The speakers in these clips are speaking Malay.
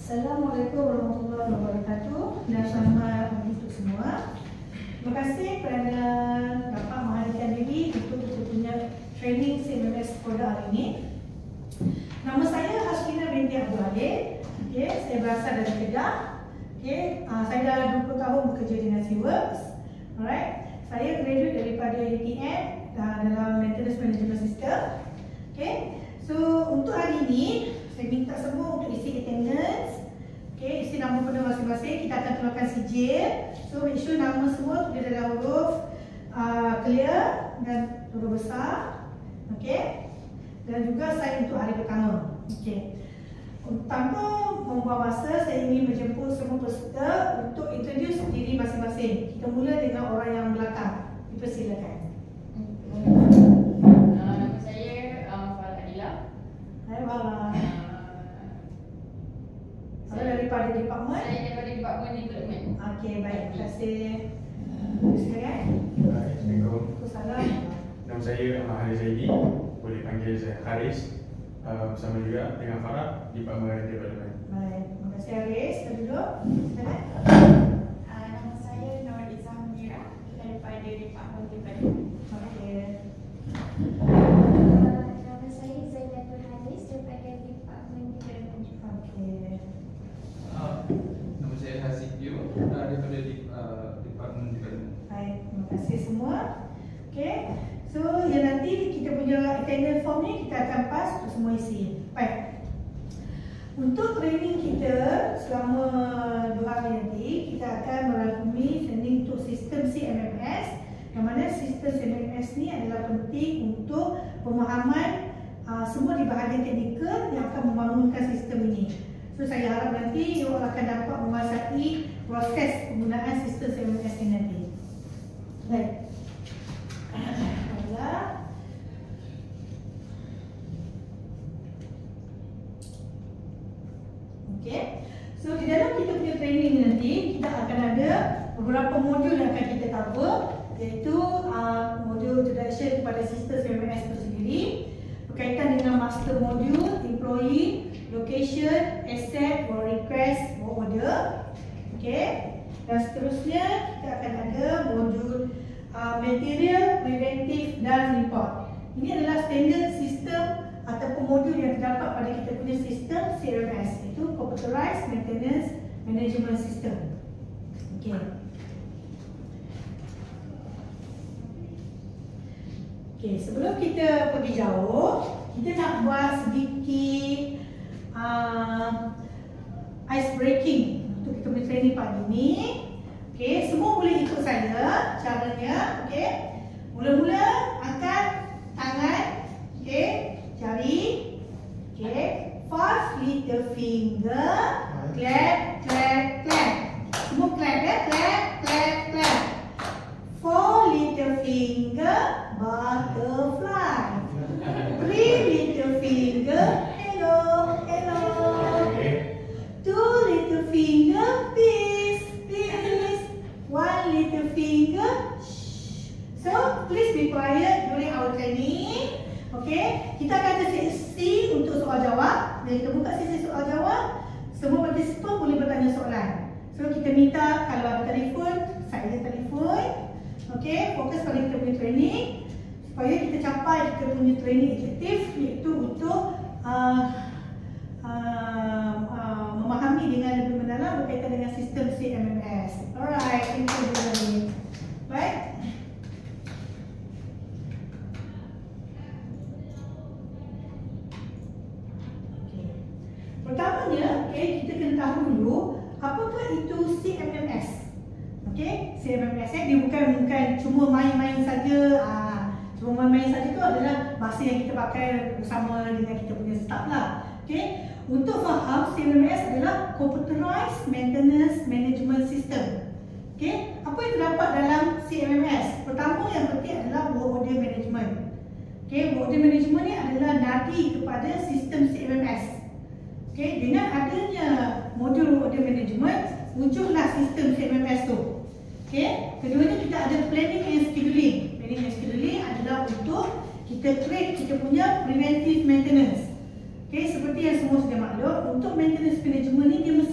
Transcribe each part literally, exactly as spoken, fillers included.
Assalamualaikum warahmatullahi wabarakatuh dan selamat pagi untuk semua. Terima kasih kerana dapat menghadirkan diri untuk kita punya training C M M S produk hari ini. Nama saya Hasrina binti Abdul Alim. Okay, saya berasal dari Kedah. Okay, uh, saya dah dua puluh tahun bekerja dengan SeaWorks. Alright, saya graduate daripada U T M uh, dalam Maintenance Management System. Okay, so untuk hari ini saya minta semua untuk isi attendance. Okay, isi nama penuh masing-masing. Kita akan keluarkan sijil. So make sure nama semua tulis dalam huruf uh, clear dan huruf besar. Okay, dan juga saya untuk hari pertama. Okay, tanpa membuang masa, saya ingin menjemput semua peserta untuk introduce diri masing-masing. Kita mula dengan orang yang belakang. Dipersilakan. Uh, nama saya um, Farah Adila. Hai Farah. Saya daripada department? Saya daripada department development. Okey, baik. Terima kasih. Silakan. Assalamualaikum. Waalaikumsalam. Nama saya Ahmad Haris Zaidi. Boleh panggil saya Haris. Uh, bersama juga dengan Farah di Department Development. Baik. Terima kasih Haris. Kita duduk. Silakan. Uh, nama saya Nur Izzah Munira daripada Department Development. Okey. Uh, nama saya Zaidatul Haris daripada Department Development juga. Okey. Uh, nama saya Hasib Dio uh, daripada di, uh, Department Development. Baik. Terima kasih semua. Okey. So, yang nanti kita punya attendance form ni kita akan pass untuk semua isi. Baik. Untuk training kita selama dua hari nanti, kita akan merangkumi training untuk sistem C M M S. Yang mana sistem C M M S ni adalah penting untuk pemahaman uh, semua di bahagian teknikal yang akan membangunkan sistem ini. So, saya harap nanti you akan dapat menguasai proses penggunaan sistem C M M S ini nanti. Baik. Okay. So di dalam kita punya training ni nanti kita akan ada beberapa modul yang akan kita cover, iaitu uh, modul introduction kepada sistem C M M S itu sendiri, berkaitan dengan master module, employee, location, asset, or request, or order. Okay. Dan seterusnya kita akan ada modul uh, material, preventive dan report. Ini adalah standard sistem ataupun modul yang terdapat pada kita punya sistem C M M S, iaitu Computerized Maintenance Management System. Okey. Okey, sebelum kita pergi jauh, kita nak buat sedikit uh, ice breaking untuk kita punya training pagi ni. Okey, semua boleh ikut saya caranya. Okey. Mula-mula angkat tangan. Okey. Jari. Okay. Five little finger. Clap, clap, clap. Semua clap ya. Clap, clap, clap. Four little finger. Butterfly. Three little finger. Hello, hello. Two little finger. Peace, peace. One little finger. Shh. So, please be quiet during our training. Okey, kita akan ada sesi untuk soal jawab. Jadi kita buka sesi soal jawab. Semua partisipan boleh bertanya soalan. So kita minta kalau ada telefon, saya telefon. Okey, fokus pada kita punya training supaya kita capai kita punya training efektif, iaitu untuk uh, uh, uh, memahami dengan lebih mendalam berkaitan dengan sistem C M M S. Alright, thank you. Baik. Pertamanya, okay, kita kena tahu dulu apakah itu C M M S. Okay, C M M S eh, dia bukan bukan cuma main-main saja. Ah, cuma main-main saja tu adalah bahasa yang kita pakai bersama dengan kita punya staff lah. Okay, untuk faham C M M S adalah Computerized Maintenance Management System. Okay, apa yang terdapat dalam C M M S? Pertama yang penting adalah work order management. Okay, work order management ni adalah nadi kepada sistem C M M S. Okay, dengan adanya modul order management, muncullah sistem C M M S tu. Okay, keduanya kita ada planning and scheduling. Planning and scheduling adalah untuk kita create kita punya preventive maintenance. Okay, seperti yang semua sudah maklum, untuk maintenance management ni dia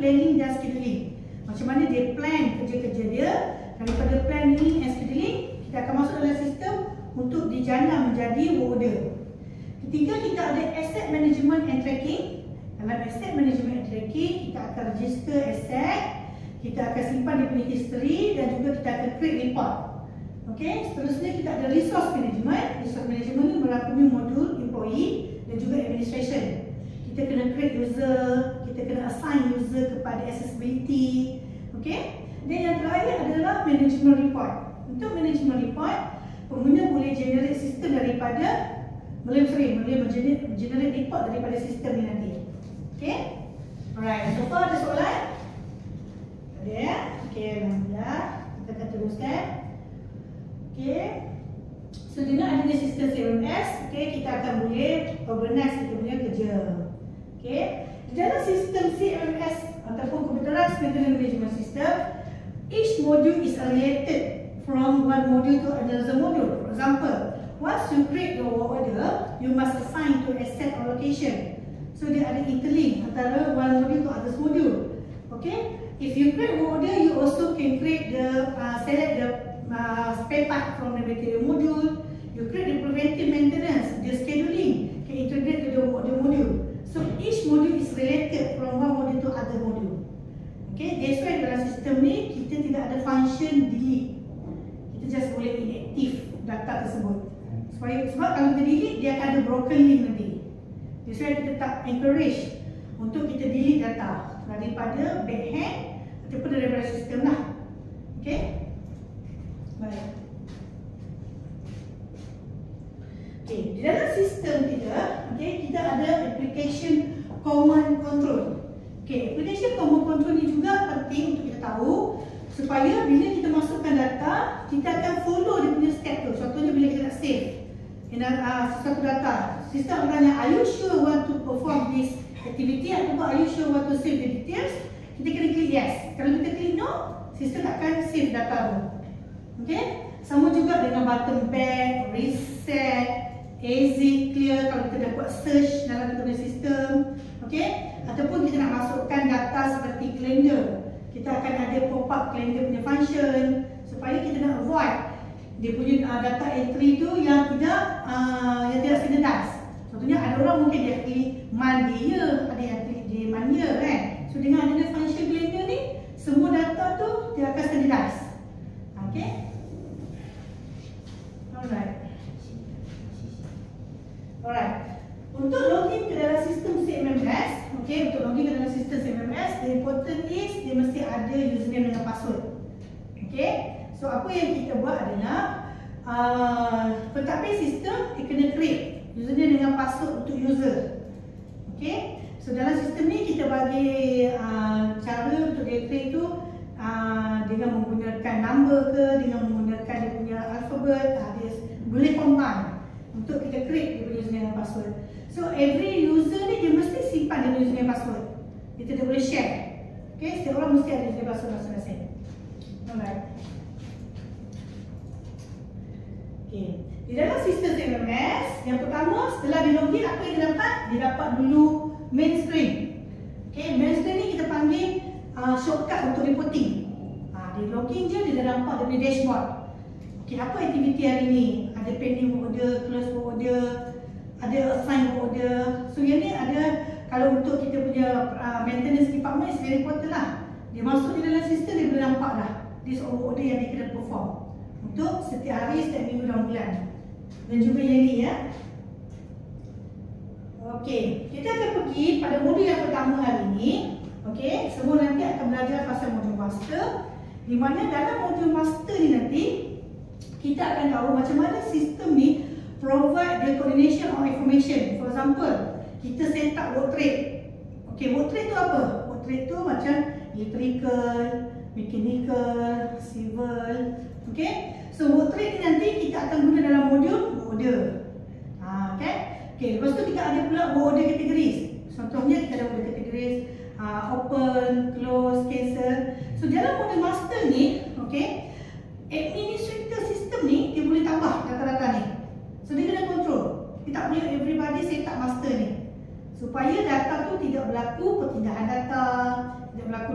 planning dan scheduling. Macam mana dia plan kerja-kerja dia. Daripada planning and scheduling, kita akan masuk dalam sistem untuk dijana menjadi work order. Ketiga, kita ada asset management and tracking. Dalam asset management and tracking, kita akan register asset, kita akan simpan dia punya history dan juga kita akan create report. Okey, seterusnya kita ada resource management. Resource management ni merangkumi modul employee dan juga administration. Kita kena create user, kita kena assign user kepada accessibility. Okey. Dan yang terakhir adalah management report. Untuk management report, pengguna boleh generate sistem daripada boleh frame, boleh generate, generate report daripada sistem ni nanti. Okey. Alright, so far ada soalan? Ada ya? Okey, alhamdulillah. Kita akan teruskan. Okey. So dengan adanya sistem C M M S, okey, kita akan boleh organize kita punya kerja. Okey. Di dalam sistem C M M S ataupun computerized maintenance management system, each module is related from one module to another module. For example, once you create your work order, you must assign to asset allocation. So dia ada interlink antara one module to other module. Okay? If you create work order, you also can create the uh, select the uh, spare part from the material module. You create the preventive maintenance, the scheduling can integrate to the work order module. So each module is related from one module to other module. Okay, that's why dalam sistem ni kita tidak ada function delete. Kita just boleh inactive data tersebut. Supaya, sebab kalau kita delete, dia akan ada broken link nanti. That's why kita tak encourage untuk kita delete data daripada backhand ataupun daripada sistem lah. Okay. Baik. Okay, di dalam sistem kita, okay, kita ada application command control. Okay, application command control ni juga penting untuk kita tahu supaya bila kita masukkan data, kita akan follow dia punya step tu. Contohnya bila kita nak save in uh, sesuatu data, sistem akan tanya, are you sure want to perform this activity ataupun are you sure want to save the details? Kita kena klik yes. Kalau kita klik no, sistem akan save data tu. Okay, sama juga dengan button back, reset, exit, clear kalau kita dah buat search dalam kita punya sistem. Okay, ataupun kita nak masukkan data seperti kalender, kita akan ada pop-up kalender punya function supaya kita nak avoid dia punya uh, data entry tu yang tidak uh, yang tidak standardized. Contohnya ada orang mungkin dia klik month year, ada yang klik day month year kan. So dengan adanya function kalender ni, semua data tu dia akan standardized. Okay. Alright. Alright. Untuk login ke dalam sistem C M M S, okay, untuk login ke dalam sistem C M M S, the important is dia mesti ada username dengan password. Okay, so apa yang kita buat adalah uh, pentadbir sistem dia kena create username dengan password untuk user. Okay, so dalam sistem ni kita bagi uh, cara untuk dia create tu uh, dengan menggunakan number ke, dengan menggunakan dia punya alfabet, uh, dia boleh combine untuk kita create dia punya username dan password. So every user ni dia mesti simpan dia punya username password. Kita tidak boleh share. Okay, setiap orang mesti ada username password masing-masing. Alright. Okay, di dalam sistem C M M S, yang pertama setelah di login apa yang dia dapat? Dia dapat dulu main screen. Okay, main screen ni kita panggil uh, shortcut untuk reporting. Uh, di login je dia dah nampak dia punya dashboard. Okay, apa aktiviti hari ni? Ada pending order, close order, ada assign order. So yang ni ada, kalau untuk kita punya uh, maintenance department is very important lah. Dia masuk di dalam sistem, dia boleh nampak dah this order yang dia kena perform untuk setiap hari, setiap minggu dan bulan. Dan juga yang ni ya. Okey, kita akan pergi pada modul yang pertama hari ni. Okey, semua nanti akan belajar pasal modul master, di mana dalam modul master ni nanti kita akan tahu macam mana sistem ni provide the coordination of information. For example, kita set up work trade. Okay, work trade tu apa? Work trade tu macam electrical, mechanical, civil. Okay, so work trade ni nanti kita akan guna dalam modul work order. Ha, okay. Okay, lepas tu kita ada pula work order categories. Contohnya kita ada work order categories uh, open, close, cancel. So dalam modul master ni, okay, administrator sistem ni dia boleh tambah data-data ni. So dia kena control. Dia tak boleh everybody set up master ni. Supaya data tu tidak berlaku perpindahan data, tidak berlaku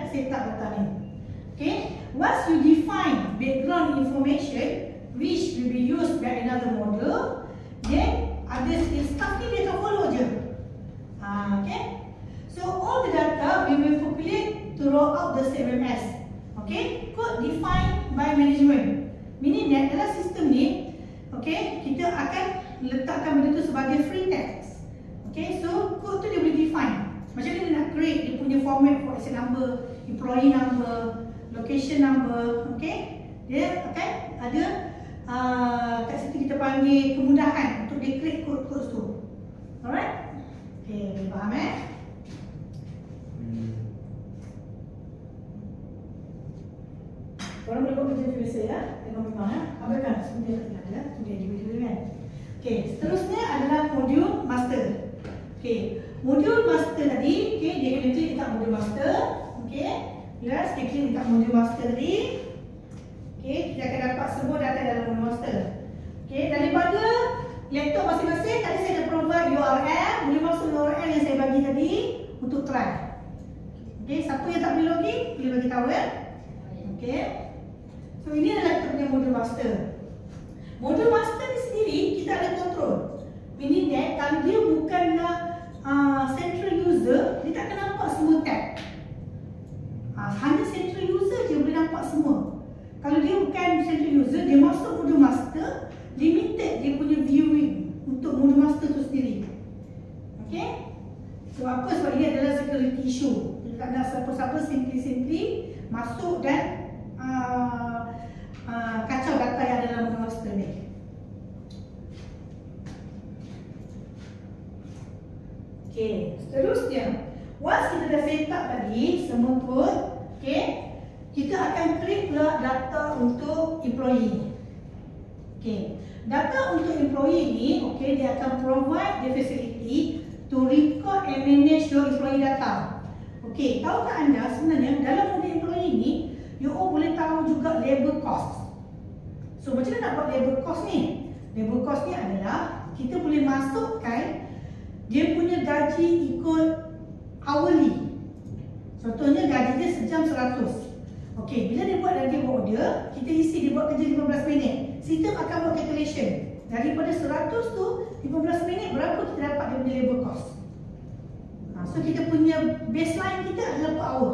set up data ni. Okay, once you define background information which will be used by another model, then ada stuff ni dia akan follow je. Ha, okay, so all the data we will populate to roll out the C M M S. Okay, code defined by management, meaning that dalam sistem ni, okay, kita akan letakkan benda tu sebagai free text. Okay, so code tu dia boleh define macam mana dia nak create dia punya format for asset number, employee number, location number. Okay, dia akan ada uh, kat situ kita panggil kemudahan untuk dia create code-code tu. Alright, okay, boleh faham eh? Hmm. Korang boleh buat kerja biasa ya, tengok memang ya. Abaikan sebenarnya tak ada, sudah di video kan. Okay, seterusnya adalah modul master. Okay, modul master tadi, okay, dia kena klik dekat modul master. Okay, jelas, dia klik dekat modul master tadi. Okay, kita akan dapat semua data dalam modul master. Okay, daripada laptop masing-masing, tadi saya dah provide U R L, boleh masuk U R L yang saya bagi tadi untuk try. Okay, siapa yang tak boleh login, boleh bagi tahu ya. Okay, so ini adalah kita punya modul master. Modul master ni sendiri kita ada kontrol. Meaning that kalau dia bukanlah uh, central user, dia tak akan nampak semua tab. Uh, hanya central user je boleh nampak semua. Kalau dia bukan central user, dia masuk modul master, limited dia punya viewing untuk modul master tu sendiri. Okay, so apa? Sebab ini adalah security issue. Dia tak nak siapa-siapa simply-simply masuk dan uh, uh, kacau data yang ada dalam modul master ni. Okay, seterusnya, once kita dah set up tadi semua code, okay, kita akan create pula data untuk employee. Okay, data untuk employee ni, okay, dia akan provide the facility to record and manage your employee data. Okay, tahukah anda sebenarnya dalam modul employee ni, you all boleh tahu juga labor cost. So macam mana nak buat labor cost ni? Labor cost ni adalah kita boleh masukkan dia punya gaji ikut hourly. Contohnya gaji dia sejam seratus. Okey, bila dia buat lagi order, kita isi dia buat kerja lima belas minit. Sistem akan buat calculation. Daripada seratus tu, lima belas minit berapa kita dapat dia punya labor cost. Ha, so kita punya baseline kita adalah per hour.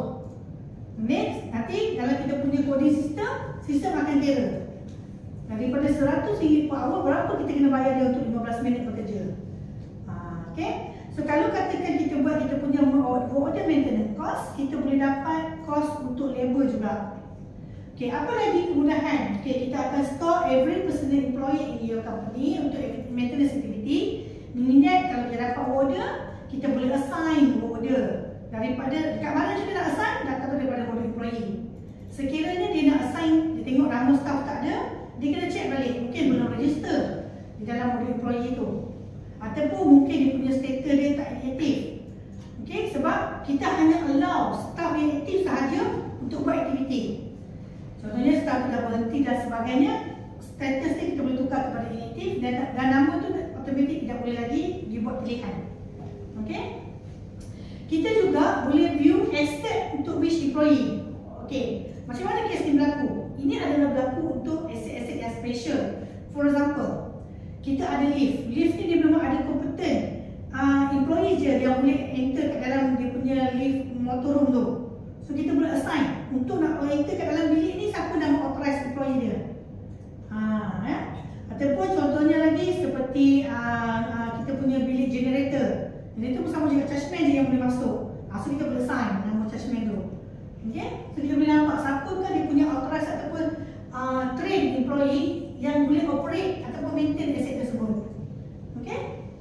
Next, nanti dalam kita punya coding system, sistem akan kira daripada seratus ringgit per hour berapa kita kena bayar dia untuk lima belas minit bekerja. Okay, so kalau katakan kita buat kita punya order maintenance cost, kita boleh dapat cost untuk labor juga. Okay, apa lagi kemudahan? Okay, kita akan store every personal employee in your company untuk maintenance activity. Meaning that kalau kita dapat order, kita boleh assign order daripada dekat mana kita nak assign data tu daripada order employee. Sekiranya dia nak assign, dia tengok nama staff tak ada, dia kena check balik, mungkin belum register di dalam order employee tu. Ataupun mungkin dia punya status dia tak aktif. Okay, sebab kita hanya allow staff yang aktif sahaja untuk buat aktiviti. Contohnya staff tu dah berhenti dan sebagainya, status dia kita boleh tukar kepada inaktif dan, dan nama tu automatik tidak boleh lagi dibuat pilihan. Okay, kita juga boleh view asset untuk which employee. Okay, macam mana kes ni berlaku? Ini adalah berlaku untuk aset-aset yang special. For example, kita ada lift. Lift ni dia memang ada kompeten uh, employee je yang boleh enter kat dalam dia punya lift motorroom tu. So kita boleh assign untuk nak enter kat dalam bilik ni siapa nama authorize employee dia. Ha, ya? Ataupun contohnya lagi seperti uh, uh, kita punya bilik generator. Generator pun sama juga chargeman je yang boleh masuk. Ha, so kita boleh assign nama chargeman tu. Okay? So kita boleh nampak siapakah dia punya authorize ataupun uh, train employee yang boleh operate ataupun maintain aset tersebut. Okay?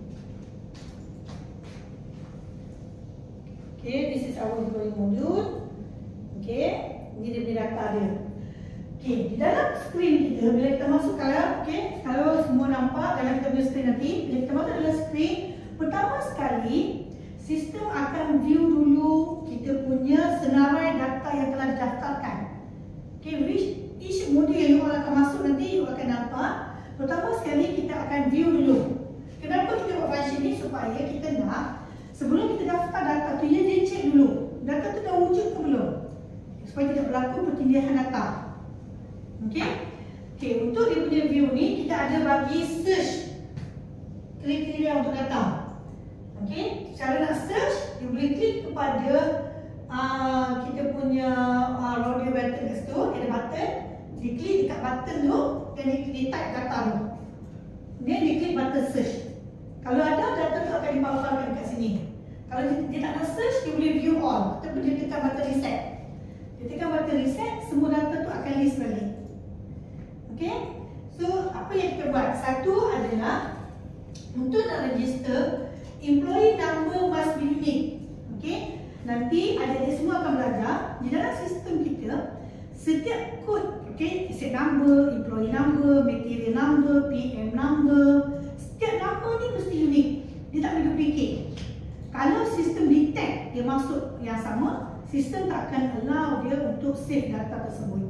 Okay, this is our employee module. Okay, ini dia punya data dia. Okay, di dalam screen kita, bila kita masuk kalau, okay, kalau semua nampak dalam kita punya screen nanti, bila kita masuk dalam screen, pertama sekali, sistem akan view dulu kita punya senarai data yang telah didaftarkan. Okay, which each modul yang you all akan masuk nanti, you akan nampak. Pertama sekali kita akan view dulu. Kenapa kita buat function ni? Supaya kita nak, sebelum kita daftar data tu, ya dia check dulu. Data tu dah wujud ke belum? supaya tidak berlaku pertindahan data. Okey. Okey, untuk dia punya view ni kita ada bagi search kriteria untuk data. Okey, cara nak search, dia boleh klik kepada uh, kita punya uh, radio button kat situ, ada button, dia klik dekat button tu dan dia, dia type data tu. Dia dia klik button search. Kalau ada, data tu akan dipaparkan dekat sini. Kalau dia, dia tak nak search, dia boleh view all ataupun dia tekan button reset. Dia tekan button reset, semua data tu akan list balik. Okey, so apa yang kita buat? Satu adalah untuk nak register, employee number must be unique. Okey, nanti adik-adik semua akan belajar di dalam sistem kita, setiap kod, okey, set number, employee number, material number, P M number, setiap number ni mesti unik. Dia tak boleh duplicate. Kalau sistem detect dia masuk yang sama, sistem tak akan allow dia untuk save data tersebut.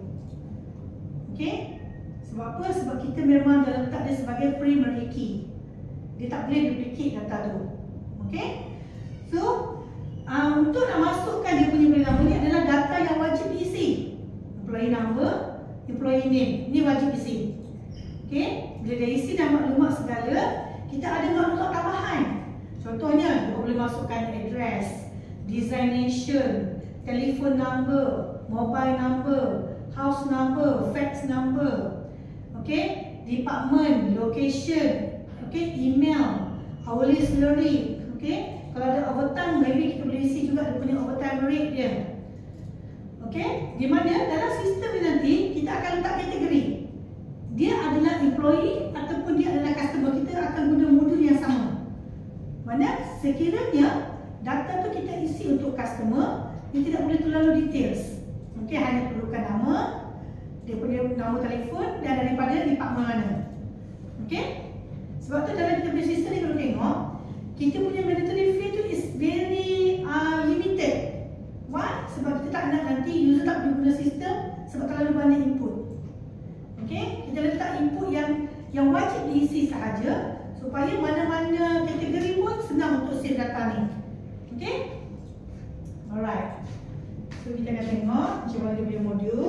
Okey, sebab apa? Sebab kita memang dah letak dia sebagai primary key. Dia tak boleh duplicate data tu. Okey, so uh, untuk nak masukkan dia punya employee number ni adalah data yang wajib diisi. Employee number, employee name, ni wajib diisi. Okey, bila dia isi dan maklumat segala, kita ada maklumat tambahan. Contohnya, kita boleh masukkan address, designation, telephone number, mobile number, house number, fax number. Okey, department, location, okey, email, hourly salary. Okey, kalau ada overtime, maybe kita boleh isi juga dia punya overtime rate dia. Okey, di mana dalam sistem ni nanti kita akan letak kategori. Dia adalah employee ataupun dia adalah customer, kita akan guna modul yang sama. Mana sekiranya data tu kita isi untuk customer, dia tidak boleh terlalu details. Okey, hanya perlukan nama, dia punya nombor telefon dan daripada department mana. Okey, sebab tu dalam kita punya sistem ni kalau tengok, kita punya mandatory fee tu is very uh, limited. Why? Sebab kita tak nak nanti user tak boleh guna sistem sebab terlalu banyak input. Okey, kita letak input yang yang wajib diisi sahaja supaya mana-mana kategori pun senang untuk save data ni. Okey, alright. So kita akan tengok macam mana dia punya modul.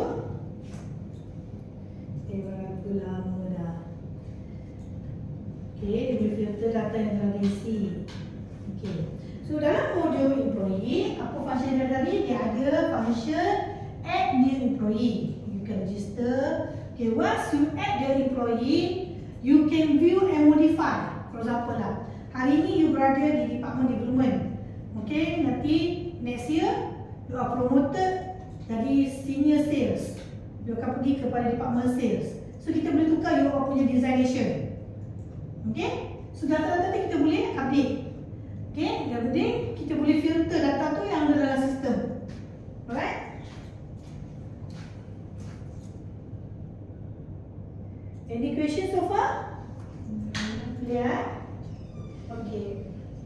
Eh, berapa lama dah. Okey, dia boleh filter data yang telah diisi. Okey, so dalam modul employee, apa function yang tadi? Dia ada function add new employee. You can register. Okay, once you add the employee, you can view and modify. For example lah, hari ini you berada di department development. Okay, nanti next year you are promoted dari senior sales. You akan pergi kepada department sales. So kita boleh tukar you punya designation. Okay, so data-data kita boleh update. Okay, yang penting kita boleh filter data tu yang ada dalam sistem. Alright. Any questions so far? Yeah. Okay.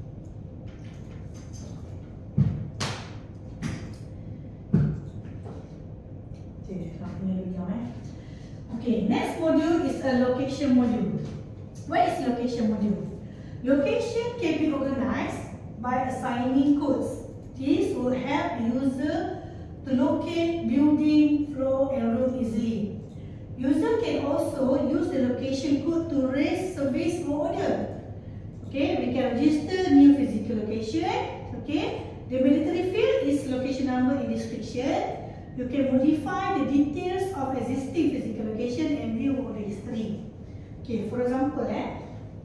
Okay, next module is a location module. What is location module? Location can be organized by assigning codes. This will help user to locate building, floor, and room easily. User can also use the location code to raise service or order. Okay, we can register new physical location. Okay, the mandatory field is location number and description. You can modify the details of existing physical location and view order history. Okay, for example, eh,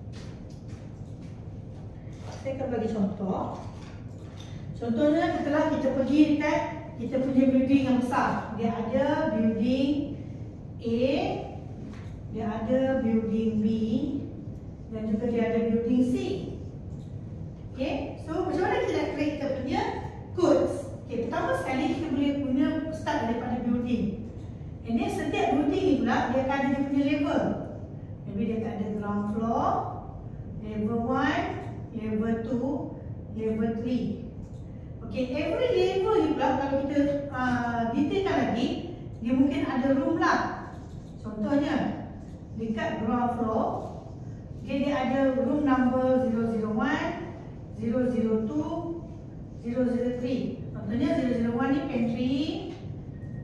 saya akan bagi contoh. Contohnya, setelah kita pergi dekat kita punya building yang besar, dia ada building A, dia ada building B, dan juga dia ada building C. Okay, so macam mana kita nak create kita punya codes? Okay, pertama sekali kita boleh guna start daripada building. And then setiap building ni pula dia akan ada dia punya level. Maybe dia akan ada ground floor, level one, level two, level three. Okay, every level ni pula kalau kita uh, detailkan lagi, dia mungkin ada room lah. Contohnya dekat ground floor, okay, dia ada room number zero zero one, zero zero two, zero zero three. Contohnya zero zero one ni pantry,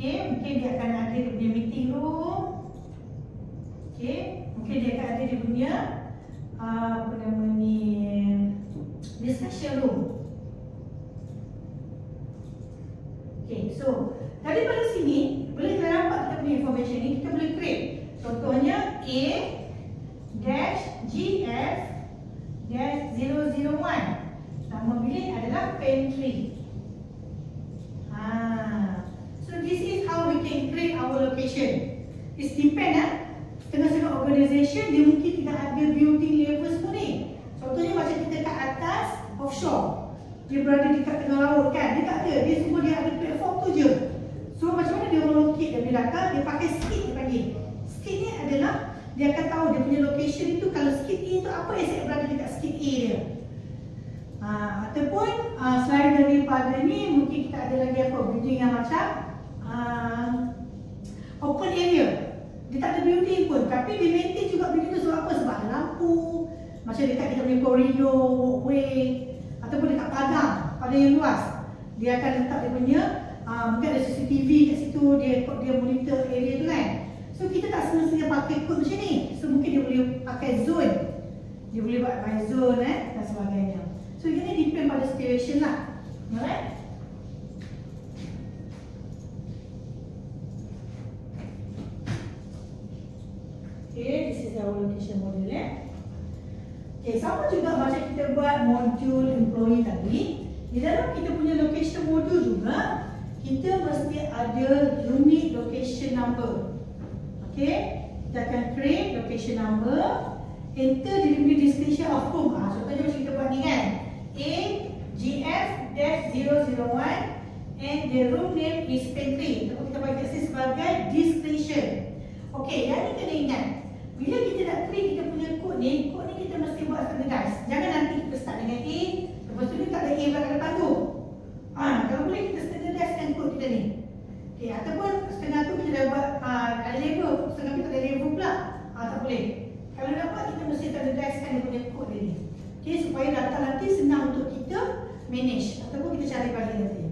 Okey, mungkin dia akan ada dia punya meeting room. Okey, mungkin dia akan ada dia punya uh, apa nama ni, discussion room. Okey, so daripada sini boleh kita dapat kita punya information ni, kita boleh create. Contohnya A dash G F dash zero zero one. Nama bilik adalah pantry. Ha. So this is how we can create our location. It depend ah. Setengah-setengah organisation dia mungkin tidak ada building level semua ni. Contohnya macam kita kat atas offshore, dia berada dekat tengah laut kan, dia tak ada, dia semua dia ada platform tu je. So macam mana dia melokit dari belakang, dia pakai skit dia panggil. Skit ni adalah dia akan tahu dia punya location itu, kalau skit A tu apa yang saya berada dekat skit A dia. Ha, ataupun uh, selain daripada ni mungkin kita ada lagi apa, building yang macam uh, open area. Dia tak ada building pun, tapi dia maintain juga building tu sebab apa? Sebab ada lampu, macam dekat kita punya koridor, walkway, ataupun dekat padang, padang yang luas. Dia akan letak dia punya, uh, mungkin ada C C T V kat situ, dia dia monitor area tu kan. So kita tak semestinya pakai kod macam ni. So mungkin dia boleh pakai zone. Dia boleh buat by zone eh, dan sebagainya. So ini depend pada situation lah. Alright? Okay, this is our location model eh. Okay, sama juga macam kita buat modul employee tadi. Di dalam kita punya location modul juga, kita mesti ada unique location number. Okay, kita akan create location number, enter the unit description of room. Ah, contohnya macam kita buat ni kan, A G F zero zero one and the room name is pantry. Ataupun kita bagi teksi sebagai description. Okay, yang ni kena ingat, bila kita nak create kita punya kod ni, kod ni kita mesti buat standardize. Jangan nanti kita start dengan A, lepas tu kita tak ada A belakang depan tu. Ah, kalau boleh kita standardizekan kod kita ni. Okay, ataupun setengah tu kita dah buat uh, ada level, setengah kita ada level pula. Ah, tak boleh. Kalau dapat kita mesti standardizekan dia punya kod dia ni. Okay, supaya data nanti senang untuk kita manage ataupun kita cari balik nanti.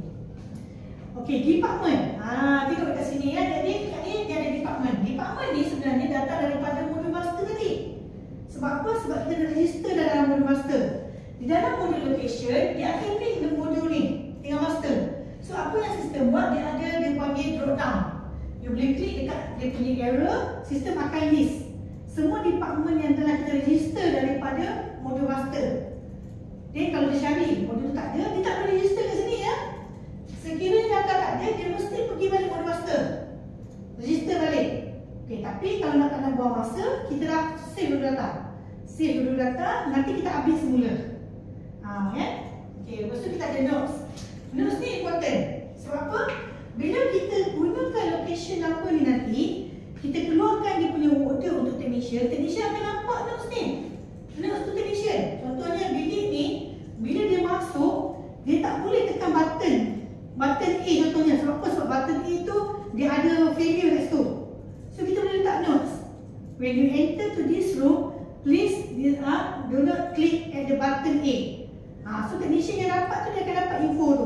Okay, department. Ah, tengok kat sini ya. Jadi kat ni dia ada department. Department ni sebenarnya data daripada modul master tadi. Sebab apa? Sebab kita dah register dalam modul master. Di dalam modul location, dia akan link dengan modul ni dengan master. So apa yang sistem buat, dia ada dia panggil drop down. You boleh klik dekat dia punya arrow, sistem akan list semua department yang telah kita register daripada modul master. Then kalau dia cari modul tu tak ada, dia tak boleh register kat sini ya. Sekiranya data tak ada, dia mesti pergi balik modul master, register balik. Okay, tapi kalau nak nak buang masa, kita dah save dulu data. Save dulu data, nanti kita update semula. Ha, ya? Okay, lepas tu kita ada notes. Notes ni important. Sebab apa? Bila kita gunakan location number ni nanti, kita keluarkan dia punya order untuk technician, technician akan nampak notes ni. Notes tu technician. Contohnya bilik ni, bila dia masuk, dia tak boleh tekan button. Button A contohnya. Sebab apa? Sebab button A tu, dia ada failure kat situ. So kita boleh letak notes. When you enter to this room, please uh, do not click at the button A. Ha, so technician yang dapat tu dia akan dapat info tu.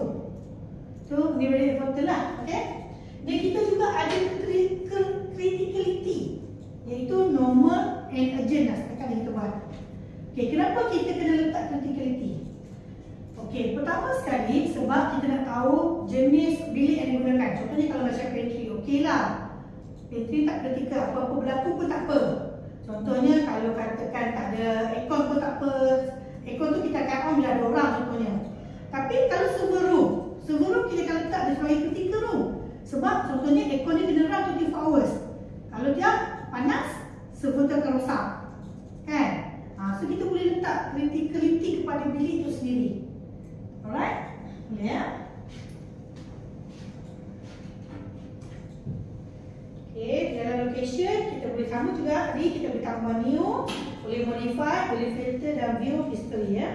So ni very important lah, okay? Dan kita juga ada criticality, iaitu normal and urgent lah setakat yang kita buat. Okay, kenapa kita kena letak criticality? Okay, pertama sekali sebab kita nak tahu jenis bilik yang digunakan. Contohnya kalau macam pantry, okey lah. Pantry tak kritikal, apa-apa berlaku pun tak apa. Contohnya kalau katakan tak ada aircon pun tak apa. Aircon tu kita akan on bila ada orang contohnya. Tapi kalau server room, server room kita akan letak dia sebagai critical room. Sebab contohnya aircon dia kena run dua puluh empat hours. Kalau dia panas, server tu akan rosak. Kan? Ha, so kita boleh letak criticality kepada bilik itu sendiri. Alright? Boleh ya? Okay, di dalam location kita boleh sama juga tadi, kita boleh tambah new, boleh modify, boleh filter dan view history ya.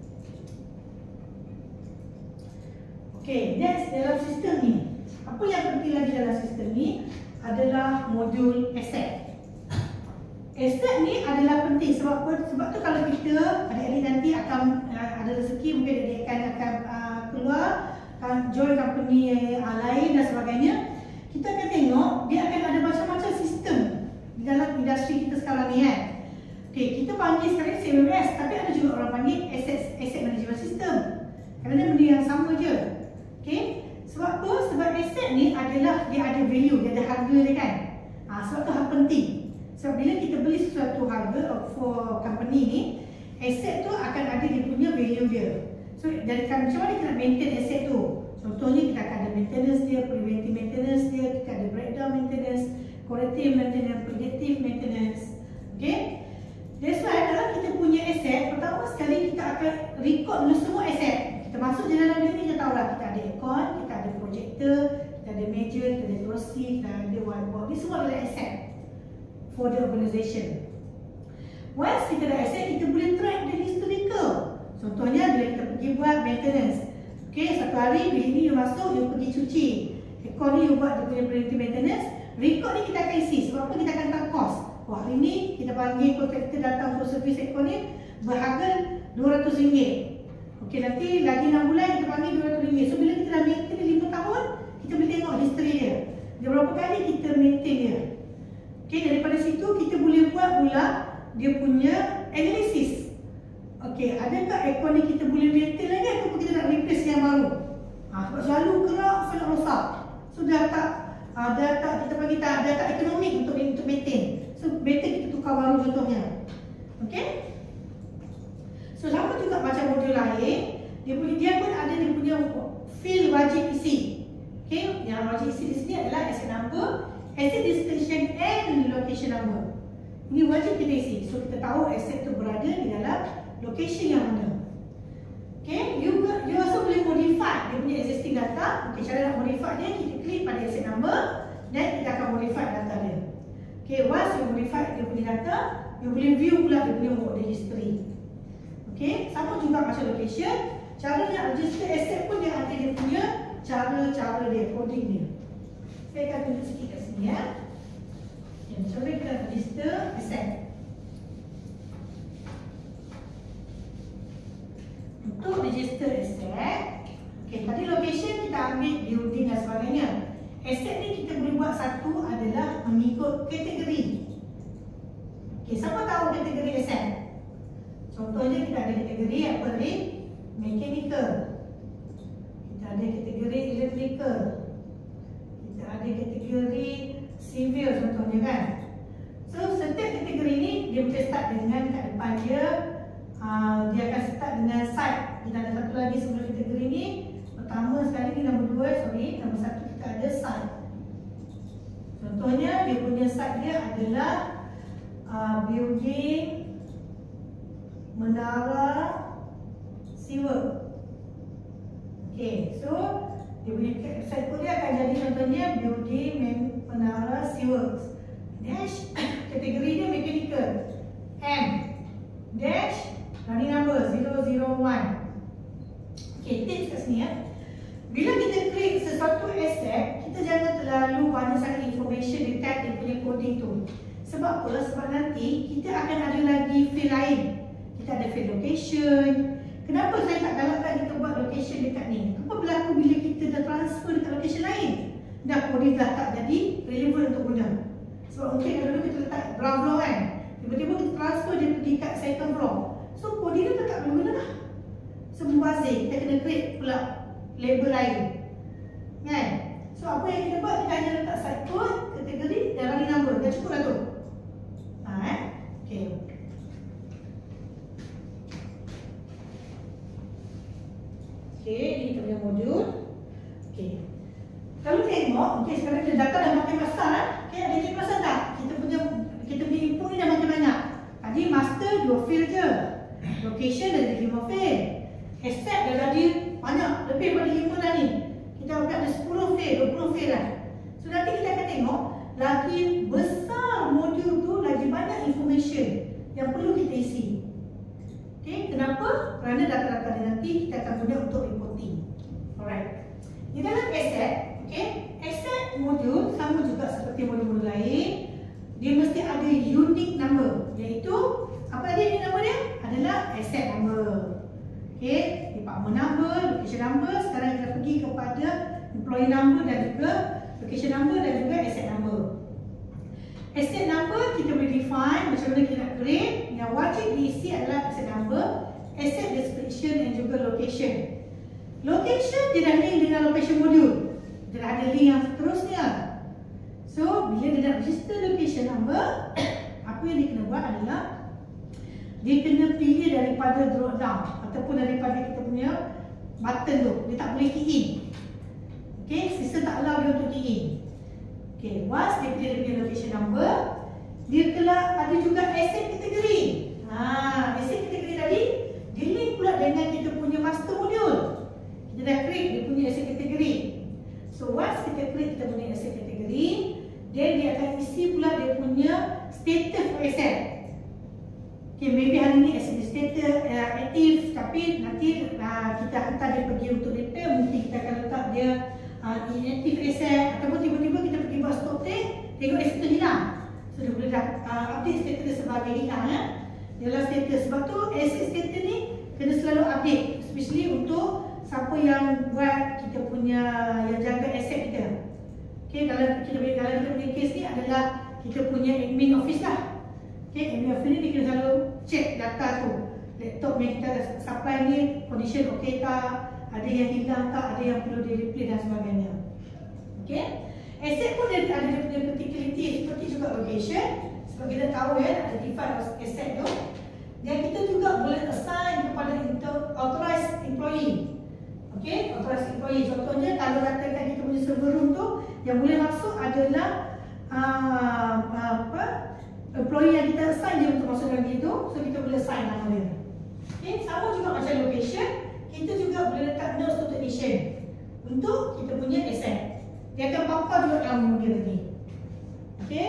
Okay, next dalam sistem ni, apa yang penting lagi dalam sistem ni adalah modul asset. Asset ni adalah penting sebab apa? Sebab tu kalau kita adik-adik nanti akan uh, ada rezeki, mungkin adik akan akan uh, keluar, akan join company uh, lain dan sebagainya. kita akan tengok dia akan ada macam-macam sistem di dalam industri kita sekarang ni kan. Okey, kita panggil sekarang C M M S, tapi ada juga orang panggil Asset, asset Management System. Kerana dia benda yang sama je. Okey, sebab apa? Sebab aset ni adalah dia ada value, dia ada harga dia kan. Ha, sebab tu hal penting. Sebab bila kita beli sesuatu harga for company ni, aset tu akan ada dia punya value dia. So, dari macam mana kita nak maintain aset tu? Contohnya kita akan ada maintenance dia, preventive maintenance dia, kita ada breakdown maintenance, corrective maintenance, predictive maintenance. Okay? That's why kalau kita punya aset, pertama sekali kita akan record dulu semua aset. Kita masuk je dalam bilik ni, kita tahu lah kita ada aircon, kita ada projector, kita ada meja, kita ada kerusi, kita ada whiteboard. Ini semua adalah aset for the organisation. Once kita ada aset, kita boleh track the historical. Contohnya bila kita pergi buat maintenance. Okay, satu hari bilik ni you masuk, you pergi cuci. Aircon ni you buat dia punya preventive maintenance. Record ni kita akan isi. Sebab apa? Kita akan tak cost. Oh, hari ni kita panggil kontraktor datang untuk servis aircon ni berharga dua ratus ringgit. Okey, nanti lagi enam bulan kita panggil dua ratus ringgit. So bila kita dah maintain lima tahun, kita boleh tengok history dia. Dia berapa kali kita maintain dia. Okey, daripada situ kita boleh buat pula dia punya analisis. Okey, adakah aircon ni kita boleh maintain lagi ataupun kita nak replace yang baru? Ha, sebab selalu kerak, selalu rosak. So dah tak, ha, dah tak, kita panggil tak, dah tak ekonomik untuk, untuk maintain. So better kita tukar baru contohnya. Okey? So sama juga macam modul lain, dia punya dia pun ada dia punya field wajib isi. Okey, yang wajib isi di sini adalah asset number, asset destination and location number. Ini wajib kita isi. So kita tahu asset tu berada di dalam location yang mana. Okay, you you also boleh modify dia punya existing data. Okay, cara nak modify dia, kita klik pada asset number dan kita akan modify data dia. Okay, once you modify dia punya data, you boleh view pula dia punya order history. Okay, sama juga macam location. Cara nak register asset pun dia ada dia punya cara-cara dia, coding dia. Saya akan tunjuk sikit kat sini ya. Okay, cuba kita register asset. Untuk register asset, okay, tadi location kita ambil building dan sebagainya. Asset ni kita boleh buat satu adalah mengikut kategori. Okay, siapa tahu kategori asset? Contohnya kita ada kategori apa ni? Mechanical. Kita ada kategori electrical. Kita ada kategori civil contohnya kan. So setiap kategori ni dia boleh start dengan kat depan dia. Uh, dia akan start dengan site. Kita ada satu lagi sebelum kategori ni. Pertama sekali ni nombor dua, sorry, nombor satu kita ada site. Contohnya dia punya site dia adalah uh, building, menara, sewer. Okay, so dia punya site code dia akan jadi contohnya building, menara, sewer. Dash, kategori dia mechanical. M, dash, running number zero zero one. Okay, tips kat sini ya. Bila kita klik sesuatu asset, kita jangan terlalu banyak sangat information dekat dia punya coding tu. Sebab apa? Sebab nanti kita akan ada lagi field lain. Kita ada field location. Kenapa saya tak galakkan kita buat location dekat ni? Apa berlaku bila kita dah transfer dekat location lain? Dah coding dah tak jadi relevant untuk guna. Sebab mungkin kalau dulu kita letak ground floor kan, tiba-tiba kita transfer dia pergi kat second floor. So coding dia tak boleh guna dah. Semubazir, kita kena create pula label lain. Kan? So apa yang kita buat, kita hanya letak site code, kategori dan running number. Dah cukup dah tu. Ha, eh? Okay. Okay, ni kita punya modul. Okay. Kalau tengok, okay, sekarang kita data dah makin besar kan? Okay, ada yang pasal tak? Kita punya kita punya input ni dah makin banyak. Tadi master dua field je. Location dah jadi lima field. Asset dah jadi banyak, lebih daripada lima dah ni. Kita akan ada sepuluh field, dua puluh field lah. So nanti kita akan tengok lagi besar modul tu, lagi banyak information yang perlu kita isi. Okay, kenapa? Kerana data-data nanti kita akan guna untuk reporting. Alright. Di dalam asset, okay, asset modul sama juga seperti modul-modul lain. Dia mesti ada unique number, iaitu apa dia unique number dia? Adalah asset number. Okay, department number, location number. Sekarang kita pergi kepada employee number dan juga location number dan juga asset number. Asset number kita boleh define macam mana kita nak create. Yang wajib diisi adalah asset number, asset description dan juga location. Location dia dah link dengan location module. Dia dah ada link yang seterusnya. So bila dia nak register location number, apa yang dia kena buat adalah dia kena pilih daripada drop down ataupun daripada kita punya button tu. Dia tak boleh key in. Okay, sistem tak allow dia untuk key in. Okay, once dia pilih dia punya location number, dia telah ada juga asset kategori. Ha, asset kategori tadi dia link pula dengan kita punya master module. Kita dah create dia punya asset kategori. So once kita create kita punya asset kategori, then dia akan isi pula dia punya status for asset. Okay, maybe hari ni asset status uh, aktif, tapi nanti uh, kita hantar dia pergi untuk repair, mungkin kita akan letak dia uh, inactive asset, ataupun tiba-tiba kita pergi buat stop take, tengok asset tu hilang. So dia boleh dah uh, update status sebagai hilang ya. Ialah status. Sebab tu asset status ni kena selalu update, especially untuk siapa yang buat kita punya, yang jaga asset kita. Okay, dalam kita punya, dalam kita punya case ni adalah kita punya admin office lah. Okay, admin office ni dia kena selalu check data tu. Laptop yang kita supply ni condition okey tak, ada yang hilang tak, ada yang perlu di replace dan sebagainya. Okay, asset pun dia ada dia punya particularity seperti juga location. Sebab kita tahu ya, ada define asset tu. Dan kita juga boleh assign kepada authorized employee. Okay, authorized employee. Contohnya kalau katakan kita punya server room tu, yang boleh masuk adalah uh, apa, employee yang kita assign dia untuk masuk dalam itu. So kita boleh assign nama dia. Okay, sama juga macam location, kita juga boleh letak notes to technician untuk kita punya asset. Dia akan papa juga dalam modul tadi. Okay.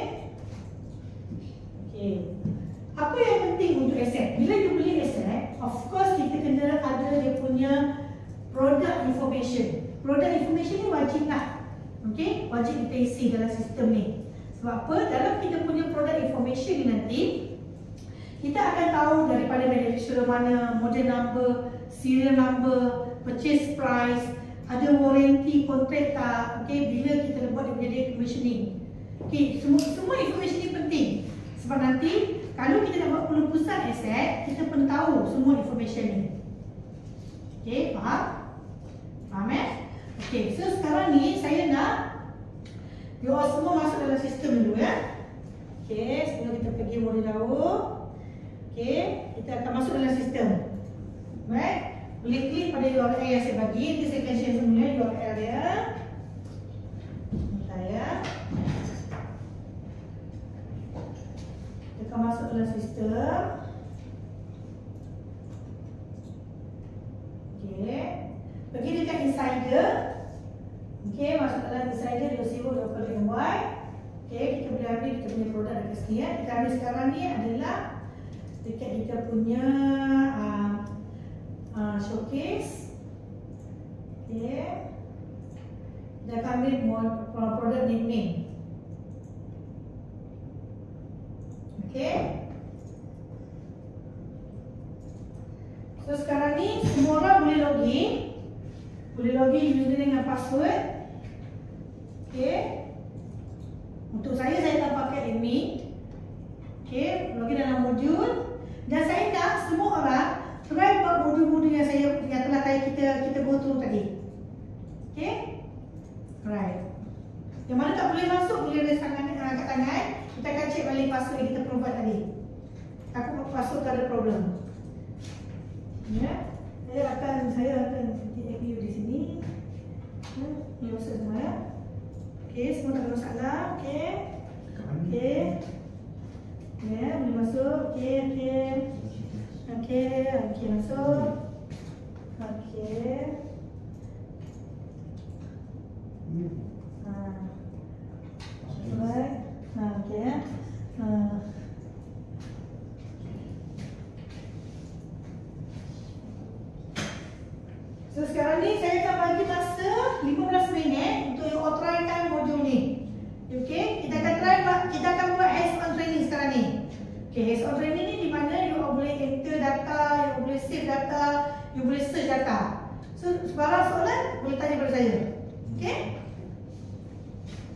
Okay. Apa yang penting untuk asset? Bila you beli asset, of course kita kena ada dia punya product information. Product information ni wajib lah. Okay, wajib kita isi dalam sistem ni. Sebab apa? Dalam kita punya product information ni nanti, kita akan tahu daripada manufacturer mana, model number, serial number, purchase price, ada warranty, kontrak tak, okay, bila kita buat dia punya decommissioning. Okay, semua semua information ni penting. Sebab nanti kalau kita nak buat pelupusan aset, kita perlu tahu semua information ni. Okay, faham? Faham eh? Okay, so sekarang ni saya nak you all semua masuk dalam sistem dulu ya. Okay, sebelum kita pergi modul jauh. Okay, kita akan masuk dalam sistem. Right? Boleh klik pada U R L yang saya bagi. Nanti saya akan share semula U R L dia. Saya kita akan masuk dalam sistem. Okay, pergi dekat insider. Okay, masuk dalam insider dia sibuk local and wide. Okay, kita boleh ambil kita punya produk dekat sini ya. Kita ambil sekarang ni adalah dekat kita punya uh, uh, showcase. Okay, kita akan ambil produk name. Okay, so sekarang ni semua orang boleh login. Boleh login username dan password. Okay, untuk saya, saya akan pakai admin. Okay, login dalam modul. Dan saya nak semua orang try buat modul-modul yang saya yang telah kita kita go through tadi. Okay, right. Yang mana tak boleh masuk, boleh ada tangan angkat tangan. Kita akan check balik password yang kita provide tadi. Aku password tak ada problem. Ya, saya akan saya akan review di sini. Ini masuk semua ya. Okay, semua tak ada masalah. Okay, okay. Ya, boleh masuk. Okay, okay. Okay, okay masuk. Okay. Ah, alright. Okay. Ah. So sekarang ni saya akan bagi masa lima belas minit untuk you all try kan modul ni. Okay, kita akan try, kita akan buat hands-on training sekarang ni. Okay, hands-on training ni di mana you all boleh enter data, you boleh save data, you boleh search data. So sebarang soalan boleh tanya pada saya. Okay?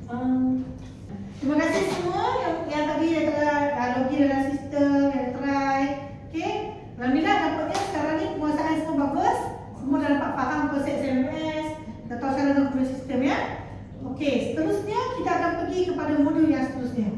Um, terima kasih semua yang, yang tadi yang telah uh, login dalam sistem, yang try. Okay. Alhamdulillah nampaknya sekarang ni penguasaan semua bagus. Semua dah dapat faham konsep C M M S. Dah tahu cara nak guna sistem ya. Okey, seterusnya kita akan pergi kepada modul yang seterusnya.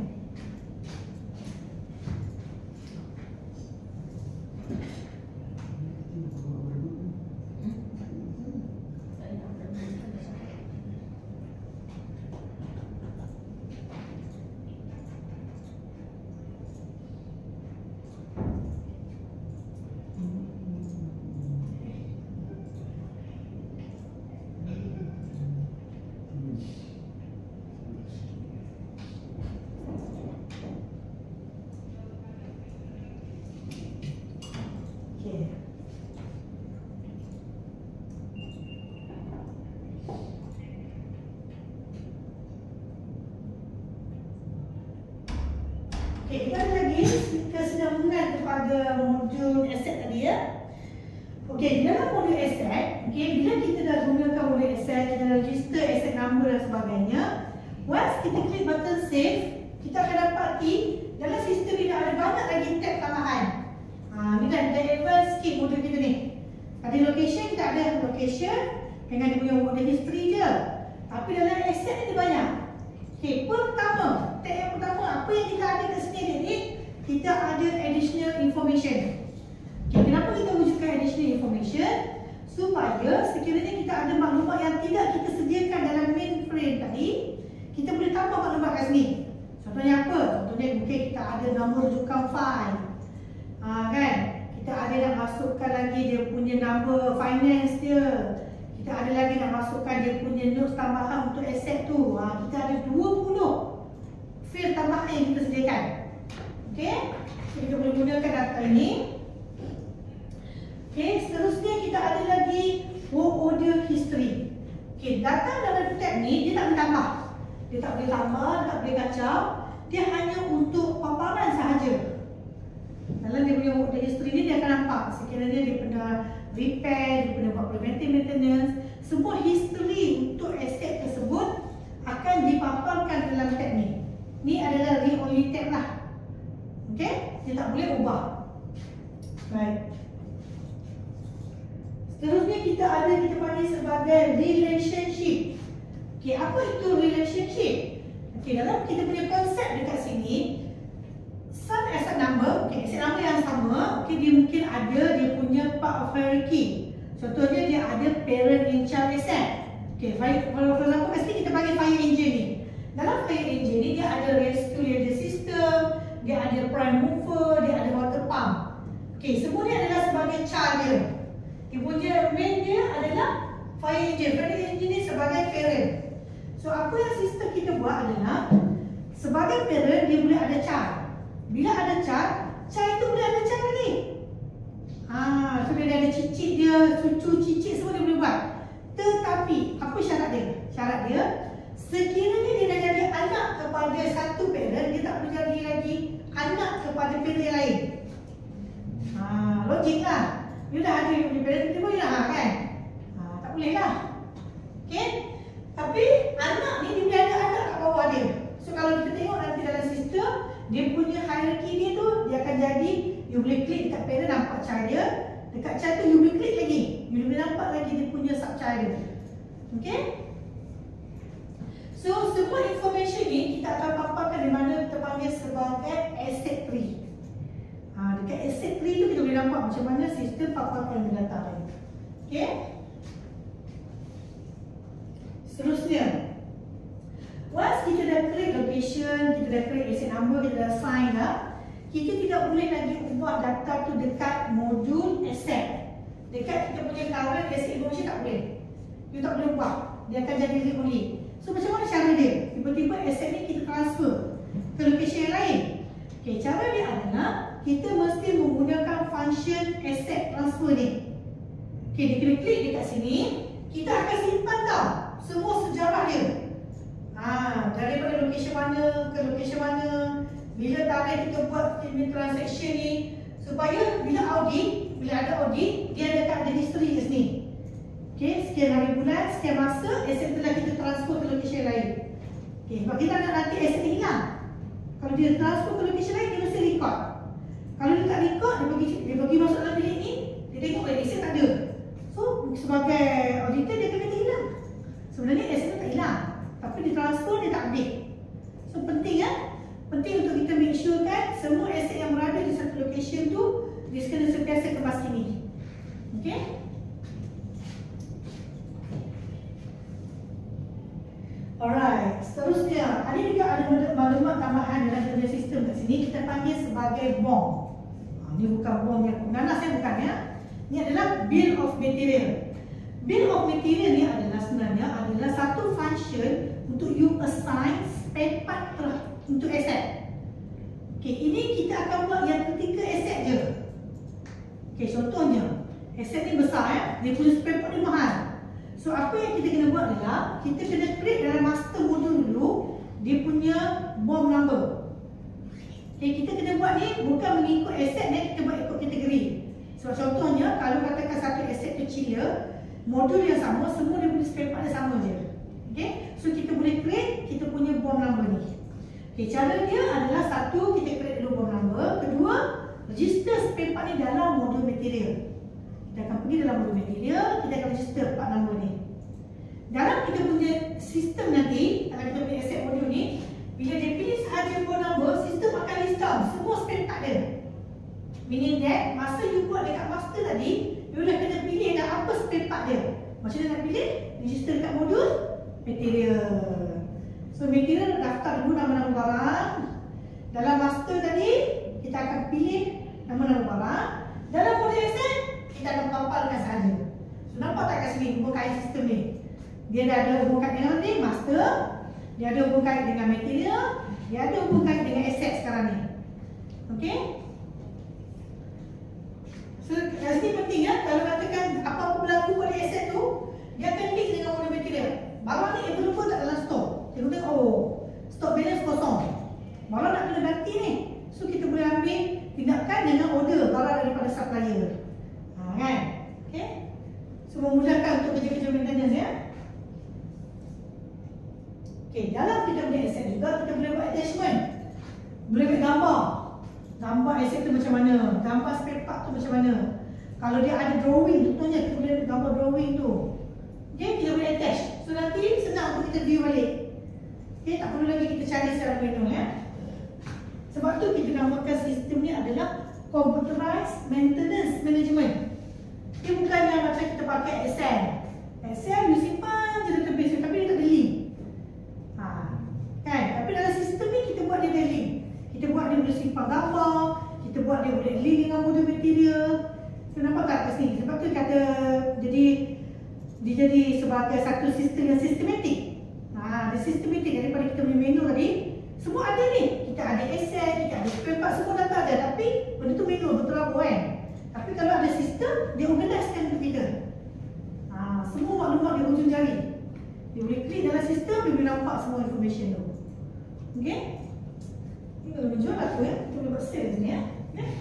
Okey, kita ada lagi, kita sedang mengenal kepada modul aset tadi ya. Okey, di dalam modul aset, okey, bila kita dah gunakan modul aset, kita dah register asset number dan sebagainya, once kita klik button save, kita akan dapati dalam sistem ni dah ada banyak lagi tab tambahan. Ha, ni dah dah advance sikit modul kita ni. Pada location, kita ada location dengan dia punya modul history je. Tapi dalam asset ni dia banyak. Okey, pertama, tab yang pertama apa yang kita ada kat sini ni, kita ada additional information. Okey, kenapa kita wujudkan additional information? Supaya sekiranya kita ada maklumat yang tidak kita sediakan dalam mainframe tadi, kita boleh tambah maklumat kat sini. Contohnya apa? Contohnya mungkin kita ada nombor rujukan file. Ha, kan? Kita ada nak masukkan lagi dia punya number finance dia. Kita ada lagi nak masukkan dia punya notes tambahan untuk aset tu. Ha, kita ada dua puluh field tambahan yang kita sediakan. Okey? So, kita boleh gunakan data ini. Okey, seterusnya kita ada lagi work order history. Okey, data dalam tab ni dia tak boleh tambah. Dia tak boleh tambah, dia tak boleh kacau. Dia hanya untuk paparan sahaja. Dalam dia punya work order history ni dia akan nampak sekiranya dia pernah repair, dia pernah buat preventive maintenance. Semua history untuk aset tersebut akan dipaparkan dalam tab ni. Ni adalah read only tab lah. Okey, dia tak boleh ubah. Baik. Seterusnya kita ada kita panggil sebagai relationship. Okey, apa itu relationship? Okey, dalam kita punya konsep dekat sini, some asset number, okey, asset number yang sama, okey, dia mungkin ada dia punya part of hierarchy. Contohnya dia ada parent in child asset. Okey, for example, kat sini kita panggil fire engine ni. Dalam fire engine ni dia ada rescue leader system, dia ada prime mover, dia ada water pump. Okey, semua ni adalah sebagai child dia. Dia punya main dia adalah fire engine. Fire engine ni sebagai parent. So apa yang sistem kita buat adalah sebagai parent dia boleh ada child. Bila ada child, child itu boleh ada child lagi. Ah, so dia ada cicit dia, cucu cicit semua dia boleh buat. Tetapi apa syarat dia? Syarat dia sekiranya dia dah jadi anak kepada satu parent, dia tak boleh jadi lagi anak kepada parent yang lain. Ah, logik lah. Dia dah ada yang punya parent, dia boleh lah kan? Ah, tak boleh lah. Okay? Tapi anak ni dia boleh ada anak kat bawah dia. So kalau kita tengok nanti dalam sistem, dia punya hierarchy dia tu, dia akan jadi, you boleh klik dekat parent nampak child dia. Dekat child tu you boleh klik lagi, you boleh nampak lagi dia punya sub child dia. Okay? So semua information ni kita akan paparkan di mana kita panggil sebagai asset tree. Ha, dekat asset tree tu kita boleh nampak macam mana sistem paparkan data ni. Okay? Seterusnya, once kita dah create location, kita dah create asset number, kita dah sign dah, kita tidak boleh lagi ubah data tu dekat modul asset. Dekat kita punya current asset information tak boleh. You tak boleh ubah. Dia akan jadi read only. So macam mana cara dia? Tiba-tiba asset ni kita transfer ke location yang lain. Okay, cara dia adalah kita mesti menggunakan function asset transfer ni. Okay, dia kena klik dekat sini. Kita akan simpan tau semua sejarah dia. Ha, daripada location mana ke location mana, bila tarikh kita buat transaction ni, supaya bila audit, bila ada audit, dia ada kat history kat sini. Okey, sekian hari bulan, sekian masa, aset telah kita transfer ke location lain. Okay, sebab kita nak nanti aset ni hilang. Kalau dia transfer ke location lain, dia mesti record. Kalau dia tak record, dia bagi dia bagi masuk dalam bilik ni, dia tengok eh, aset tak ada. So, sebagai auditor dia kena hilang. Sebenarnya aset tu tak hilang, tapi dia transfer dia tak update. So, penting ya. Penting untuk kita make sure kan semua aset yang berada di satu location tu dia kena sentiasa kemas kini. Okey? Alright, seterusnya ada juga ada maklumat tambahan dalam kerja sistem kat sini kita panggil sebagai B O M. Ha, ini bukan B O M yang ganas saya bukan ya. Ini adalah Bill of Material. Bill of Material ni adalah sebenarnya adalah satu function untuk you assign spare part untuk aset. Okey, ini kita akan buat yang ketika aset je. Okey, contohnya aset ni besar ya, dia punya spare part ni mahal. So apa yang kita kena buat adalah kita kena create dalam master module dulu dia punya B O M number. Okay, kita kena buat ni bukan mengikut aset ni, kita buat ikut kategori. So contohnya kalau katakan satu aset kecil, modul yang sama semua dia punya spare part dia sama je. Okay, so kita boleh create kita punya B O M number ni. Okay, cara dia adalah satu kita create dulu B O M number, kedua register spare part ni dalam modul material. Kita akan pergi dalam modul material, kita akan register part number ni. Dalam kita punya sistem nanti, dalam kita punya asset modul ni, bila dia pilih sahaja B O M number, sistem akan list down semua spare part dia. Meaning that, masa you buat dekat master tadi, you dah kena pilih dah apa spare part dia. Macam mana nak pilih? Register dekat modul material. So material daftar dulu nama-nama barang. Dalam master tadi, kita akan pilih nama-nama barang. Dalam modul asset, kita akan paparkan sahaja. So nampak tak kat sini hubung kait sistem ni? Dia dah ada hubung kait dengan ni, master. Dia ada hubung kait dengan material. Dia ada hubung kait dengan asset sekarang ni. Okey? So kat sini penting ya, kalau katakan apa-apa berlaku pada asset tu, dia akan link dengan modul material. Barang ni available tak dalam stok. Kita tengok, oh, stok balance kosong. Barang nak kena ganti ni. So kita boleh ambil tindakan dengan order barang daripada supplier. Ha, kan? Okay? So memudahkan untuk kerja-kerja maintenance ya. Okay, dalam kita punya asset juga kita boleh buat attachment. Boleh buat gambar. Gambar asset tu macam mana, gambar spare part tu macam mana. Kalau dia ada drawing, contohnya kita boleh gambar drawing tu. Okay, kita boleh attach. So nanti senang untuk kita view balik. Okay, tak perlu lagi kita cari secara manual ya. Sebab tu kita namakan sistem ni adalah Computerized Maintenance Management. Dia bukan yang macam kita pakai Excel. Excel you simpan je database tapi dia tak ada link. Ha, kan? Tapi dalam sistem ni kita buat dia ada link. Kita buat dia boleh simpan gambar, kita buat dia boleh link dengan modul material. So nampak tak kat sini? Sebab tu kata jadi dia jadi sebagai satu sistem yang sistematik. Ha, dia sistematik daripada kita punya menu tadi. Semua ada ni. Kita ada asset, kita ada spare part, semua data ada. Tapi benda tu manual, betul apa kan? Tapi kalau ada sistem, dia organisekan untuk kita. Ha, semua maklumat di hujung jari. Dia boleh klik dalam sistem, dia boleh nampak semua information tu. Okay? Ini kalau menjual aku ya. Kita boleh buat sales ni ya. Okay?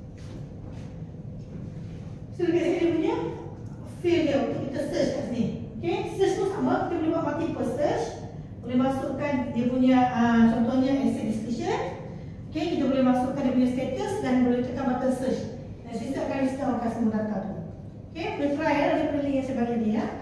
So dekat sini dia punya field dia untuk kita search kat sini. Okay? Search tu sama, kita boleh buat multiple search. Boleh masukkan dia punya uh, contohnya asset description. Okay, kita boleh masukkan dia punya status dan boleh tekan button search. Dan sistem akan list downkan semua data tu. Okay, boleh try ya daripada link yang saya bagi ni ya.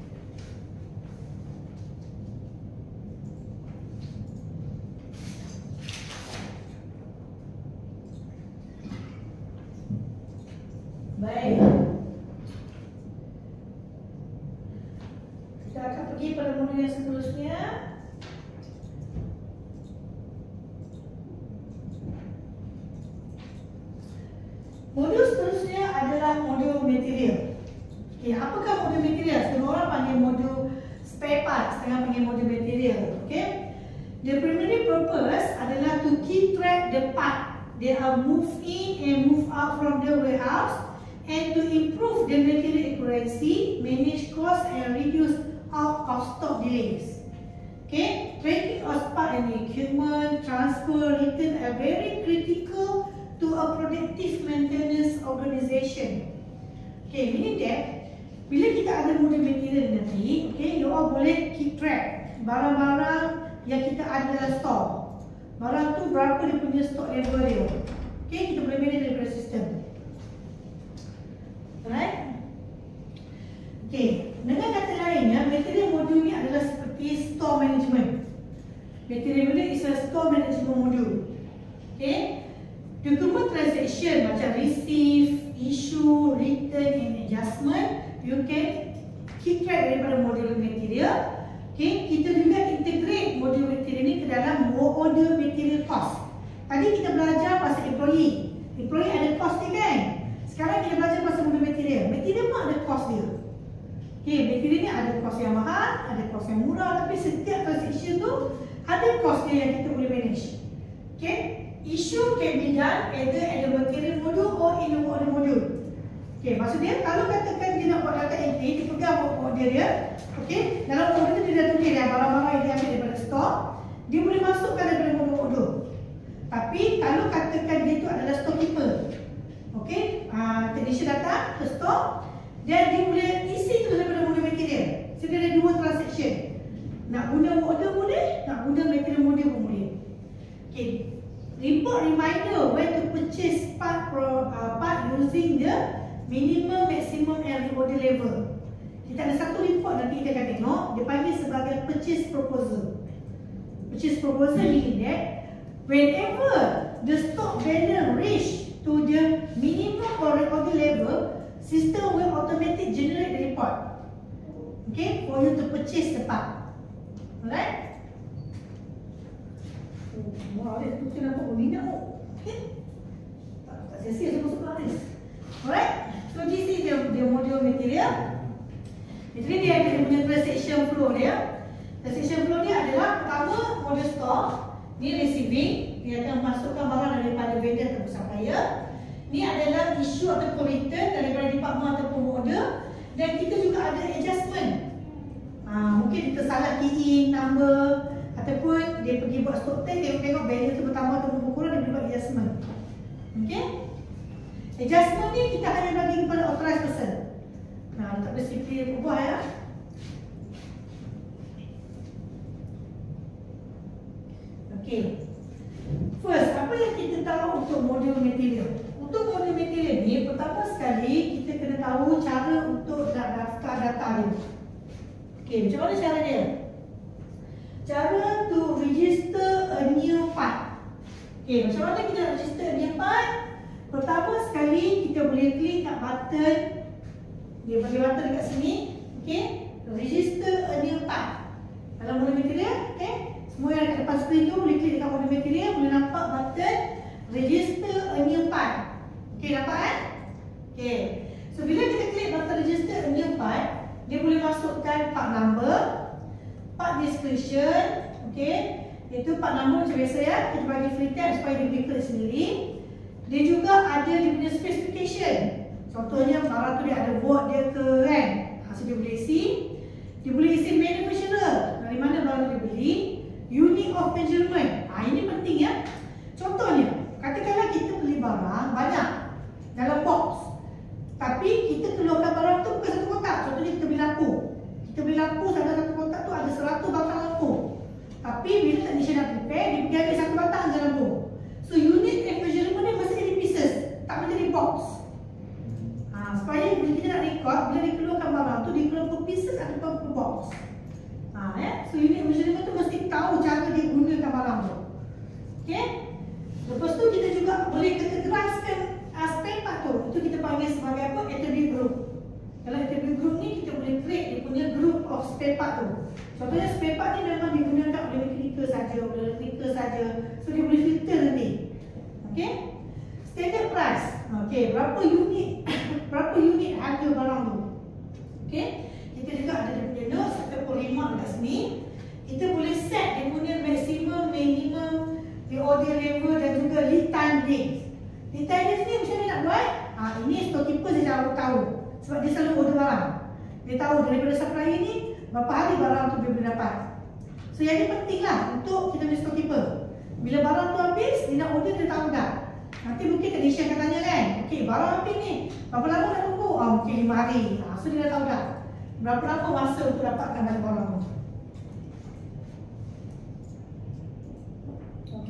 Baik. Kita akan pergi pada modul yang seterusnya. Modul seterusnya adalah modul material. Okay, apakah modul material? Setengah orang panggil modul spare part, setengah panggil modul material. Okay, the primary purpose adalah to keep track the part they are moved in and moved out from the warehouse, and to improve the material accuracy, manage cost, and reduce out of stock delays. Okay, tracking of part and equipment, transfer, return are very critical to a productive maintenance organisation. Okay, meaning that bila kita ada modul material nanti, okay, you all boleh keep track barang-barang yang kita ada dalam store. Barang tu berapa dia punya stock level dia. Okay, kita boleh manage daripada sistem. Alright. Okay, dengan kata lainnya, material modul ni adalah seperti store management. Material modul is a store management module. Okay, dokumen transaction macam receive, issue, return and adjustment, you can keep track daripada modul material. Okay, kita juga integrate modul material ni ke dalam order material cost. Tadi kita belajar pasal employee. Employee ada cost dia kan? Sekarang kita belajar pasal modul material. Material pun ada cost dia. Okay, material ni ada cost yang mahal, ada cost yang murah, tapi setiap transaction tu ada cost dia yang kita boleh manage. Okay, issue can be done either at the material module or in the order module. Okay, maksud dia kalau katakan dia nak buat data entry, dia pegang order dia. Okay, dalam order tu dia dah tulis dah barang-barang yang dia ambil daripada store, dia boleh masukkan daripada modul-modul. Tapi kalau katakan dia tu adalah storekeeper, okay, uh, technician datang ke store, dan dia boleh isi tu daripada modul material. So dia ada dua transaction. Nak guna order boleh, nak guna material modul pun boleh. Okay, report reminder when to purchase part, pro, uh, part using the minimum, maximum and order level. Kita ada satu report nanti kita akan tengok, dia panggil sebagai purchase proposal. Purchase proposal meaning that whenever the stock value reach to the minimum or order level, system will automatically generate the report. Okay, for you to purchase the part. Alright? Oh, wah, dia tu saya nampak berminat oh. Okay. Tak, tak sia-sia saya masuk kelas ni. Alright? So this is the, the module material. Jadi dia ada punya transaction flow dia. Transaction flow dia adalah pertama module store, ni receiving, dia akan masukkan barang daripada vendor atau supplier. Ni adalah issue ataupun return daripada department ataupun order. Dan kita juga ada adjustment. Ha, mungkin kita salah key in number ataupun dia pergi buat stock take, dia tengok value tu bertambah ataupun berkurang, dia buat adjustment. Okay? Adjustment ni kita hanya bagi kepada authorized person. Nah, tak boleh simply ubah ya. Okay. First, apa yang kita tahu untuk modul material? Untuk modul material ni, pertama sekali kita kena tahu cara untuk nak daftar data dia. Okay, macam mana cara dia? Cara to register a new part. Okay, macam mana kita nak register a new part? Pertama sekali kita boleh klik kat button. Dia bagi button dekat sini. Okay, register a new part. Dalam modul material, okay, semua yang dekat depan screen tu boleh klik dekat modul material, boleh nampak button register a new part. Okay, dapat kan? Okay, so bila kita klik button register a new part, dia boleh masukkan part number, part description, okay, iaitu part number macam biasa ya, kita bagi free time supaya dia boleh klik sendiri. Dia juga ada dia punya specification. Contohnya barang tu dia ada word dia ke kan, so dia boleh isi. Dia boleh isi manufacturer, dari mana barang dia beli, unit of measurement. Ha, ini penting ya. Contohnya, katakanlah kita beli barang banyak dalam box, tapi kita keluarkan barang tu bukan satu kotak. Contohnya kita beli lampu. Kita beli lampu, dalam satu kotak tu ada seratus batang lampu. Tapi bila technician nak prepare, dia pergi ambil satu batang je lampu. So unit of measurement ni mesti jadi pieces, tak boleh jadi box. Ha, supaya bila kita nak record, bila dia keluarkan barang tu, dia keluar per pieces ataupun per box. Ha, ya? So unit measurement tu mesti tahu cara dia gunakan barang tu. Okay? Lepas tu kita juga boleh categorizekan uh, spare part tu. Itu kita panggil sebagai apa? Attribute group. Dalam attribute group ni kita boleh create dia punya group of spare part tu. Contohnya spare part ni memang digunakan oleh mechanical saja, oleh electrical saja. So dia boleh filter nanti. Okay? Standard price. Okay, berapa unit berapa unit harga barang tu. Okay? Kita juga ada dia punya notes ataupun remark dekat sini. Kita boleh set dia punya maximum, minimum, the order level dan juga lead time dates. Lead time dates ni macam mana nak buat? Ha, ini storekeeper saya tahu, tahu. Sebab dia selalu order barang. Dia tahu daripada supplier ni berapa hari barang tu dia boleh dapat. So yang ini penting lah untuk kita punya storekeeper. Bila barang tu habis, dia nak order, dia tahu dah. Nanti mungkin technician akan tanya kan, okey barang habis ni, berapa lama nak tunggu? Ah, mungkin lima hari. Ha, so dia dah tahu dah berapa lama masa untuk dapatkan barang tu.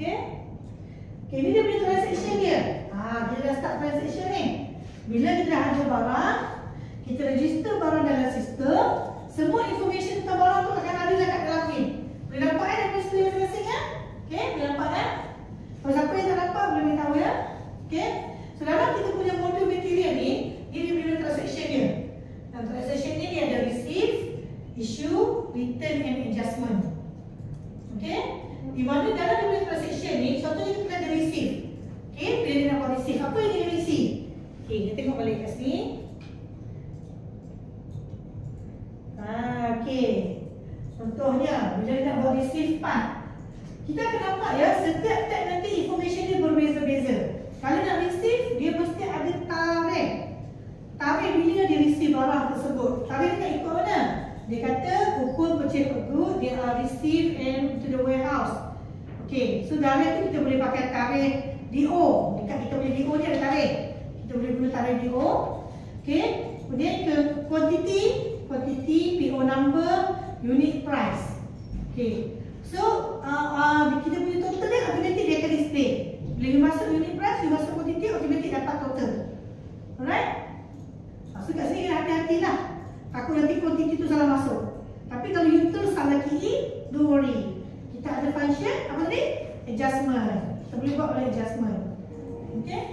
Okey. Okey, ini dia punya transaction dia. Ha, kita dah start transaction ni. Bila kita dah ada barang, kita register barang dalam sistem, semua information tentang barang tu akan ada dekat dalam ni. Boleh nampak kan daripada screen masing-masing ya? Okey, boleh nampak kan? Kalau siapa yang tak nampak boleh beritahu ya. Okey. So dalam kita punya modul material ni, ini dia punya transaction dia. Dan transaction ni dia ada receive, issue, return and adjustment. Okey. Di mana dalam dia punya transaction ni, contohnya kita ada receive. Okey, bila dia nak buat receive, apa yang dia receive? Okey, kita tengok balik kat sini. Ah, okey. Contohnya, bila dia nak buat receive part, kita akan nampak ya, setiap tab nanti information dia berbeza-beza. Kalau nak receive, dia mesti ada tarikh. Tarikh bila dia receive barang tersebut. Tarikh dia ikut mana? Dia kata, upon purchase of good, they are received and to the warehouse. Okey, so dari tu kita boleh pakai tarikh D O. Dekat kita punya D O ni ada tarikh. Kita boleh guna tarikh D O. Okey, kemudian ke quantity, quantity, P O number, unit price. Okey. So, uh, uh, kita punya total dia automatic dia akan display. Bila you masuk unit price, you masuk quantity, automatic dapat total. Alright? So kat sini kena hati-hati lah. Takut nanti quantity tu salah masuk. Tapi kalau you terus salah key, don't worry. Kita ada function, apa tadi? Adjustment. Kita boleh buat oleh adjustment. Okay?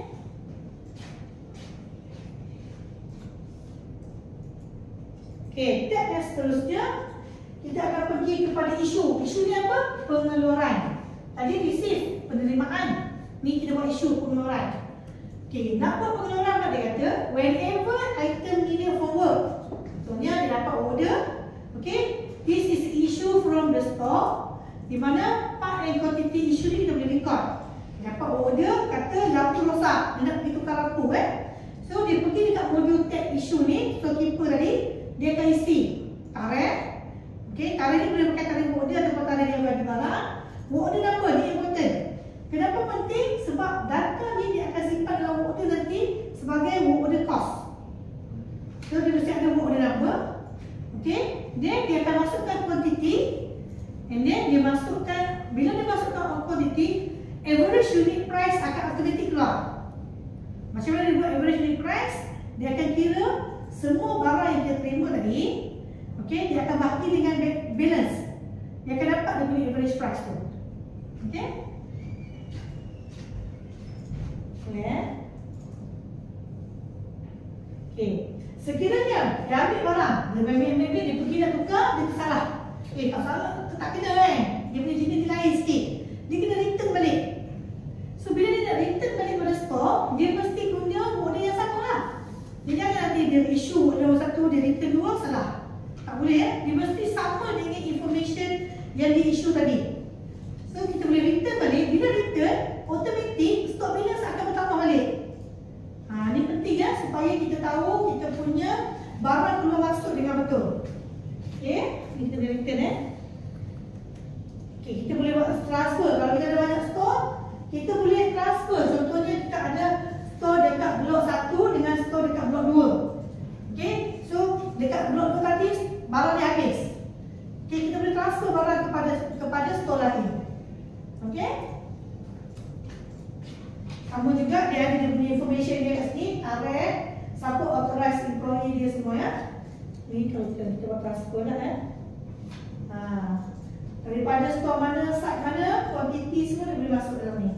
Okay, tab yang seterusnya, kita akan pergi kepada isu. Isu ni apa? Pengeluaran. Tadi receive, penerimaan. Ni kita buat isu pengeluaran. Okay, nak buat pengeluaran apa dia kata? Whenever item needed for work. Contohnya dia dapat order. Okay, this is issue from the store. Di mana part and quantity issue ni kita boleh record. Dia dapat order, kata lampu rosak. Dia nak pergi tukar lampu eh. So dia pergi dekat modul tab issue ni, storekeeper tadi, dia akan isi tarikh. Okay, tarikh ni boleh pakai tarikh order ataupun tarikh yang bagi barang. Order number ni important. Kenapa penting? Sebab data ni dia akan simpan dalam order nanti sebagai order cost. So dia mesti ada order number. Okay, then dia akan masukkan quantity. And then dia masukkan, bila dia masukkan quantity, average unit price akan automatic keluar. Macam mana dia buat average unit price? Dia akan kira semua barang yang dia terima tadi. Okay, dia akan bahagi dengan balance. Dia akan dapat dia punya average price tu. Okay. Clear? Okay. Sekiranya dia ambil barang, dia ambil-ambil, dia pergi nak tukar, dia tersalah. Eh, tak salah, tak kena kan? Dia punya jenis dia lain sikit. Dia kena return balik. So, bila dia nak return balik pada store, dia mesti guna order yang sama lah. Dia jangan nanti dia issue order satu, dia return dua, salah. Tak boleh ya? Dia mesti sama dengan information yang di issue tadi. So, kita boleh return balik. Bila return, automatic stock balance akan bertambah balik. Ha, ni penting ya, supaya kita tahu kita punya barang keluar masuk dengan betul. Okay, ni kita boleh return eh. Okay, kita boleh buat transfer. Kalau kita ada banyak store, kita boleh transfer. Contohnya kita ada store dekat blok satu dengan store dekat blok dua. Okay, so dekat blok dua tadi barang dia habis. Okay, kita boleh transfer barang kepada kepada store lain. Okay. Kamu juga dia ada dia punya information dia kat sini, tarikh, siapa authorized employee dia semua ya. Ni kalau kita, kita buat transfer lah eh. Ha. Daripada store mana, site mana, quantity semua dia boleh masuk dalam ni.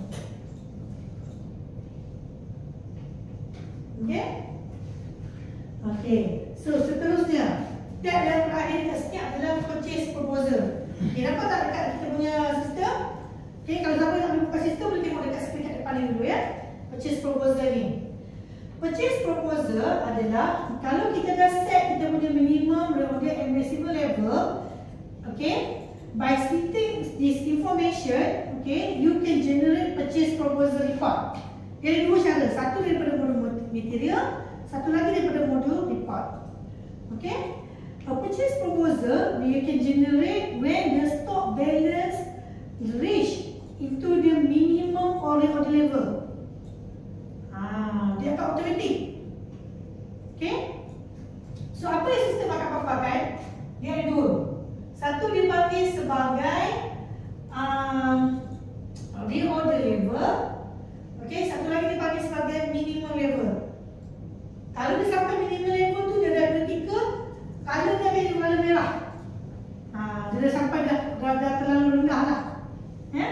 Okay. Okay. So seterusnya, tab yang terakhir kat sini adalah purchase proposal. Okay, dapat tak dekat kita punya sistem? Okay, kalau siapa nak buka sistem boleh tengok dekat screen kat depan ni dulu ya. Purchase proposal ni. Purchase proposal adalah kalau kita dah set kita punya minimum order and maximum level, okay, by splitting this information, okay, you can generate purchase proposal report. Dia ada dua cara, satu daripada modul material, satu lagi daripada modul report. Okay, a purchase proposal you can generate when the stock balance reach into the minimum order level. Ah, dia akan automatic. Okay. So apa yang sistem akan pakai? Dia ada dua. Satu dipanggil sebagai um, Dia order level. Okey, satu lagi dipanggil sebagai minimum level. Kalau dia sampai minimum level tu, dia dah vertical, color dia akan warna merah. Ha, dia dah sampai dah, dah, dah terlalu rendah lah. Ya?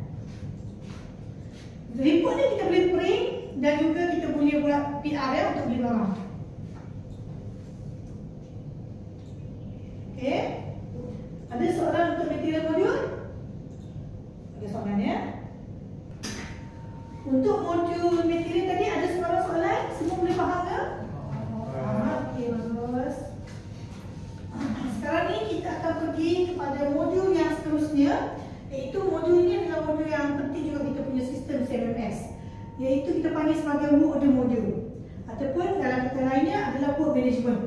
Report ni kita boleh print dan juga kita boleh buat P R ya, untuk beli barang. Okey. Ada soalan untuk material modul? Ada soalan ya? Untuk modul material tadi ada soalan-soalan? Semua boleh faham ke? Okey, bagus. Sekarang ni kita akan pergi kepada modul yang seterusnya, iaitu modul ini adalah modul yang penting juga kita punya sistem C M M S, iaitu kita panggil sebagai work order module ataupun dalam kata lainnya adalah work management.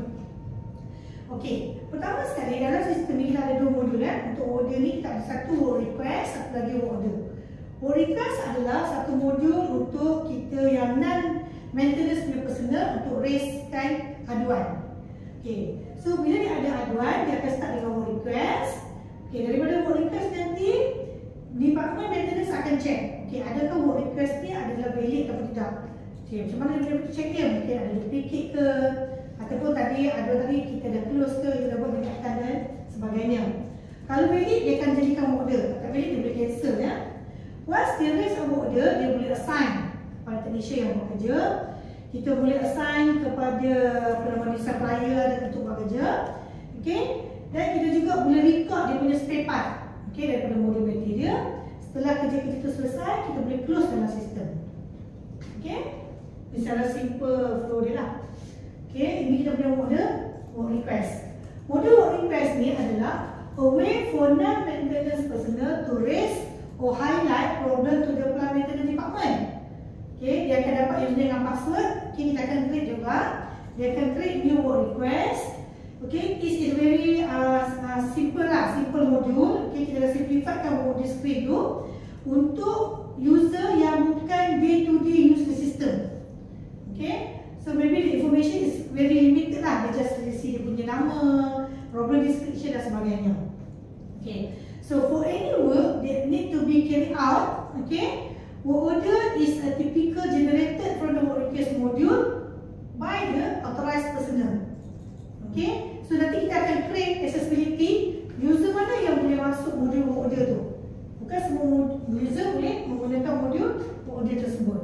Okey, pertama sekali dalam sistem ini kita ada dua modul ya. Untuk order ni kita ada satu work request, satu lagi work order. Work request adalah satu modul untuk kita yang non maintenance punya personal untuk raise-kan aduan. Okey, so bila dia ada aduan, dia akan start dengan work request. Okey, daripada work request nanti department maintenance akan check. Okey, adakah work request ni adalah valid atau tidak. Okey, macam mana dia boleh check dia? Mungkin ada duplicate ke, ataupun tadi aduan tadi kita dah close ke, kita dah buat dekatan dan sebagainya. Kalau valid, dia akan jadikan order. Tak valid, dia boleh cancel ya. Once dia raise a order, dia boleh assign kepada technician yang buat kerja. Kita boleh assign kepada penamaan supplier untuk buat kerja. Okey. Dan kita juga boleh record dia punya spare part, okey, daripada modul material. Setelah kerja-kerja itu selesai, kita boleh close dalam sistem. Okey. Secara simple flow dia lah. Okey, ini kita punya modul work request. Modul work request ni adalah a way for non-maintenance personnel to raise or highlight problem to the plant maintenance department. Okay, dia akan dapat username dan password. Okay, kita akan create juga. Dia akan create new work request. Okay, this is very uh, uh, simple lah, simple module. Okay, kita dah simplifiedkan module screen tu untuk user yang bukan day to day use the system. Okay, so maybe the information is very limited lah. Dia just isi dia punya nama, problem description dan sebagainya. Okay. So for any work that need to be carried out, okay, work order is a typical generated from the work request module by the authorized personnel. Okay, so nanti kita akan create accessibility user mana yang boleh masuk modul work order tu. Bukan semua user boleh menggunakan modul work order tersebut.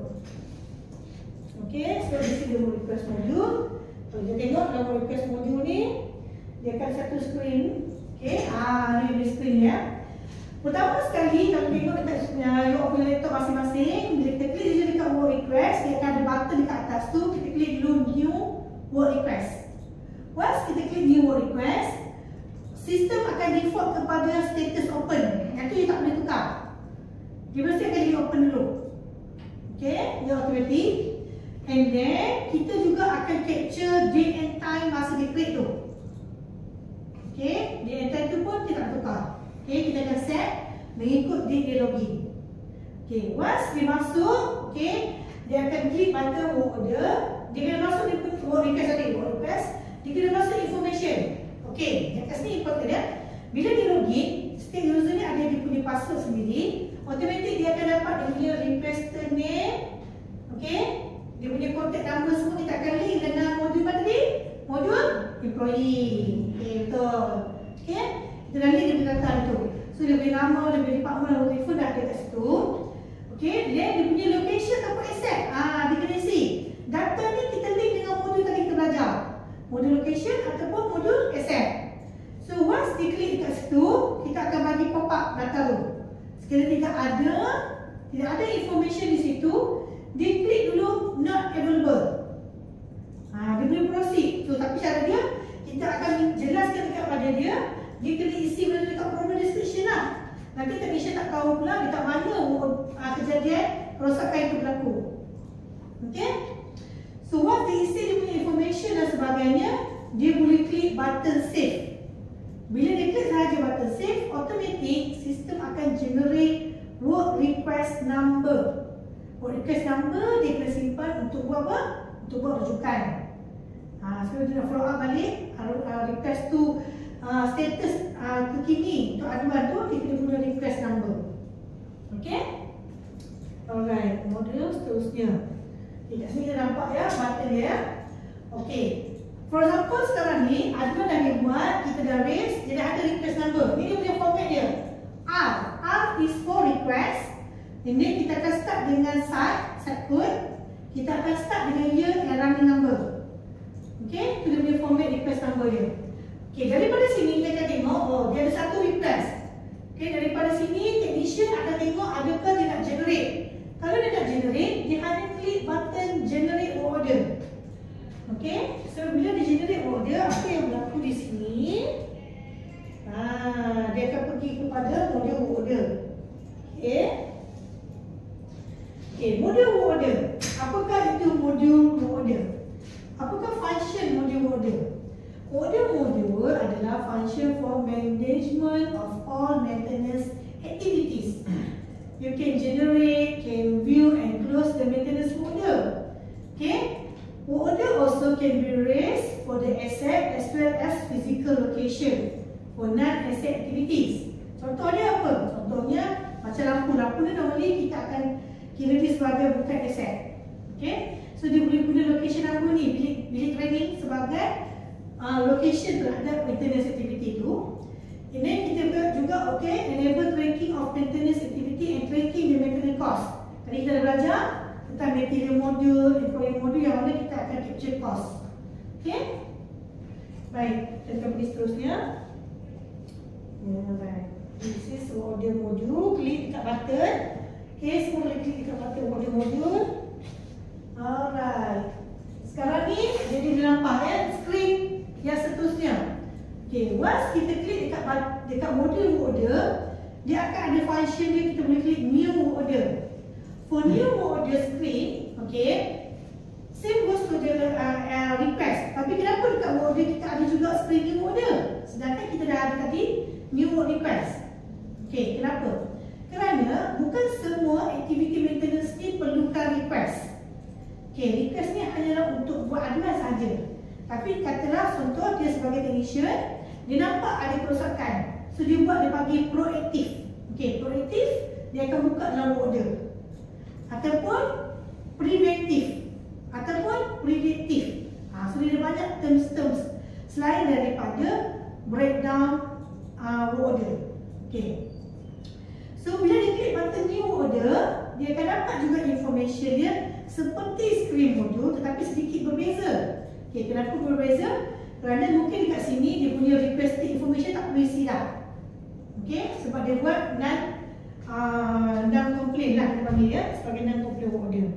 Okay, so this is the work request module. Kalau kita tengok dalam work request module ni, dia akan satu screen. Okay, ah, ni dia screen ya. Pertama sekali, kalau tengok dekat uh, you punya laptop masing-masing, bila kita klik je dekat work request, dia akan ada button dekat atas tu. Kita klik dulu new work request. Once kita klik new work request, sistem akan default kepada status open. Yang tu dia tak boleh tukar. Dia mesti akan di open dulu. Okay, dia automatic. And then kita juga akan capture date and time masa dia create tu. Okay, date and time tu pun dia tak tukar. Okay, kita akan set mengikut date dia login. Okay, once dia masuk, okay, dia akan klik button work order. Dia kena masuk dia pun work request tadi, work request. Dia kena masuk information. Okay, yang kat sini important ya. Bila dia login, state user ni ada dia punya password sendiri. Automatic dia akan dapat dia punya requester name. Okay, dia punya contact number semua kita akan link dengan modul apa tadi? Modul employee. Okay, betul. Okay. Kita dah link dia punya data tu. So dia punya nama, dia punya department, nombor telefon dah ada kat situ. Okay, then dia punya location ataupun asset. Ah, dia kena isi. Data ni kita link dengan modul tadi kita belajar. Modul location ataupun modul asset. So once dia klik kat situ, kita akan bagi pop up data tu. Sekiranya tidak ada, tidak ada information di situ, dia klik dulu not available. Ah, dia boleh proceed. So tapi cara dia, kita akan jelaskan dekat pada dia. Dia kena isi benda dekat problem description lah. Nanti technician tak tahu pula dekat mana uh, kejadian kerosakan itu berlaku. Okay. So once dia isi dia punya information dan sebagainya, dia boleh klik button save. Bila dia klik sahaja button save, automatic sistem akan generate work request number. Work request number dia kena simpan untuk buat apa? Untuk buat rujukan. Ha, sekarang dia nak follow up balik uh, request tu. Uh, status uh, terkini untuk aduan tu, kita guna request number. Okay. Lalu seterusnya. Okay, kat sini kita nampak ya button dia. Okay. For example sekarang ni admin dah dibuat, kita dah raise, jadi ada request number. Ini dia punya format dia. R. R is for request. Ini kita akan start dengan site, site code. Kita akan start dengan year and running number. Okay, itu dia punya format request number dia. Okay, daripada sini kita akan tengok, oh dia ada satu request. Okay, daripada sini technician akan tengok adakah dia nak generate. Kalau dia nak generate, dia hanya klik button generate order. Okay, so bila dia generate order, apa yang berlaku di sini? Ah, dia akan pergi kepada module order. Okay. Okay, module order. Apakah itu module order? Apakah function module order? Order module adalah function for management of all maintenance activities. You can generate, can view and close the maintenance order. Okay. Order also can be raised for the asset as well as physical location for non-asset activities. Contohnya apa? Contohnya macam lampu. Lampu ni normally kita akan kira dia sebagai bukan asset. Okay? So dia boleh guna location lampu ni, bilik, bilik training sebagai uh, location terhadap maintenance activity tu. Ini kita buat juga, okay, enable tracking of maintenance activity and tracking the maintenance cost. Tadi kita dah belajar tentang material module, employee module yang mana kita akan capture cost. Okay? Baik, kita akan pergi seterusnya. Alright, this is order module. Klik dekat button. Okay, semua boleh klik dekat button order module. Alright, sekarang ni jadi dia nampak ya screen yang seterusnya. Okay, once kita klik dekat dekat module order, dia akan ada function dia, kita boleh klik new order. For new order screen, okay, same goes to the uh, uh, request. Tapi kenapa dekat order kita ada juga screen new order, sedangkan kita dah ada tadi new request? Okay, kenapa? Kerana bukan semua activity maintenance ni perlukan request. Okay, request ni hanyalah untuk buat aduan saja. Tapi katalah contoh dia sebagai technician, dia nampak ada kerosakan, so dia buat, dia panggil proaktif. Okay, proaktif dia akan buka dalam order. Ataupun preventif, ataupun prediktif. Ha, so dia ada banyak terms-terms selain daripada breakdown uh, order. Okay. So bila dia klik button new order, dia akan dapat juga information dia seperti screen module tetapi sedikit berbeza. Okay, kenapa berbeza? Kerana mungkin dekat sini dia punya requested information tak perlu isi dah. Okay, sebab dia buat non Uh, non-complaint lah kita panggil ya, sebagai non-complaint order.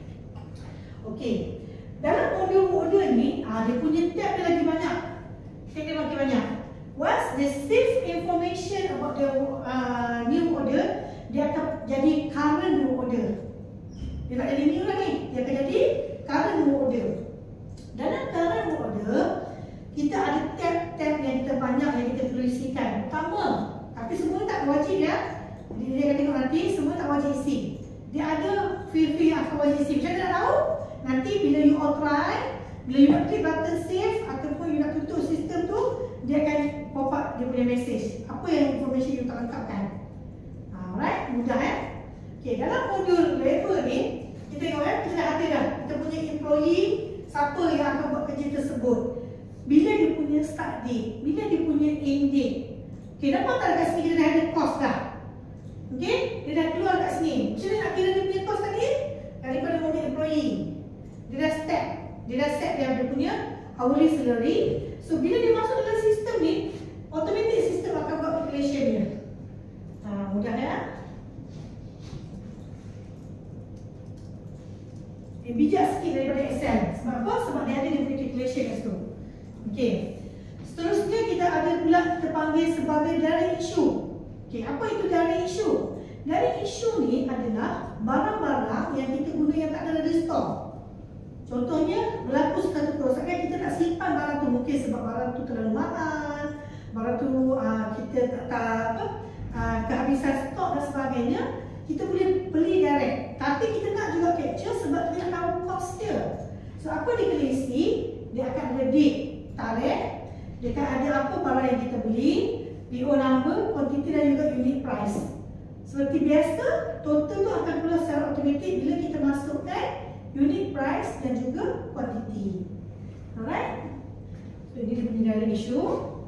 Okey, dalam module order ni uh, dia punya tab dia lagi banyak. Tab dia lagi banyak. Once the save information about the uh, new order, dia akan jadi current new order. Dia tak jadi new lagi, dia akan jadi current new order. Dalam current new order, kita ada tab-tab yang kita banyak yang kita perlu isikan. Pertama, tapi semua tak wajib ya. Jadi dia akan tengok nanti semua tak wajib isi. Dia ada field-field yang akan wajib isi. Macam mana nak tahu? Nanti bila you all try, bila you nak klik button save ataupun you nak tutup sistem tu, dia akan pop up dia punya message. Apa yang information you tak lengkapkan. Alright, mudah eh? Okay, dalam modul level ni, kita tengok eh, kita dah ada dah. Kita punya employee, siapa yang akan buat kerja tersebut. Bila dia punya start date, bila dia punya end date. Okay, nampak tak kat sini kita dah ada cost dah. Okay, dia dah keluar kat sini. Macam mana nak kira dia punya cost tadi? Daripada modul employee. Dia dah step. Dia dah set dia, dia punya hourly salary. So, bila dia masuk dalam sistem ni, automatic sistem akan buat calculation dia. Ha, mudah ya? Dia bijak sikit daripada Excel. Sebab apa? Sebab dia ada dia punya calculation kat situ. Okay. Seterusnya kita ada pula kita panggil sebagai direct issue. Okay, apa itu direct issue? Direct issue ni adalah barang-barang yang kita guna yang tak ada di store. Contohnya, berlaku satu kerosakan, kita nak simpan barang tu. Mungkin sebab barang tu terlalu mahal, barang tu uh, kita tak, tak apa, uh, kehabisan stok dan sebagainya. Kita boleh beli direct. Tapi kita nak juga capture sebab kita nak tahu cost dia. So, apa dia kena isi? Dia akan ada date, tarikh. Dia akan ada apa barang yang kita beli, P O number, quantity dan juga unit price. Seperti biasa, total tu akan keluar secara automatik bila kita masukkan unit price dan juga quantity. Alright. So ini dia punya direct issue.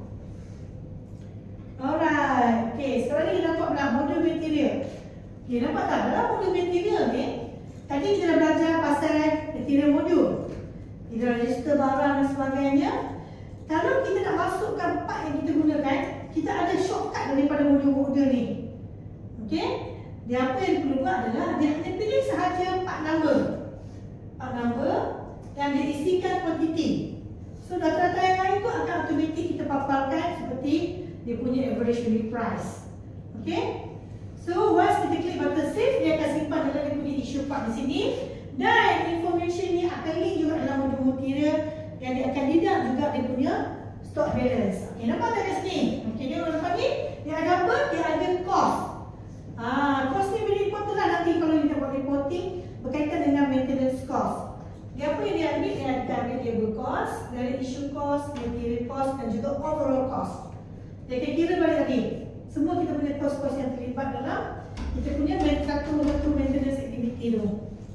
Alright. Okay, sekarang ni kita nampak pula modul material. Okay, nampak tak? Dalam modul material ni, tadi kita dah belajar pasal material modul. Kita register barang dan sebagainya. Kalau kita nak masukkan part yang kita gunakan, kita ada shortcut daripada modul-modul ni. Okey? Dia apa yang perlu buat adalah dia hanya pilih sahaja part number. Part number yang dia isikan quantity. So data-data yang lain tu akan automatik kita paparkan seperti dia punya average unit price. Okey? So once kita klik button save, dia akan simpan dalam dia punya issue part di sini. Dan information ni akan link juga dalam modul material yang dia akan lidak juga dia punya stock balance. Okey, nampak tak kat sini? Okey, dia nampak ni, dia ada apa? Dia ada cost. Ah, cost ni very important lah nanti kalau kita buat reporting berkaitan dengan maintenance cost. Dia apa yang dia ambil? Dia akan ambil labor cost, dari issue cost, material cost dan juga overall cost. Dia akan kira balik lagi semua kita punya cost-cost yang terlibat dalam kita punya satu-satu maintenance activity tu.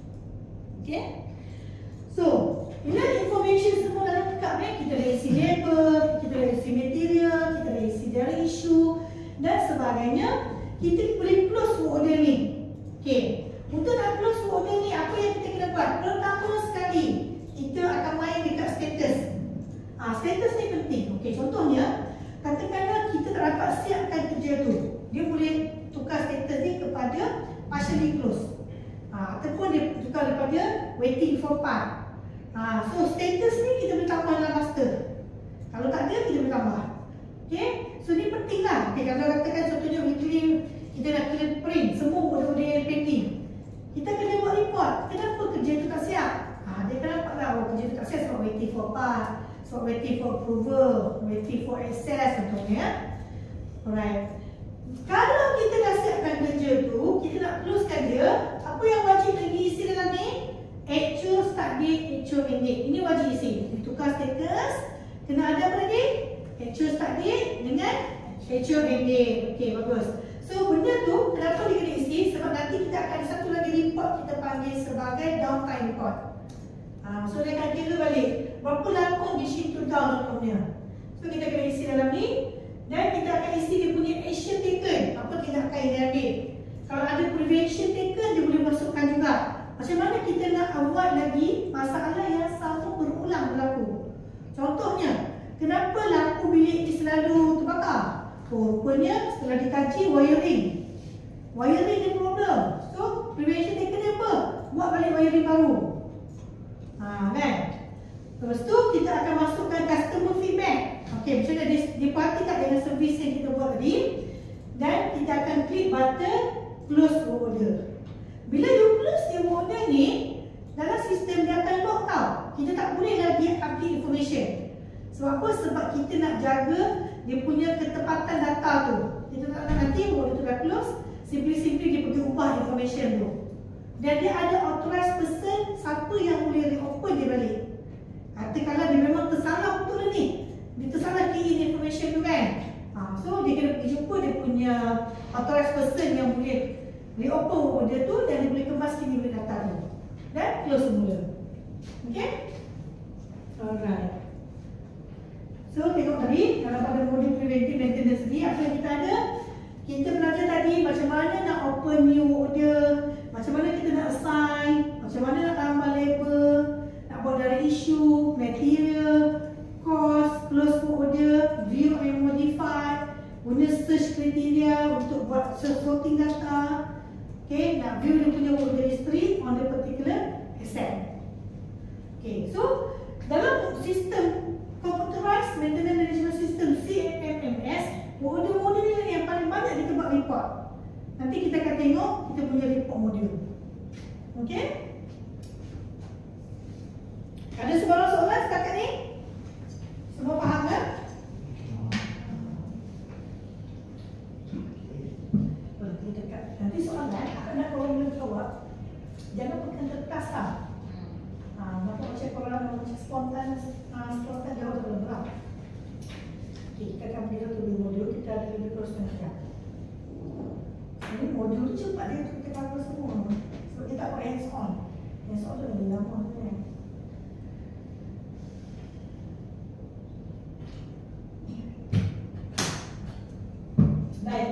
Okay? So, bila information semua dah lengkap ni, kita dah isi labor, kita dah isi material, kita dah isi dari issue dan sebagainya. Kita boleh close order ni. Okay, untuk nak close order ni, apa yang kita kena buat? Pertama sekali, kita akan main dekat status. Ah, status ni penting. Okay, contohnya, katakanlah kita tak dapat siapkan kerja tu, dia boleh tukar status ni kepada partially close. Ah, ataupun dia tukar daripada waiting for part. Ah, so status ni kita boleh tambah dalam master. Kalau tak ada, kita boleh tambah. Okay, so ni penting lah. Okay, kalau katakan contohnya weekly kita nak kena print semua order-order yang pending, kita kena buat report. Kenapa kerja tu tak siap? Ah, dia akan nampak lah, oh kerja tu tak siap sebab waiting for part, sebab waiting for approval, waiting for access contohnya. Alright. Kalau kita dah siapkan kerja tu, kita nak closekan dia, apa yang wajib lagi isi dalam ni? Actual start date, actual end date. Ini wajib isi. Tukar status, kena ada apa lagi? Actual start date dengan actual end date. Okey, bagus. So benda tu kenapa dia kena isi? Sebab nanti kita akan satu lagi report kita panggil sebagai downtime report. Ha, so dia akan kira balik berapa lama machine tu down contohnya. So kita kena isi dalam ni dan kita akan isi dia punya action taken. Apa tindakan yang dia ambil. Kalau ada prevention taken, dia boleh masukkan juga. Macam mana kita nak avoid lagi masalah yang sama berulang berlaku. Contohnya, kenapa lampu bilik ni selalu terbakar? Oh, rupanya setelah dikaji wiring. Wiring ni problem. So, prevention taken dia apa? Buat balik wiring baru. Ha, kan? Lepas tu, kita akan masukkan customer feedback. Okey, macam mana dia, dia parti tak dengan servis yang kita buat tadi. Dan kita akan klik button close order. Bila you close your order ni, dalam sistem dia akan lock tau. Kita tak boleh lagi update information. Sebab apa? Sebab kita nak jaga dia punya ketepatan data tu. Kita tak nak nanti order tu dah close, simply-simply dia pergi ubah information tu. Dan dia ada authorized person, siapa yang boleh reopen dia balik. Katakanlah dia memang tersalah betul ni, dia tersalah key in information tu kan. Ha, so dia kena pergi jumpa dia punya authorized person yang boleh reopen order tu dan dia boleh kemas kini balik data tu. Dan close semula. Okay? Alright. So tengok tadi, kalau pada modul preventive maintenance ni, apa yang kita ada? Kita belajar tadi macam mana nak open new order, macam mana kita nak assign, macam mana nak tambah labor, nak buat dari issue, material, cost, close order, view and modify, guna search criteria untuk buat search sorting data. Okay, nak view dia punya order history on the particular asset. Okay, so dalam sistem Computerized Maintenance Management System C M M S, modul-modul ni yang paling banyak kita buat report. Nanti kita akan tengok kita punya report modul. Okey? Ada sebarang soalan setakat ni? Semua faham kan? Boleh dekat. Nanti soalan akan nak orang boleh jawab. Jangan pegang kertas lah. Ha, nampak macam korang macam spontan, uh, spontan jawab dalam berapa. Okay, kita akan beri dulu modul, kita ada lebih kurang setengah jam. Ini modul tu cepat dia untuk kita cover semua. Sebab dia tak buat hands on. Hands on tu lebih lama sebenarnya. Baik.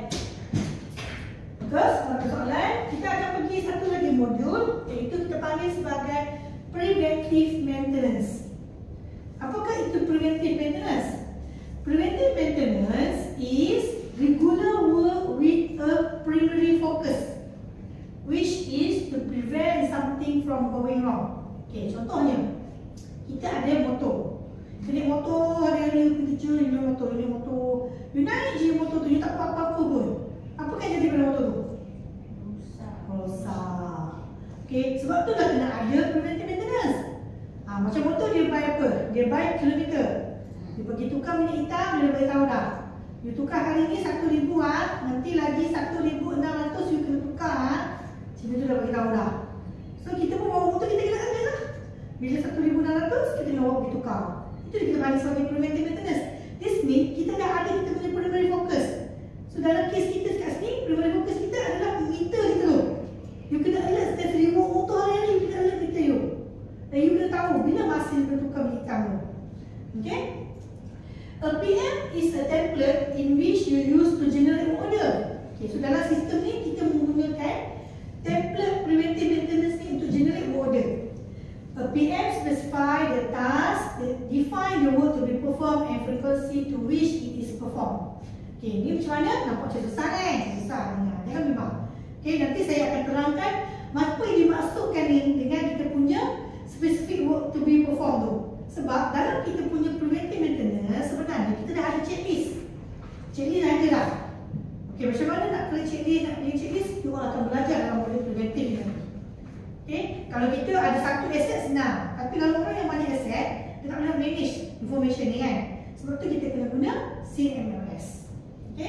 Terus, pada soalan, kita akan pergi satu lagi modul, iaitu kita panggil sebagai preventive maintenance. Apakah itu preventive maintenance? Preventive maintenance is regular work with a primary focus, which is to prevent something from going wrong. Okay, contohnya, kita ada motor. Kita naik motor hari-hari kerja, ini motor, ini motor. You naik je motor tu, you tak buat apa-apa pun. Apa kan jadi pada motor tu? Rosak. Rosak. Okay, sebab tu dah kena ada preventive maintenance. Ha, macam motor dia buy apa? Dia buy kilometer. Dia pergi tukar minyak hitam, dia bagi tahu dah. You tukar hari ni satu ribu ah, nanti lagi satu ribu enam ratus you kena tukar ah. Sini tu dah bagi tahu dah. So kita pun bawa motor kita kena ada lah. Bila satu ribu enam ratus kita kena bawa pergi tukar. Itu kita panggil sebagai preventive maintenance. This means kita dah ada kita punya primary focus. So dalam kes kita kat sini, primary focus kita adalah meter kita tu. You kena alert setiap remote motor hari-hari, you kena alert meter you. Dan you kena tahu bila masa you kena tukar minyak hitam tu. Okay? A P M is a template in which you use to generate order. Okay, so dalam sistem ni kita menggunakan template preventive maintenance ni untuk generate order. A P M specify the task, define the work to be performed and frequency to which it is performed. Okay, ni macam mana? Nampak macam susah kan? Susah dengar, jangan bimbang. Okay, nanti saya akan terangkan apa yang dimaksudkan ni dengan kita punya specific work to be performed tu. Sebab dalam kita punya preventive maintenance sebenarnya kita dah ada checklist. Checklist dah ada dah. Okey, macam mana nak create checklist, nak create checklist, kita akan belajar dalam modul preventive ni. Okey, kalau kita ada satu aset senang. Tapi kalau orang yang banyak aset, dia tak boleh manage information ni kan. Sebab tu kita kena guna C M M S. Okey.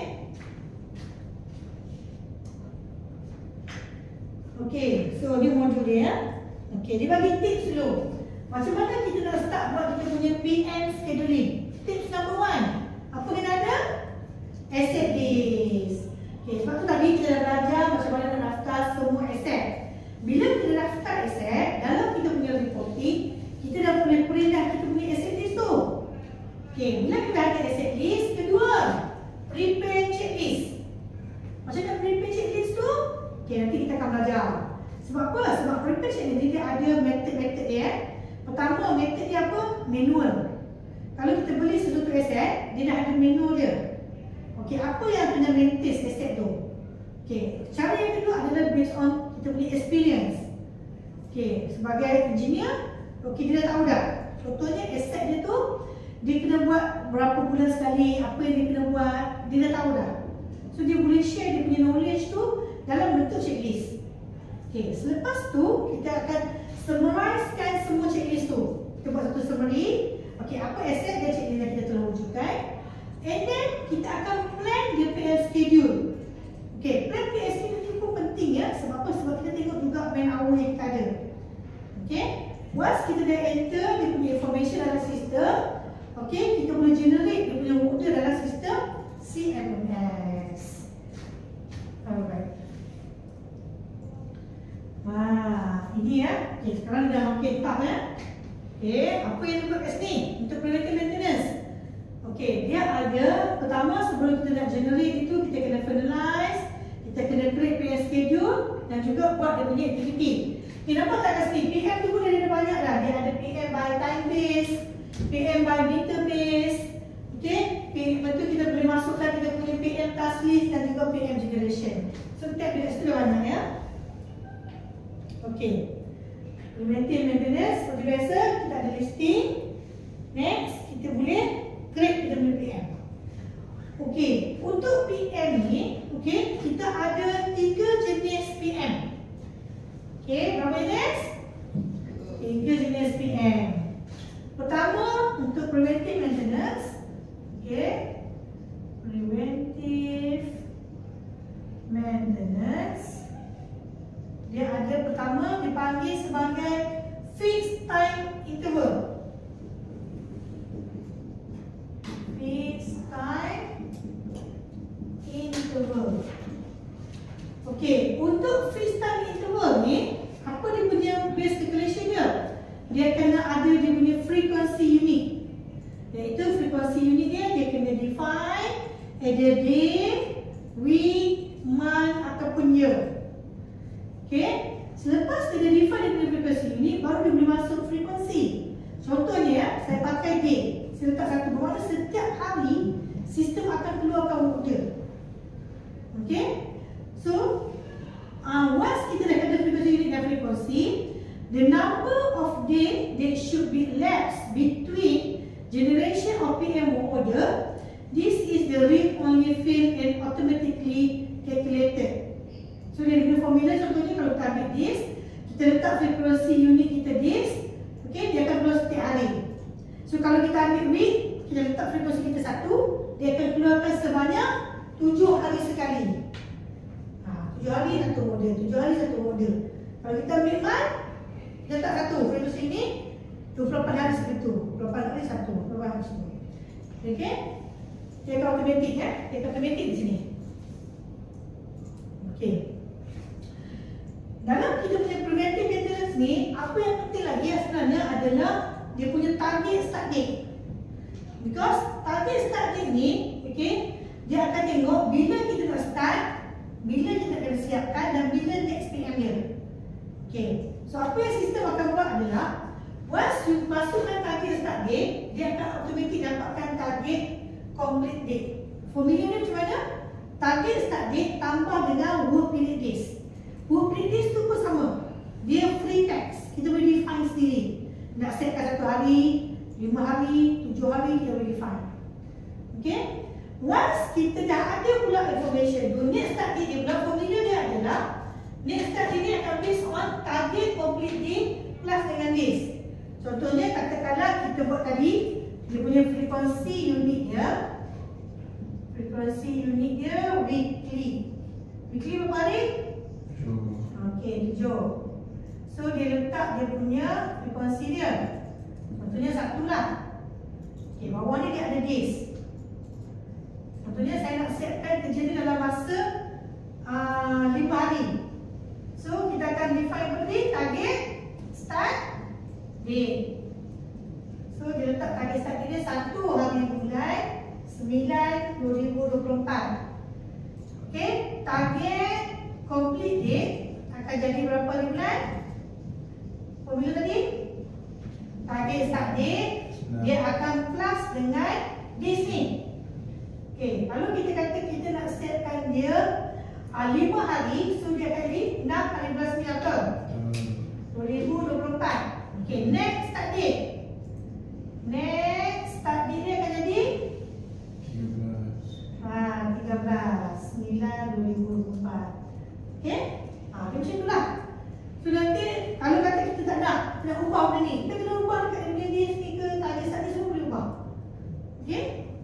Okey, so ni modul dia ya. Okey, dia bagi tips dulu. Macam mana kita nak start buat kita punya P M scheduling? Tips number one, apa kena ada? Asset list. Okay, sebab tu tadi kita dah belajar macam mana nak daftar semua aset. Bila kita daftar aset, dalam kita punya reporting, kita dah boleh print dah kita punya asset list tu. Okay, bila kita ada asset list, kedua, prepare checklist. Macam mana prepare checklist tu? Okay, nanti kita akan belajar. Sebab apa? Sebab prepare checklist dia ada method-method dia. Pertama, method dia apa? Manual. Kalau kita beli sesuatu aset, dia dah ada manual dia. Okey, apa yang kena maintain aset tu? Okey, cara yang kedua adalah based on kita punya experience. Okey, sebagai engineer, okey dia dah tahu dah. Contohnya aset dia tu, dia kena buat berapa bulan sekali, apa yang dia kena buat, dia dah tahu dah. So dia boleh share dia punya knowledge tu dalam bentuk checklist. Okey, selepas tu kita akan summarizekan semua checklist tu. Kita buat satu summary. Okey, apa aset dan checklist yang kita telah wujudkan. And then kita akan plan dia P M schedule. Okey, plan P M schedule ni pun penting ya. Sebab apa? Sebab kita tengok juga man hour yang kita ada. Okey, once kita dah enter dia punya information dalam sistem, okey, kita boleh generate dia punya order dalam sistem C M M S. Alright. Wah, ini ya. Okay, sekarang dah makin tak ya. Okay, apa yang dibuat kat sini untuk preventive maintenance? Okay, dia ada pertama sebelum kita nak generate itu kita kena finalize, kita kena create P M schedule dan juga buat dia punya activity. Okay, nampak tak kat sini? P M tu pun dia ada banyak dah. Dia ada P M by time base, P M by meter base. Okay, lepas tu kita boleh masukkan kita punya P M task list dan juga P M generation. So, tab dekat situ dah banyak ya. Okey, preventive maintenance seperti biasa kita ada listing. Next, kita boleh create kita punya P M. Okey, untuk P M ni, okey, kita ada tiga jenis P M. Okey, berapa jenis? Tiga jenis P M. Pertama, untuk preventive maintenance. Okey, preventive maintenance. Dia ada pertama dipanggil sebagai fixed time interval. Fixed time interval. Okey, untuk freestyle interval ni, apa dia punya base calculation dia? Dia kena ada dia punya frequency unit. Iaitu frequency unit dia, dia kena define either day, week, month ataupun year. Okey, selepas dia define dia punya frequency unit, baru dia boleh masuk frequency. Contohnya ya, saya pakai day, saya letak satu, bermakna setiap hari sistem akan keluarkan order. Okey, so uh, once kita dah ada frequency unit dan frequency, the number of day that should be lapsed between generation of P M O order, this is the read-only field and automatically calculated. So dari punya formula, contohnya kalau kita ambil this, kita letak frequency unit kita this, okay, dia akan keluar setiap hari. So kalau kita ambil week, kita letak frekuensi kita satu, dia akan keluarkan sebanyak tujuh hari sekali. Ha, tujuh hari satu model, tujuh hari satu model. Kalau kita ambil month, kita letak satu, frekuensi ini dua puluh lapan hari seperti itu, dua puluh lapan hari satu, dua puluh lapan hari satu. Okay? Dia akan automatik ya, dia akan automatik di sini. Okay. Dalam kita punya preventive maintenance ni, apa yang penting lagi sebenarnya adalah dia punya target start date. Because target start date ni, okay, dia akan tengok bila kita nak start, bila kita akan siapkan dan bila next P M dia. Okay, so apa yang sistem akan buat adalah once you masukkan target start date, dia akan automatik dapatkan target complete date. Formula ni macam mana? Target start date tambah dengan work period days. Work period days tu pun sama. Dia free text. Kita boleh define sendiri. Nak setkan satu hari, lima hari, tujuh hari, kita boleh define. Okay? Once kita dah ada pula information tu, next start date dia pula, formula dia adalah next start date dia akan based on target complete date plus dengan days. Contohnya katakanlah kita buat tadi, dia punya frekuensi unit dia, frekuensi unit dia weekly. Weekly berapa hari? Okey, tujuh. So dia letak dia punya frekuensi dia. Contohnya satu lah. Okey, bawah ni dia ada days. Contohnya saya nak siapkan kerja ni dalam masa uh, lima hari. So kita akan define beri target start date. So dia letak target start date dia satu hari bulan sembilan dua ribu dua puluh empat. Okey, target complete date akan jadi berapa hari bulan? Formula tadi? Target start date dia akan plus dengan days ni. Okey, lalu kita kata kita nak setkan dia uh, lima hari, so dia akan jadi enam kali belas sembilan betul? dua ribu dua puluh empat. Okey, next start date. Next start date dia akan jadi tiga belas. Ha, tiga belas sembilan dua ribu dua puluh empat. Okey? Ha, dia macam itulah. So nanti kalau kata kita tak nak nak ubah benda ni, kita kena ubah dekat benda ni ni ke target start ni semua boleh ubah. Okey?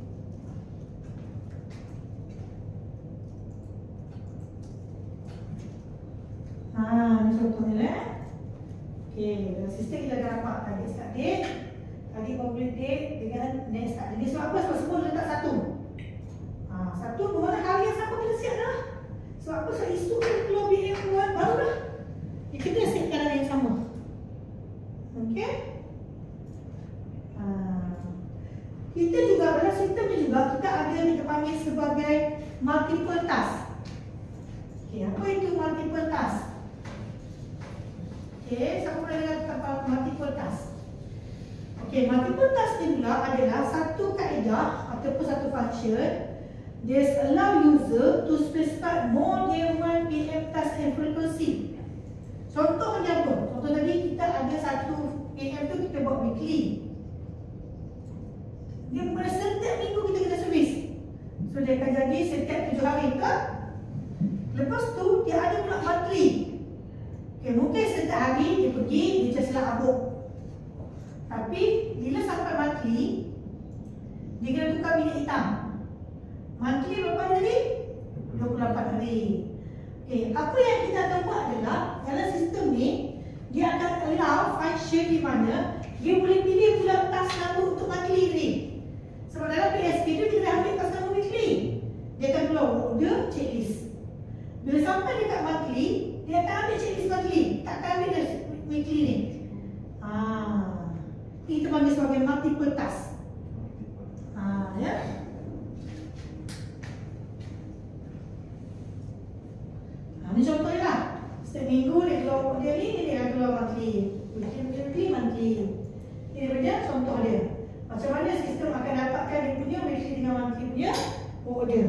Ha, ni contohnya lah. Okey, dalam sistem kita dah dapat target start date, target complete date dengan next start date. Sebab apa? Sebab semua letak satu. Ha, satu bermakna hari yang sama kita siap dah. Sebab apa? Sebab isu kita keluar B M one baru dah. Kita dah siapkan hari yang sama. Okey? Ha. Kita juga dalam sistem ni juga kita ada yang kita panggil sebagai multiple task. Okey, apa itu multiple task? Okey, siapa pernah dengar tentang multiple task? Okey, multiple task ni pula adalah satu kaedah ataupun satu function that allow user to specify more than one P M task and frequency. Contoh macam apa? Contoh tadi kita ada satu P M tu kita buat weekly. Dia pada setiap minggu kita kena servis. So dia akan jadi setiap tujuh hari ke? Lepas tu dia ada pula monthly. Okay, mungkin setiap hari dia pergi dia just lah abuk. Tapi bila sampai monthly, dia kena tukar minyak hitam. Monthly berapa hari tadi? dua puluh lapan hari. Okay, apa yang kita akan buat adalah dalam sistem ni dia akan allow function di mana dia boleh pilih pula task number untuk monthly ni. Sebab dalam P S K tu kita dah ambil task number weekly. Dia akan keluar order checklist. Bila sampai dekat Kita panggil sebagai multiple task. Ha, ya. Ha, ni contohnya lah. Setiap minggu dia keluar dia ni, dia akan keluar monthly. Weekly, monthly. Ini dia contoh dia. Macam mana sistem akan dapatkan dia punya weekly dengan monthly punya order.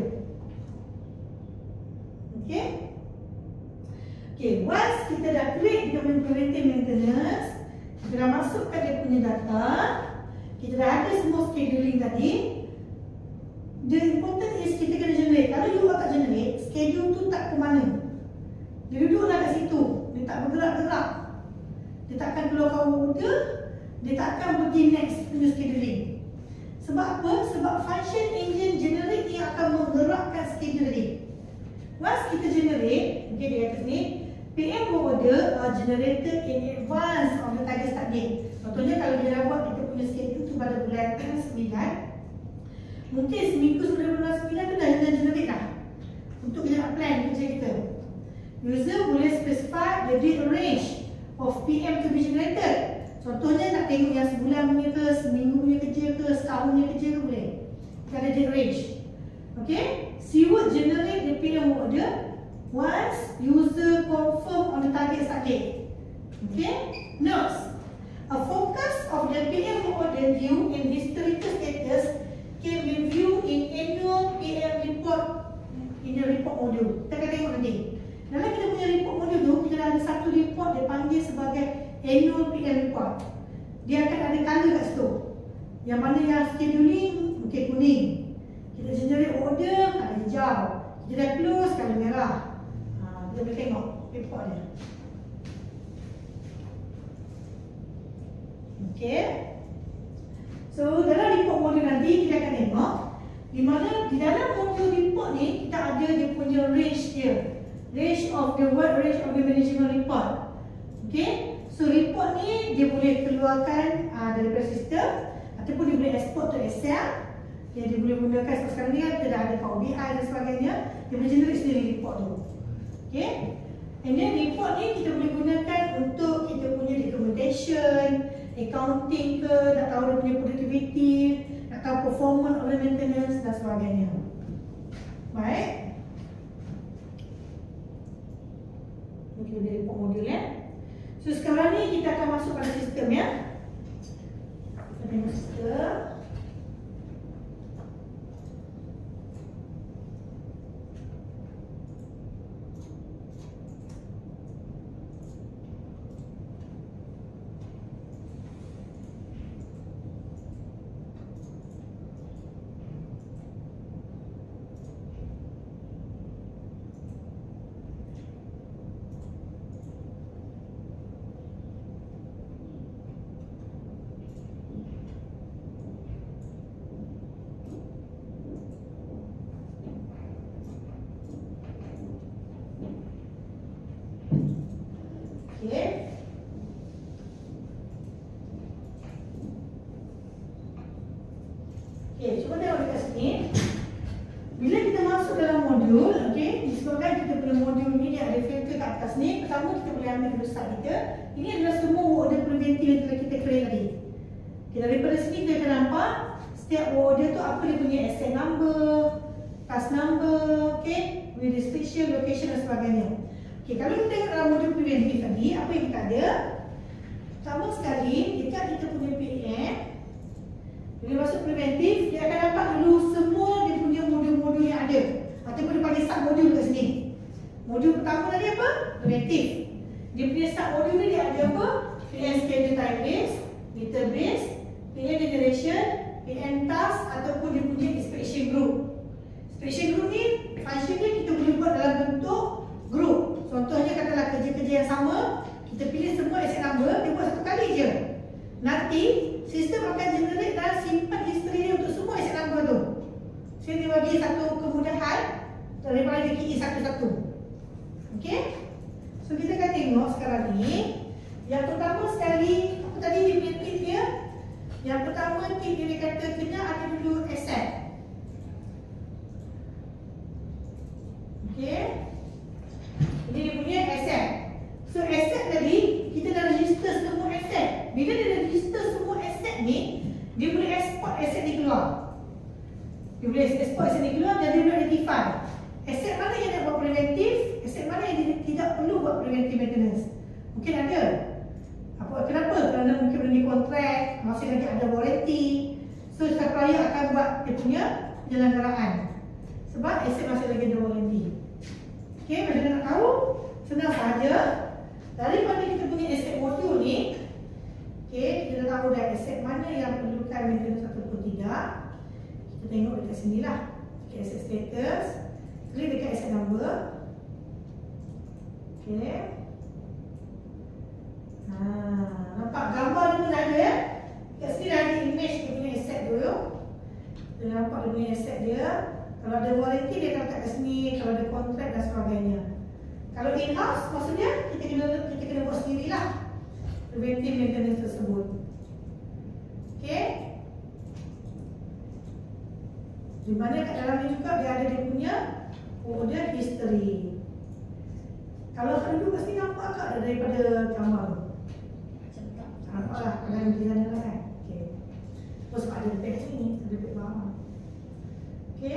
Okay. Okay, once kita dah create dia punya preventive maintenance, kita dah masukkan dia punya data, kita dah ada semua scheduling tadi. The important is kita kena generate. Kalau you tak generate, schedule tu tak ke mana. Dia duduklah kat situ. Dia tak bergerak-gerak. Dia tak akan keluarkan order. Dia tak akan pergi next punya scheduling. Sebab apa? Sebab function engine generate ni akan menggerakkan scheduling. Once kita generate, okay, di atas ni, P M order are generated in advance of the target start date. Contohnya kalau kita dah buat kita punya schedule tu pada bulan sembilan, mungkin seminggu sebelum bulan sembilan tu dah generate dah untuk kita nak plan kerja kita. User boleh specify the date range of P M to be generated. Contohnya nak tengok yang sebulan punya ke, seminggu punya kerja ke, setahun punya kerja ke, boleh. Kita ada date range. Okay, she would generate the P M order once user confirm on the target start date. Okay, notes. A focus of the P M order view in historical status can be viewed in annual P M report in the report module. Kita akan tengok nanti. Dalam kita punya report module tu, kita dah ada satu report dia panggil sebagai annual P M report. Dia akan ada color kat situ. Yang mana yang scheduling, okay, kuning. Kita generate order, color hijau. Kita dah close, color merah. Ha, kita boleh tengok report dia. Okay. So, dalam report module nanti, kita akan tengok di mana di dalam module report ni, kita ada dia punya range dia. Range of the word, range of the management report. Okay. So, report ni dia boleh keluarkan uh, daripada sistem ataupun dia boleh export to Excel. Ya, dia boleh gunakan sebab sekarang ni kan kita dah ada Power B I dan sebagainya. Dia boleh generate sendiri report tu. Okay. And then report ni kita boleh gunakan untuk kita punya recommendation, accounting ke, nak tahu dia punya productivity, nak tahu performance of the maintenance dan sebagainya. Baik. Okay, dia report modul ya. So sekarang ni kita akan masuk pada sistem ya. Kita tengok sistem. Okay. Okay, cuba tengok dekat sini. Bila kita masuk dalam modul, okay, disebabkan kita punya modul ni dia ada filter kat atas ni. Pertama kita boleh ambil dulu start kita. Ini adalah semua order preventive yang telah kita create tadi. Okay, daripada sini kita akan nampak setiap order tu apa dia punya asset number, task number, okay, with restriction, location dan sebagainya. Okay, kalau kita tengok dalam modul preventive tadi, apa yang kita ada? Pertama sekali, dekat kita punya P M, bila masuk preventive, dia akan dapat dulu semua dia punya modul-modul yang ada. Ataupun dia panggil sub modul kat sini. Modul pertama tadi apa? Preventive. Dia punya sub modul ni dia ada apa? P M schedule time base, meter base, P M generation, P M task ataupun dia punya inspection group. Inspection group ni, function dia kita boleh buat dalam bentuk group. Contohnya katalah kerja-kerja yang sama, kita pilih semua asset number, dia buat satu kali je. Nanti sistem akan generate dan simpan history dia untuk semua asset number tu. Saya dia bagi satu kemudahan daripada dia key satu-satu. Okey? So kita akan tengok sekarang ni. Yang pertama sekali, apa tadi dia punya tip dia? Yang pertama tip dia, dia kata kena ada dulu asset. Okey? Ini dia punya asset. So asset tadi, kita dah register semua asset. Bila dia dah register semua asset dia boleh export aset ni keluar. Dia boleh export aset ni keluar dan dia boleh identify aset mana yang nak buat preventif, aset mana yang dia tidak perlu buat preventive maintenance. Mungkin ada. Apa kenapa? Kerana mungkin benda ni kontrak, masih lagi ada warranty. So supplier akan buat dia punya penyelenggaraan. Sebab aset masih lagi ada warranty. Okey, macam nak tahu? Senang saja. Daripada kita punya aset modul ni, okey, kita dah tahu dah aset mana yang perlukan maintenance ataupun tidak. Kita tengok dekat sini lah. Okay, aset status. Klik dekat aset number. Okey. Ha, nampak gambar dia pun ada ya. Kat sini dah ada image dia punya aset dulu. Kita nampak dia punya aset dia. Kalau ada warranty dia akan letak kat sini, kalau ada kontrak dan sebagainya. Kalau in-house maksudnya kita kena kita kena buat sendirilah preventive maintenance tersebut. Okey. Di mana kat dalam ni juga dia ada dia punya order history. Kalau kat dulu kat sini nampak tak ada daripada gambar tu? Nampaklah dalam di sana kan. Okey. Terus sebab ada dekat sini, ada dekat bawah. Okey.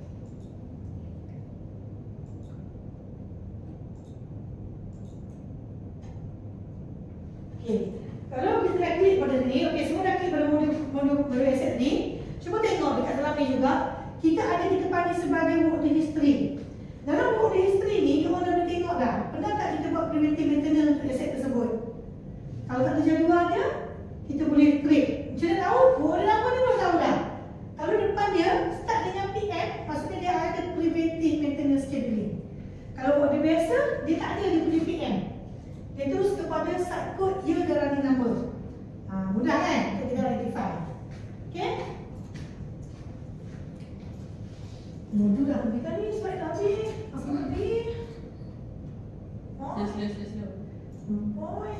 Okey. Kalau kita dah klik pada ni, okey semua dah klik pada modul modul modul asset ni. Cuba tengok dekat dalam ni juga, kita ada di depan ni sebagai order history. Dalam order history ni, kita orang dah tengok dah. Pernah tak kita buat preventive maintenance untuk asset tersebut? Kalau tak ada jadualnya, kita boleh klik. Macam mana tahu? Order lama ni baru tahu dah. Kalau depan dia start dengan P M, maksudnya dia ada preventive maintenance scheduling. Kalau order biasa, dia tak ada dia punya P M. Dia terus kepada site code year dan running number. Ha, mudah kan? Untuk kita identify. Okey? Modul dah habis tadi, slide dah habis. Apa lagi? Oh. Slow, slow, slow, slow. Boy.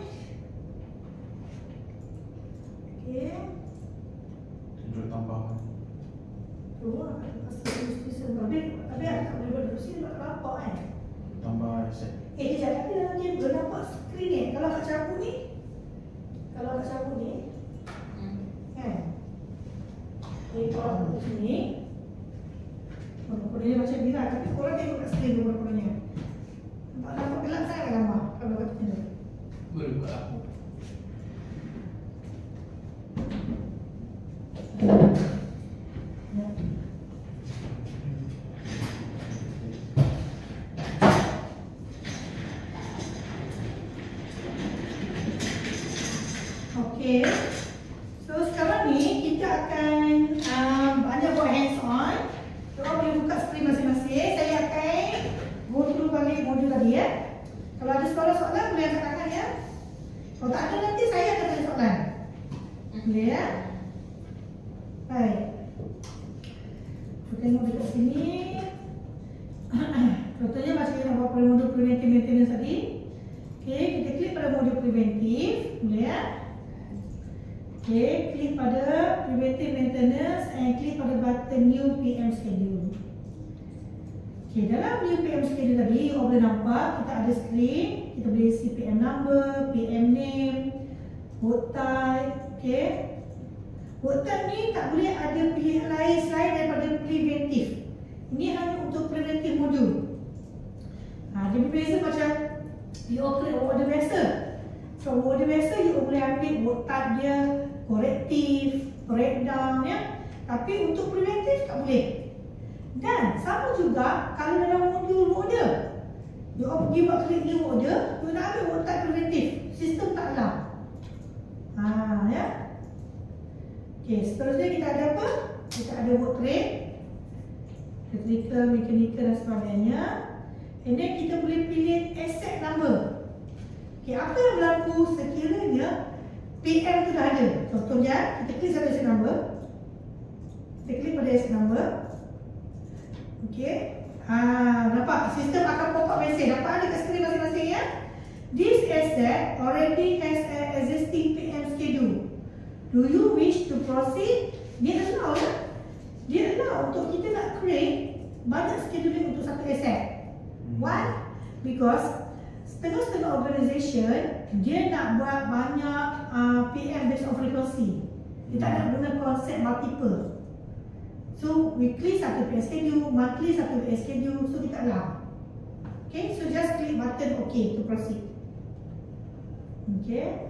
Okey. Tunjuk tambahan. Tu lah, pasal tulis-tulisan tapi tapi aku tak boleh buat dulu sini sebab tak nampak kan. Tambah aset. Eh, kejap, tapi dalam game boleh nampak skrin ni. Kalau kat cabut ni, kalau kat cabut ni, Hmm. kan? Eh, kalau aku kat sini, warna-warna dia macam ni lah. Tapi korang tengok kat skrin tu warna-warnanya. Nampak nampak gelap sangat kan gambar kalau kat sini. Boleh buat apa? Ya. Okey. So sekarang ni kita akan um, banyak buat hands on. Korang boleh buka skrin masing-masing. Saya akan go through balik modul tadi ya. Kalau ada soalan-soalan boleh angkat tangan ya. Kalau tak ada nanti saya akan tanya soalan. Boleh ya? Baik. Kita tengok dekat sini. Contohnya macam kita nak buat pada modul preventive maintenance tadi. Okey, kita klik pada modul preventive. Boleh ya? Okey, klik pada preventive maintenance and klik pada button new P M schedule. Okey, dalam new P M schedule tadi, orang boleh nampak kita ada screen, kita boleh isi P M number, P M name, work type, okey. Work type ni tak boleh ada pilihan lain selain daripada preventive. Ini hanya untuk preventive modul. Ha, dia berbeza macam you operate order biasa. So order biasa you boleh ambil work type dia, corrective, breakdown ya. Tapi untuk preventive tak boleh. Dan sama juga kalau dalam modul order, you pergi buat klik new order, you nak ambil work type preventive, sistem tak allow. Ha ya. Okey, seterusnya kita ada apa? Kita ada work rate, electrical, mechanical dan sebagainya. And then kita boleh pilih asset number. Okey, apa yang berlaku sekiranya P M tu dah ada? Contohnya, kita klik satu asset number. Kita klik pada asset number. Okey. Ah, nampak sistem akan pop up message. Nampak ada kat skrin masing-masing ya? This asset already has an existing P M schedule. Do you wish to proceed? Dia allow ya? Dia allow untuk kita nak create banyak scheduling untuk satu asset. Why? Because setengah-setengah organisation dia nak buat banyak uh, P M based on frequency. Dia tak nak guna konsep multiple. So weekly satu P M schedule, monthly satu P M schedule, so kita allow. Okay, so just click button OK to proceed. Okay.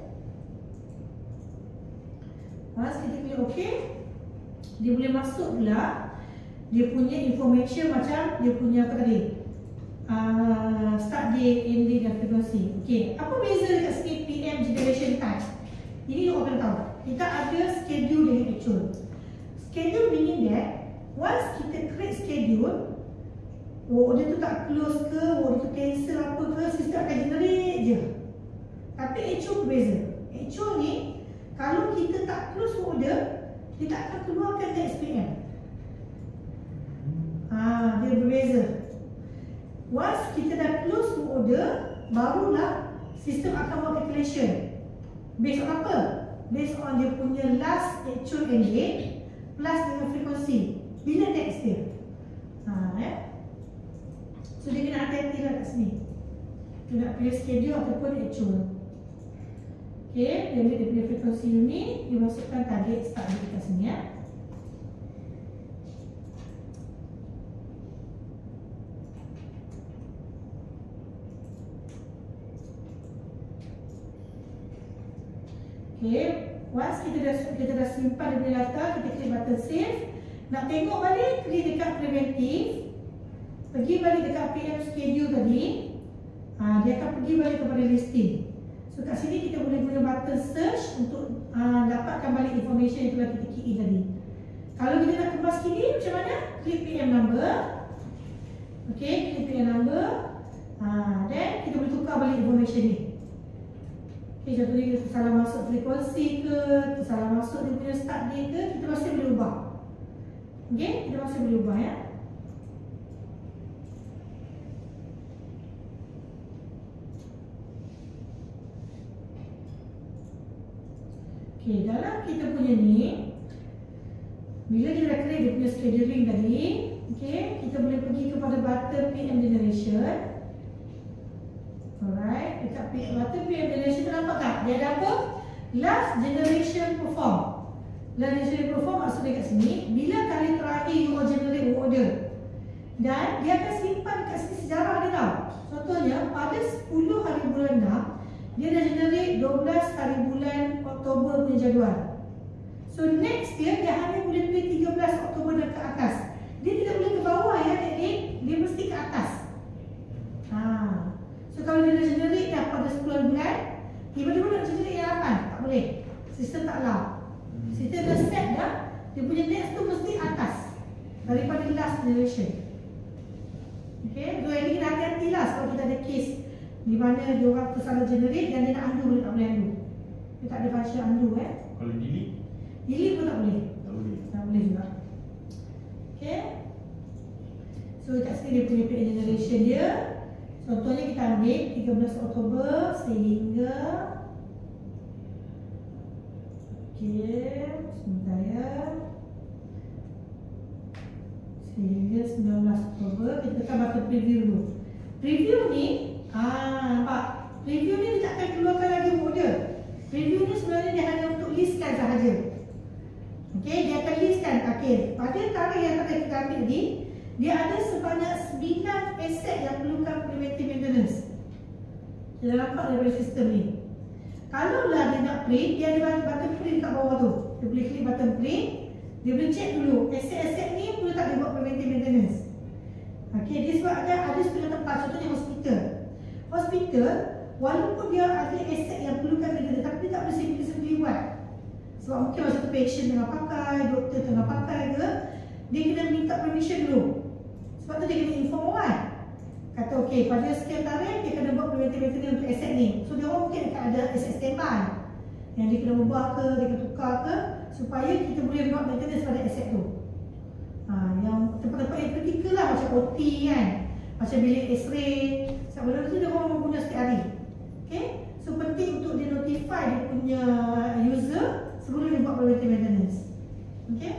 Once kita klik OK, dia boleh masuk pula dia punya information macam dia punya apa tadi, uh, start date, end date dan frequency. Okay, apa beza dekat sini P M generation time? Ini you akan tahu. Kita ada schedule dengan actual. Schedule meaning that once kita create schedule, order tu tak close ke, order tu cancel apa ke, sistem akan generate je. Tapi actual berbeza. Actual ni, kalau kita tak close order, dia tak akan keluarkan next P M. Ha, dia berbeza. Once kita dah close order, barulah sistem akan buat calculation. Based on apa? Based on dia punya last actual end date plus dengan frekuensi. Bila next dia? Ha, eh? So dia kena hati-hati lah kat sini. Dia nak pilih schedule ataupun actual. Okay, dia ambil dia punya frekuensi unit, dia masukkan target start date kat sini ya. Okay, once kita dah kita dah simpan dia punya data, kita klik button save. Nak tengok balik, klik dekat preventive. Pergi balik dekat P M schedule tadi. Ha, dia akan pergi balik kepada listing. So kat sini kita boleh guna button search untuk uh, dapatkan balik information yang telah kita key in tadi. Kalau kita nak kemas kini macam mana? Klik P M number. Okay, klik P M number. Ha, then kita boleh tukar balik information ni. Okay, contohnya kita salah masuk frekuensi ke, kita salah masuk dia punya start date ke, kita masih boleh ubah. Okay, kita masih boleh ubah ya. Okay, dalam kita punya ni, bila kita dah create dia punya scheduling tadi, okay, kita boleh pergi kepada button P M generation. Alright, dekat button P M generation tu nampak tak? Dia ada apa? Last generation perform. Last generation perform maksudnya kat sini, bila kali terakhir you mau generate order. Dan dia akan simpan kat sini sejarah dia tau. Contohnya, pada sepuluh hari bulan enam, dia dah generate dua belas hari bulan Oktober punya jadual. So next dia, dia hanya boleh pilih tiga belas Oktober dan ke atas. Dia tidak boleh ke bawah ya, adik-adik. Dia mesti ke atas. Ha. So kalau dia dah generate dah pada sepuluh bulan, tiba-tiba nak generate yang lapan, tak boleh. Sistem tak allow. Sistem dah set dah, dia punya next tu mesti atas daripada last generation. Okay, so ini kita hati-hati lah sebab kita ada case di mana dia orang tu salah generate dan dia nak undo, boleh tak boleh undo. Dia tak ada function undo eh. Kalau delete? Delete pun tak boleh. Tak boleh. Tak boleh juga. Okay. So kat sini dia punya P M generation dia. Contohnya kita ambil tiga belas Oktober sehingga, okay, sebentar ya, sehingga sembilan belas Oktober. Kita tekan button preview dulu. Preview ni, ah, nampak? Preview ni dia tak akan keluarkan lagi order. Preview ni sebenarnya dia hanya untuk listkan sahaja. Okay, dia akan listkan. Okay, pada tarikh yang tadi kita ambil ni, dia ada sebanyak sembilan aset yang perlukan preventive maintenance. Kita nampak daripada sistem ni. Kalau lah dia nak print, dia ada button print kat bawah tu. Dia boleh klik button print. Dia boleh check dulu, aset-aset ni perlu tak dia buat preventive maintenance. Okay, dia sebab ada, ada setengah tempat, contohnya hospital. Hospital, walaupun dia ada aset yang perlukan maintenance, tapi dia tak boleh sendiri-sendiri buat. Sebab mungkin masa tu patient tengah pakai, doktor tengah pakai ke, dia kena minta permission dulu. Sebab tu dia kena inform orang. Kata okey, pada sekian tarikh dia kena buat preventive maintenance untuk aset ni. So dia orang mungkin akan ada aset standby yang dia kena ubah ke, dia kena tukar ke, supaya kita boleh buat maintenance pada aset tu. Ha, yang tempat-tempat yang kritikal lah, macam O T kan, macam bilik X-ray. Sebab benda tu dia orang guna setiap hari. Okay, so penting untuk dia notify dia punya user sebelum dia buat preventive maintenance. Okay,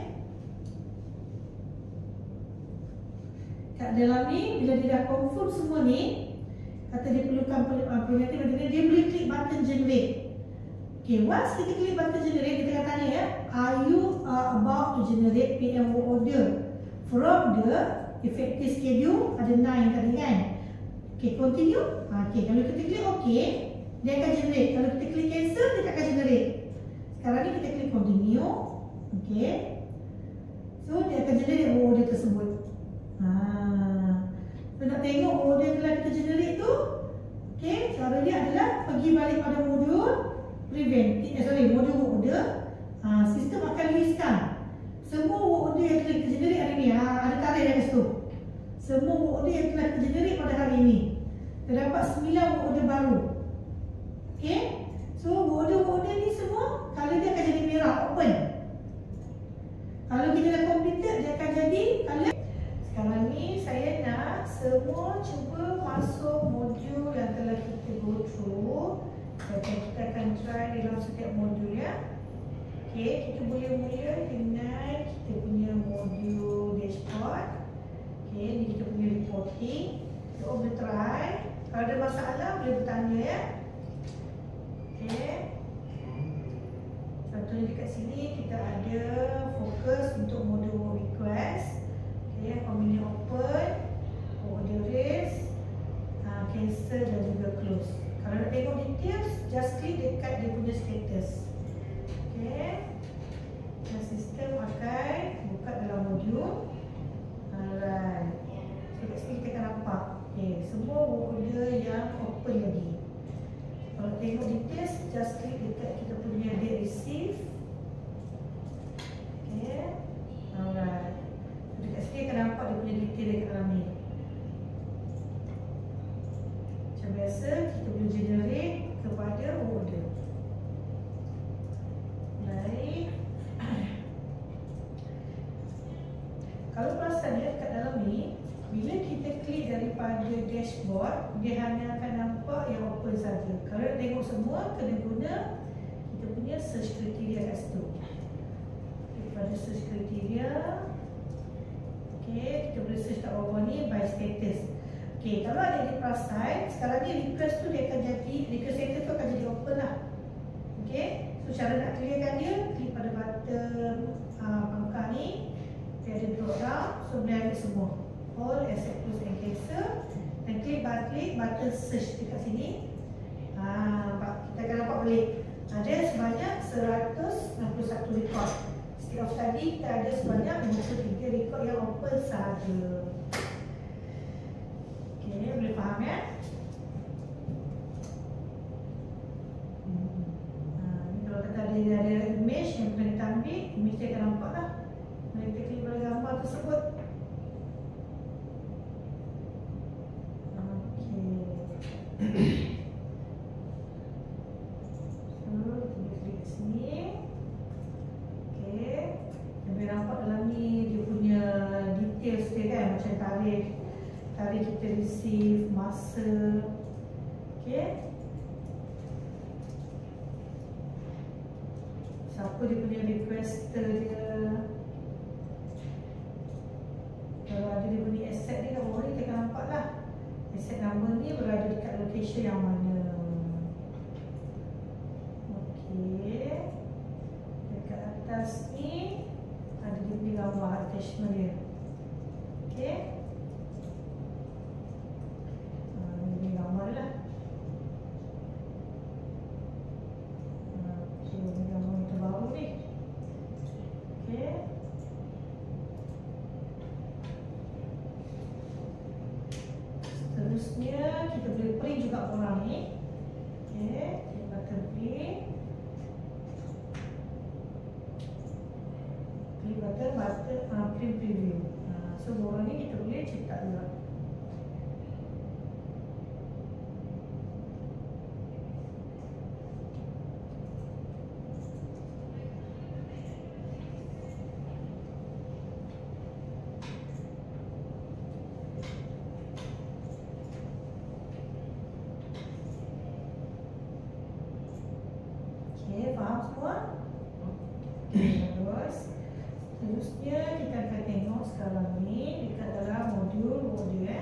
kat dalam ni, bila dia dah confirm semua ni, kata dia perlukan preventive maintenance, dia boleh klik button generate. Okay, once kita klik button generate, kita akan tanya ya, are you uh, about to generate P M O order from the effective schedule? Ada nine tadi kan? Okay, continue. Okay, kalau kita klik okay, dia akan generate. Kalau kita klik cancel, dia tak akan generate. Sekarang ni kita klik continue. Okay, so dia akan generate order tersebut. Ha. So nak tengok order telah kita generate tu. Okay, cara dia adalah pergi balik pada modul prevent, eh, sorry, modul order. Ha, sistem akan listkan semua order yang telah kita generate hari ni. Ha, ada tarikh kat situ. Semua order yang telah kita generate pada hari ini. Terdapat sembilan order baru. Okay, so order-order ni semua color dia akan jadi merah, open. Kalau kita dah completed, dia akan jadi color. Sekarang ni saya nak semua cuba masuk modul yang telah kita go through. Okay, kita akan try dalam setiap modul ya. Okay, kita boleh mula dengan kita punya modul dashboard. Okay, ni kita punya reporting. Kita boleh try. Kalau ada masalah boleh bertanya ya. Okay. Contohnya dekat sini kita ada fokus untuk modul request. Okay, pemilih open, order raise, uh, cancel dan juga close. Kalau nak tengok details, just klik dekat dia punya status. Okay. Dan sistem akan buka dalam modul. Alright. So kat sini kita akan nampak. Okay, semua order yang open lagi. Kalau tengok details, just klik dekat kita punya date receive. Okay. Alright. Dekat sini akan nampak dia punya detail dekat dalam ni. Macam biasa, kita boleh generate kepada order. Baik. Kalau perasan ya, dekat dalam ni, bila kita klik daripada dashboard, dia hanya akan nampak yang open saja. Kalau nak tengok semua, kena guna kita punya search criteria kat situ. Daripada search criteria, okay, kita boleh search kat bawah ni by status. Okay, kalau ada di perasan, sekarang ni request tu dia akan jadi, request status tu akan jadi open lah. Okay, so cara nak clearkan dia, klik pada button uh, pangkal ni. Dia ada drop down, so boleh ambil semua. All except close and cancel. Dan klik button, klik button search dekat sini. Ha, kita akan nampak balik. Ada sebanyak seratus enam puluh satu rekod. Instead of tadi, kita ada sebanyak lima puluh tiga rekod yang open sahaja. Okay, boleh faham ya? Hmm. Ha, ni kalau kata ada, ada image yang perlu kita ambil, image dia akan nampak lah. Mari kita klik pada gambar tersebut. Okay. So, kita klik kat sini. Okay. Boleh nampak dalam ni dia punya details dia kan, macam tarikh tarikh kita receive, masa. Okay. Siapa dia punya requester dia. Kalau ada dia punya asset dia kat bawah ni, kita akan nampak lah asset number ni berada dekat location yang mana. Okey. Dekat atas ni ada dia punya gambar attachment dia. Okey. Ha, ni dia gambar lah. Okey, ni gambar yang terbaru ni. Okey. Seterusnya kita boleh print juga orang ni. Okay, klik button print. Klik button button uh, print preview. Uh, so orang ni kita boleh cetak juga. Faham semua? Okay, terus seterusnya kita akan tengok sekarang ni dekat dalam modul order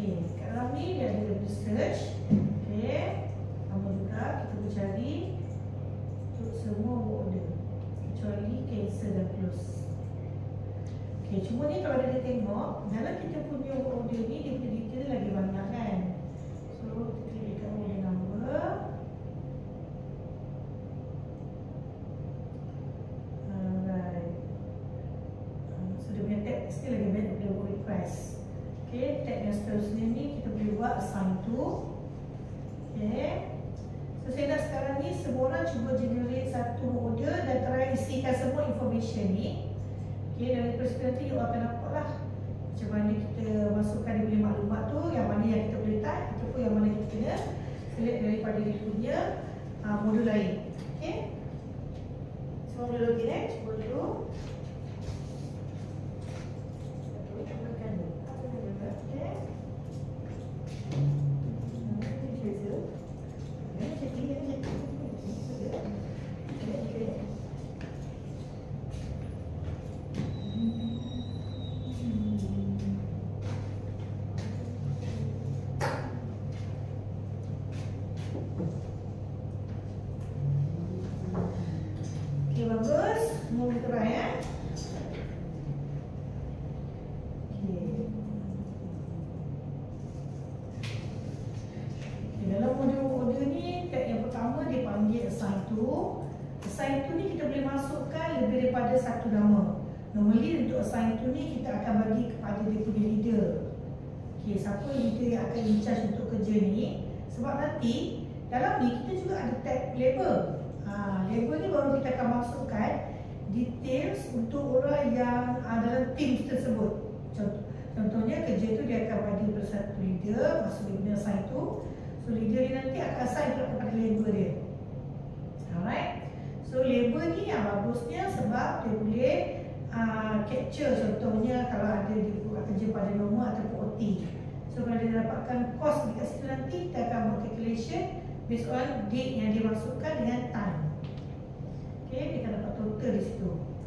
Okey, kat dalam ni dia ada research. Okey, sama juga kita boleh cari untuk semua order kecuali cancel dan close. Okey, cuma ni kalau dia tengok dalam kita punya order ni dia punya detail lagi banyak kan. So kita klik dekat order number. Alright. So dia punya tag mesti lagi banyak daripada work request. Okay, tag yang seterusnya ni kita boleh buat assign to. Okay, so saya nak sekarang ni semua orang cuba generate satu order dan try isikan semua information ni. Okay, dari perspektif nanti you akan nampak lah macam mana kita masukkan dia punya maklumat tu, yang mana yang kita boleh type ataupun yang mana kita kena select daripada dia punya uh, modul lain. Okay, semua boleh login eh, cuba dulu. Okey, bagus. Semua kita try ya. Okey. Okay, dalam modul order ni, tag yang pertama dia panggil assign to. Assign to ni kita boleh masukkan lebih daripada satu nama. Normally untuk assign to ni kita akan bagi kepada dia punya leader. Okey, siapa leader yang akan in charge untuk kerja ni. Sebab nanti dalam ni kita juga ada tag label. Ha, label ni baru kita akan masukkan details untuk orang yang uh, dalam team tersebut. Contoh, contohnya kerja tu dia akan bagi kepada satu leader, masuk dia punya assign tu. So leader ni nanti akan assign kepada label dia. Alright. So label ni yang bagusnya sebab dia boleh uh, capture, contohnya kalau ada dia buat kerja pada normal ataupun O T. So kalau dia dapatkan cost dekat situ nanti kita akan buat calculation based on date yang dia masukkan dengan time. Okay, dia akan dapat total di situ.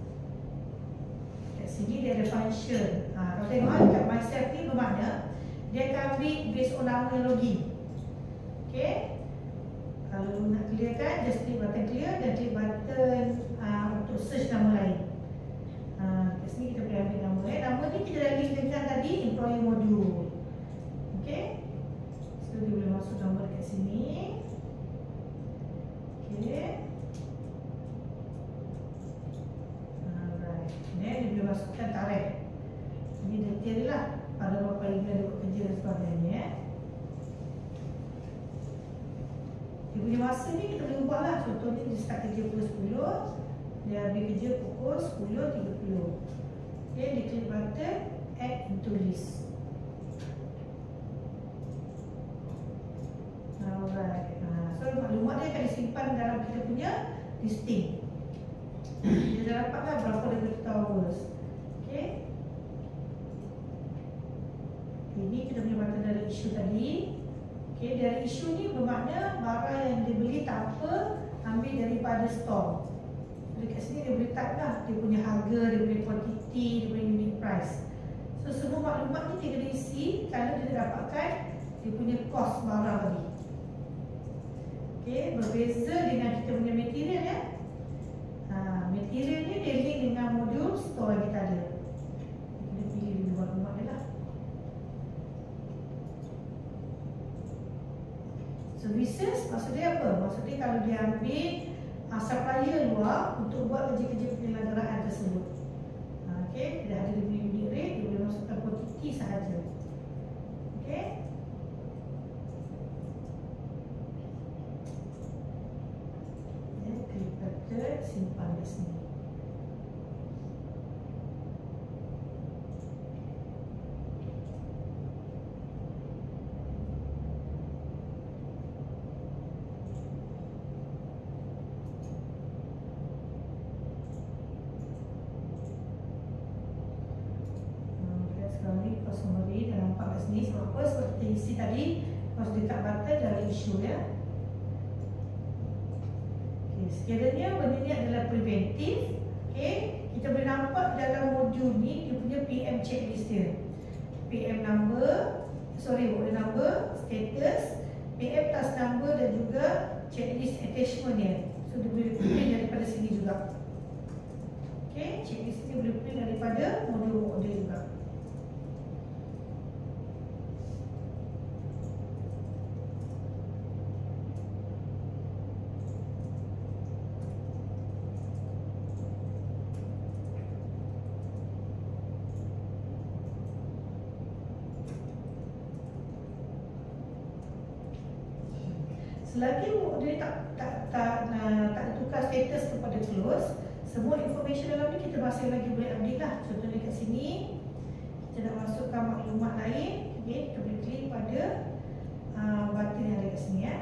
Kat sini dia ada function. Ha, kalau tengok dekat myself ni bermakna dia akan ambil based on nama yang login. Okay, kalau nak clearkan, just klik button clear dan klik button uh, untuk search nama lain. Ha, kat sini kita boleh ambil nama lain. Nama ni kita dah link dengan tadi employee module. Okay, so dia boleh masuk nama dekat sini. Okay, alright. Then dia boleh masukkan tarikh. Ini detail lah pada berapa lima dia buat kerja dan sebagainya eh. Dia punya masa ni kita boleh ubah lah. Contohnya dia start kerja pukul sepuluh, dia habis kerja pukul sepuluh tiga puluh. Okay, dia klik button add into list. Alright. Ha, so maklumat dia akan disimpan dalam kita punya listing. Dia dah dapatlah berapa daripada hours. Okay. Ini kita punya button dari isu tadi. Okay, dari isu ni bermakna barang yang dia beli tak apa, ambil daripada store. Dekat sini dia boleh type lah dia punya harga, dia punya quantity, dia punya unit price. So semua maklumat ni kita isi kalau dia dapatkan dia punya cost barang tadi. Okay, berbeza dengan kita punya material ya. Ha, material ni dia link dengan modul store yang kita ada. Kita pilih dulu maklumat dia lah. Services maksudnya apa? Maksudnya kalau dia ambil uh, supplier luar untuk buat kerja-kerja penyelenggaraan tersebut. Ha, okay, tidak ada dia punya unit rate, dia boleh masukkan quantity sahaja. Okay. Simpan di sini. Sekarang ni kos summary dalam empat belas ni sebab apa? Sebab kita isi tadi kos dekat button dari isu ya. Sekiranya benda ni adalah preventif, okay, kita boleh nampak dalam modul ni dia punya P M checklist dia. P M number, sorry, order number, status, P M task number dan juga checklist attachment dia. So dia boleh print daripada sini juga. Okay, checklist ni boleh print daripada modul order juga. Selagi dia tak tak tak tak, tak tukar status kepada close, semua information dalam ni kita masih lagi boleh update lah. Contohnya kat sini kita nak masukkan maklumat lain, okay, kita boleh klik pada uh, button yang ada kat sini ya.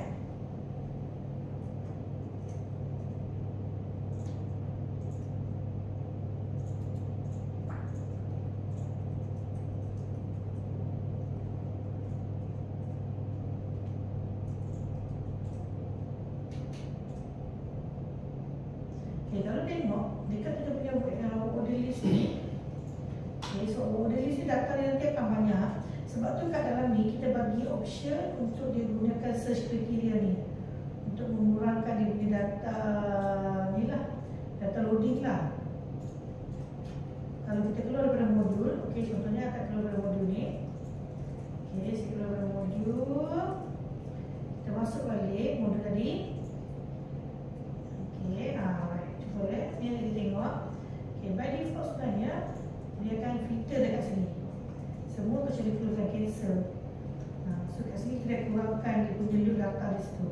Okay, kalau tengok dekat kita punya uh, order list ni, okay, so order list ni data dia nanti akan banyak. Sebab tu kat dalam ni kita bagi option untuk dia gunakan search criteria ni untuk mengurangkan dia punya data ni lah, data loading lah. Kalau kita keluar daripada modul, okay, contohnya akan keluar daripada modul ni. Okay, saya keluar daripada modul, kita masuk balik modul tadi. Okay, ah, boleh, ni kita tengok. Okay, by default sebenarnya dia akan filter dekat sini. Semua kecuali keluarkan cancel. Ha, so kat sini kita kurangkan dia punya load data di situ.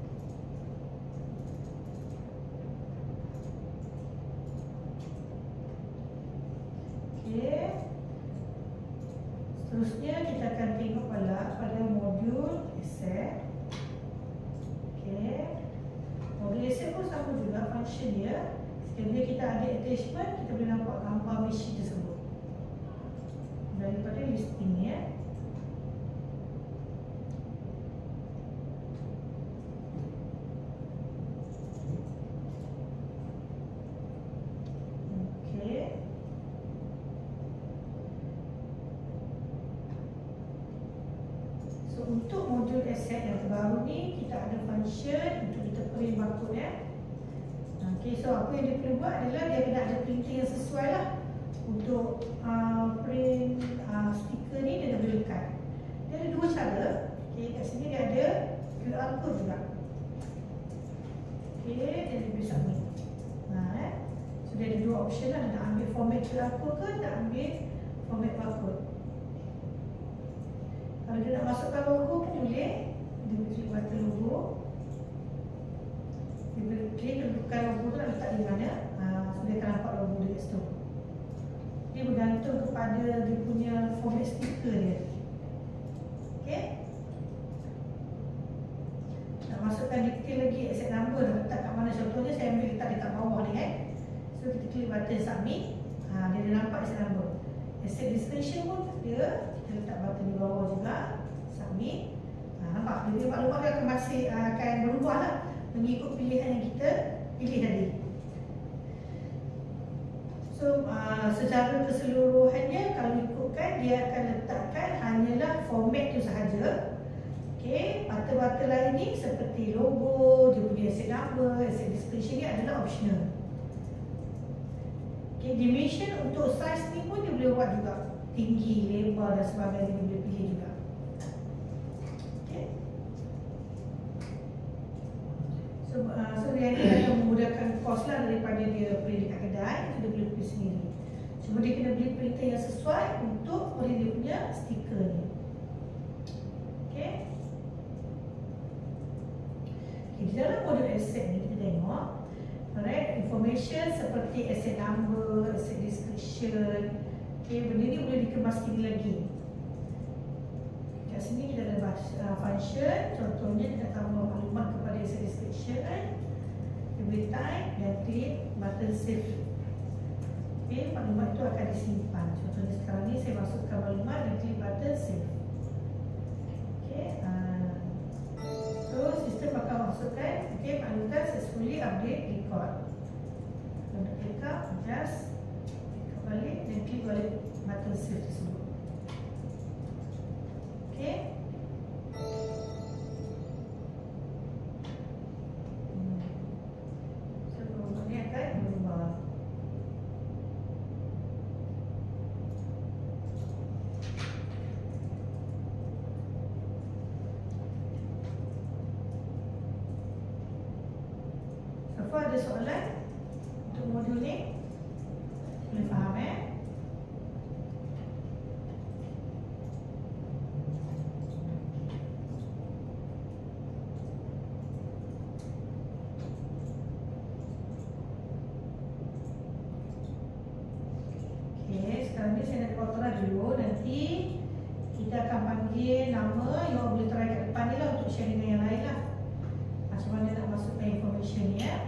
Okay. Seterusnya kita akan tengok pula pada modul asset. Okay. Modul asset pun sama juga function dia. Sekiranya kita ada attachment, kita boleh nampak gambar machine tersebut daripada listing ni ya. Okey. So untuk modul asset yang terbaru ni, kita ada function untuk kita print barcode ya. Okay, so apa yang dia perlu buat adalah dia kena ada printing yang sesuai lah. Untuk uh, print uh, stiker ni dia dah boleh lekat. Dia ada dua cara. Okay, kat sini dia ada Q R code juga. Okay, dia boleh submit. Nah, eh. So dia ada dua option lah. Nak ambil format Q R code ke nak ambil format barcode. Kalau dia nak masukkan logo pun boleh. Dia boleh klik button logo. Dia boleh klik tentukan logo tu nak letak di mana. uh, So dia akan nampak logo dia kat situ. Dia bergantung kepada dia punya format stiker dia. Okay. Nak masukkan detail lagi asset number nak letak kat mana. Contohnya saya ambil letak dekat bawah ni kan. So kita klik button submit. ha, Dia dah nampak asset number. Asset description pun dia, kita letak button di bawah juga. Submit. ha, Nampak dia maklumat dia akan masih akan berubah lah mengikut pilihan yang kita pilih tadi. So uh, secara keseluruhannya kalau ikutkan dia akan letakkan hanyalah format tu sahaja. Okay, button-button lain ni seperti logo, dia punya asset number, asset description ni adalah optional. Okay, dimension untuk size ni pun dia boleh buat juga, tinggi, lebar dan sebagainya dia boleh pilih juga. Okay. So, uh, so dia ni akan memudahkan kos lah daripada dia print dekat kedai, dia boleh print sendiri. Cuma dia kena beli printer yang sesuai untuk print dia punya stiker ni. Okay. Okay, di dalam modul asset ni kita tengok, alright, information seperti asset number, asset description. Okay, benda ni boleh dikemas tinggi lagi. Kat sini kita ada uh, function, contohnya kita tambah maklumat kepada asset description. Kita boleh type dan klik button save. Okay, maklumat itu akan disimpan. Contohnya sekarang ni saya masukkan maklumat dan klik button save. Okay, uh, so sistem akan masukkan, okay, maklumat successfully update record. Untuk klik up, just klik balik dan klik balik button save tersebut. Okay. far ada soalan untuk modul ni? Boleh faham eh? Okay, sekarang ni saya nak kotoran dulu. Nanti kita akan panggil nama. You all boleh try kat depan ni lah untuk share dengan yang lain lah. Macam mana nak masukkan information ni ya.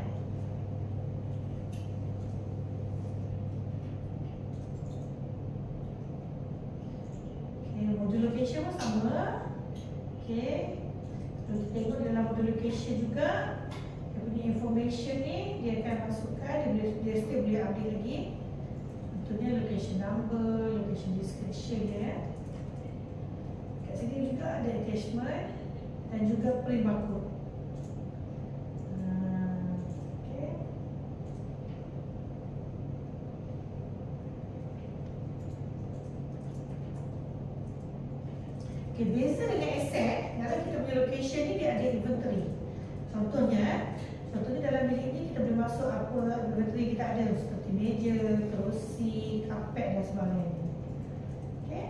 Okay, modul location pun sama. Okay, kalau kita tengok dalam modul location juga, dia punya information ni dia akan masukkan, dia, boleh, dia still boleh update lagi. Contohnya location number, location description ya. Kat sini juga ada attachment dan juga print barcode. Okay, beza dengan asset, dalam kita punya location ni dia ada inventory. Contohnya, contohnya dalam bilik ni kita boleh masuk apa inventory kita ada seperti meja, kerusi, kapet dan sebagainya. Okay.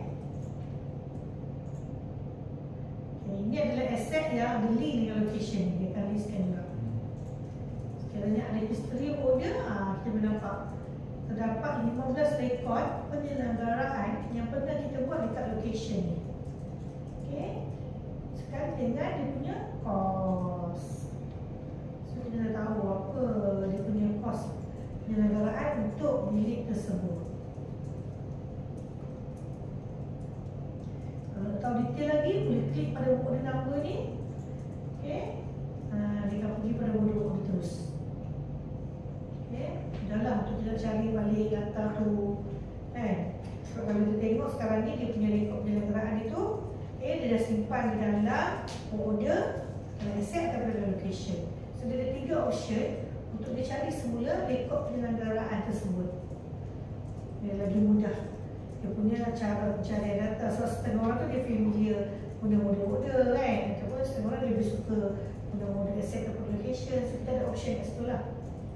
Okay, ini adalah asset yang ada link dengan location ni, dia akan listkan juga. Sekiranya ada history order, ah, kita boleh nampak terdapat lima belas rekod penyelenggaraan yang pernah kita buat dekat location ni. Okay. Sekarang dengan dia punya kos. So kita dah tahu apa dia punya kos penyelenggaraan untuk bilik tersebut. Kalau tahu detail lagi, boleh klik pada order number ni. Okay. Ha, dia akan pergi pada order order terus. Okay. Mudahlah untuk kita cari balik data tu. Kan? So, kalau kita tengok sekarang ni dia punya rekod penyelenggaraan itu, okay, dia dah simpan di dalam order, asset atau dalam location. So dia ada tiga option untuk dia cari semula rekod penyelenggaraan tersebut. Dia lagi mudah. Dia punya cara pencarian data. So setengah orang tu dia familiar guna model-model kan. Ataupun setengah orang dia lebih suka guna model asset atau location. So kita ada option kat situ lah.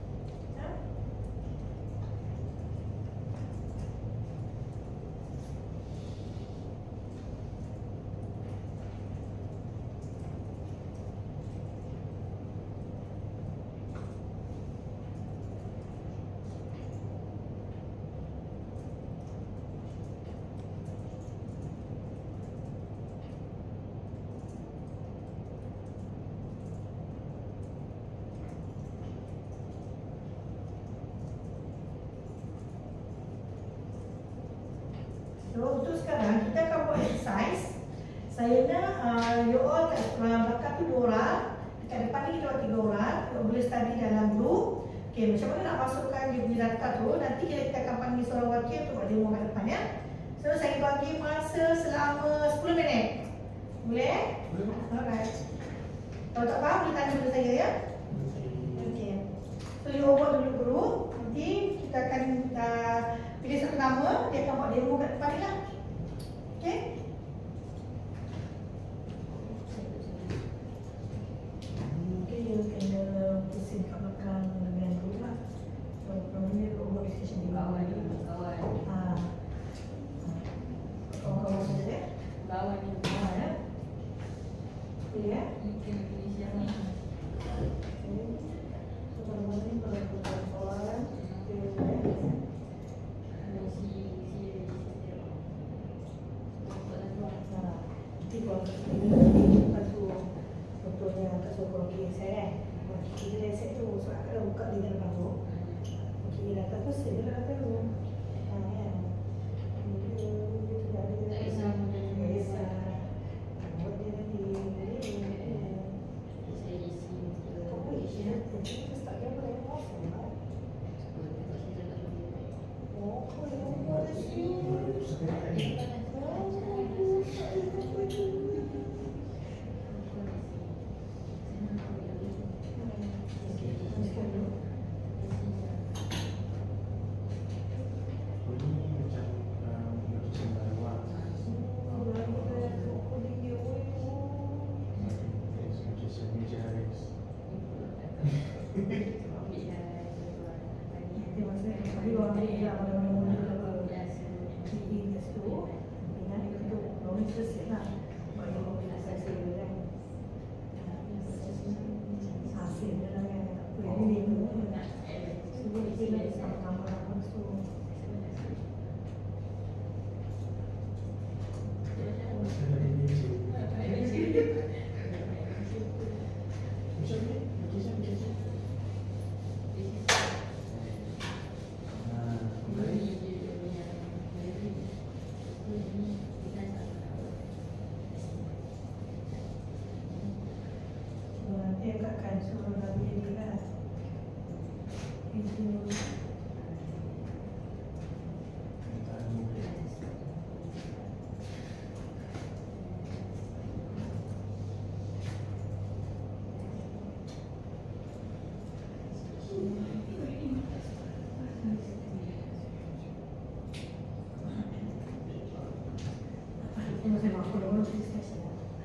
So untuk sekarang kita akan buat exercise. Saya nak uh, you all kat uh, belakang tu dua orang. Dekat depan ni kita buat tiga orang. You all boleh study dalam group. Okay, macam mana nak masukkan dia punya data tu. Nanti kita akan panggil seorang wakil untuk buat demo kat depan ya. So saya bagi masa selama sepuluh minit. Boleh? Boleh. Alright. Kalau tak faham boleh tanya pada saya ya. Okay. So you all buat dulu group. Nanti kita akan uh, pilih satu nama, dia akan buat demo kat depan ni lah. Okay? Mungkin dia kena pusing kat belakang dengan group lah. Kalau ni dia buat discussion di bawah ni. Kawan. Haa. Kawan-kawan saja ya? Kawan ni. Haa ya? Boleh ya? Mungkin pilih siapa ni. Okay. So kalau mana ni kalau kawan-kawan, dia boleh. Nanti kalau kita lepas tu contohnya tak suruh kalau kira saya kan kira reset tu, so akan buka di dalam baru kira data tu saya dah data tu ha kan dia tidak ada tak kisah tak kisah buat dia nanti saya isi apa isi kita start dia boleh off lah oh kau ada sih dekatkan suruh Nabi dia kan. Itu. Ini saya maaf kalau orang diskusi.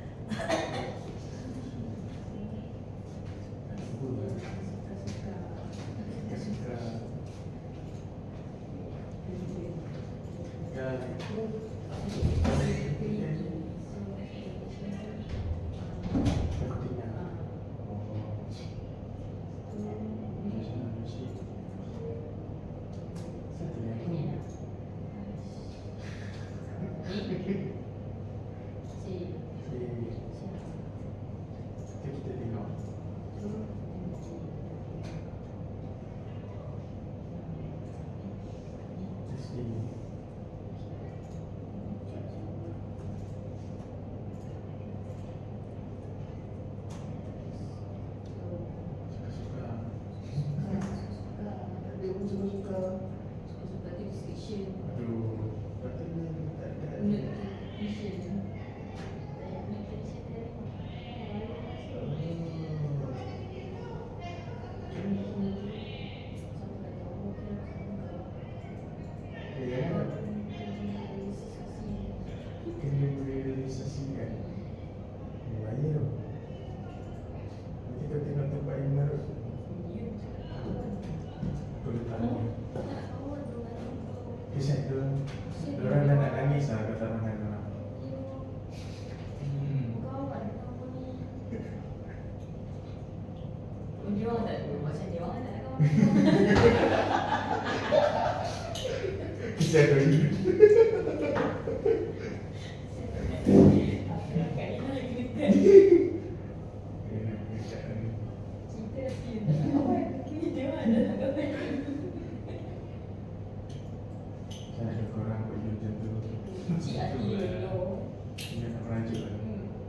Kisah tu, orang dah nak nangis lah kata makan orang. Dia orang tak ada, macam dia orang tak ada kawan. Kisah tu ni. Cerita si tak nak kawan. Dia orang tak nak kawan. Saya ada korang buat macam tu. Cik hati dia. Dia nak merajuk lah.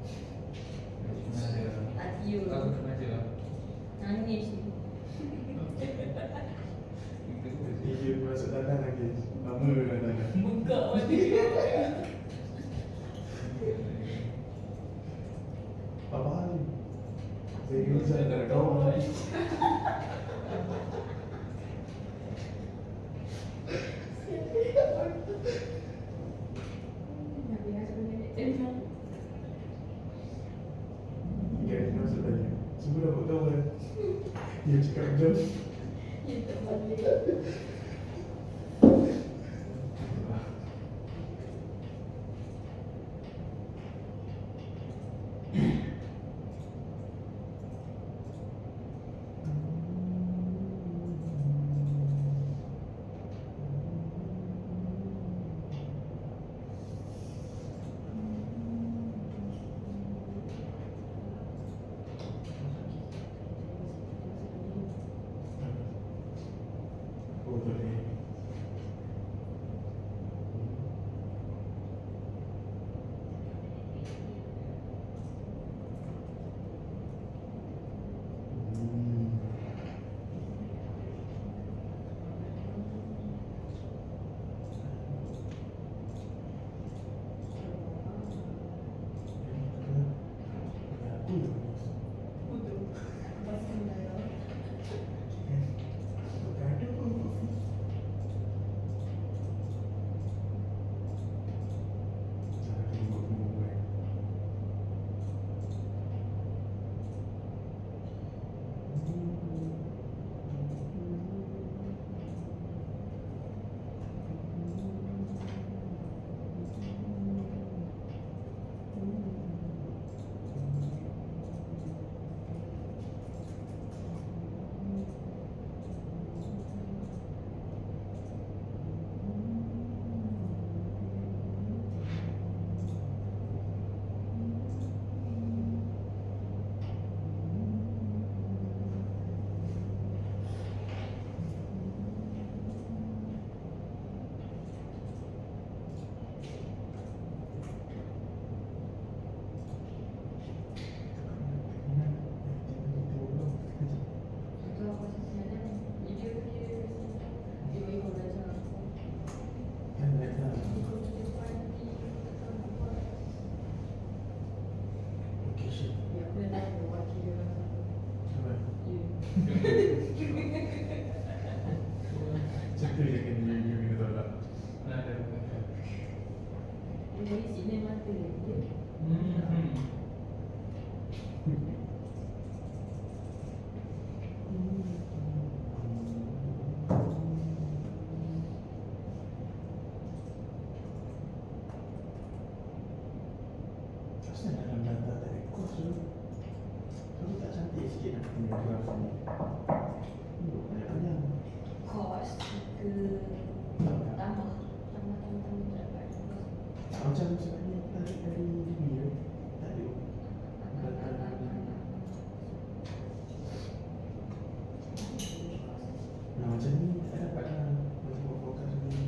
Hati dia. Aku tak baca lah. Nangis ni. Dia masuk datang lagi. Lama dah datang. Buka mata dia. Apa hal? Saya kisah tak ada kawan. Dia masuk tanya. Semua dah buat kawan. Dia cakap macam Dia tak balik. oh, tu Asal dalam data tadi kos tu tu tak cantik sikit nak punya graf ni. Duduk banyak-banyak. Kos ke tambah tambah tambah tambah dapat. Macam sebenarnya tarik dari ni ya. Tak ada. Nah macam ni tak dapat lah. Macam fokus ni.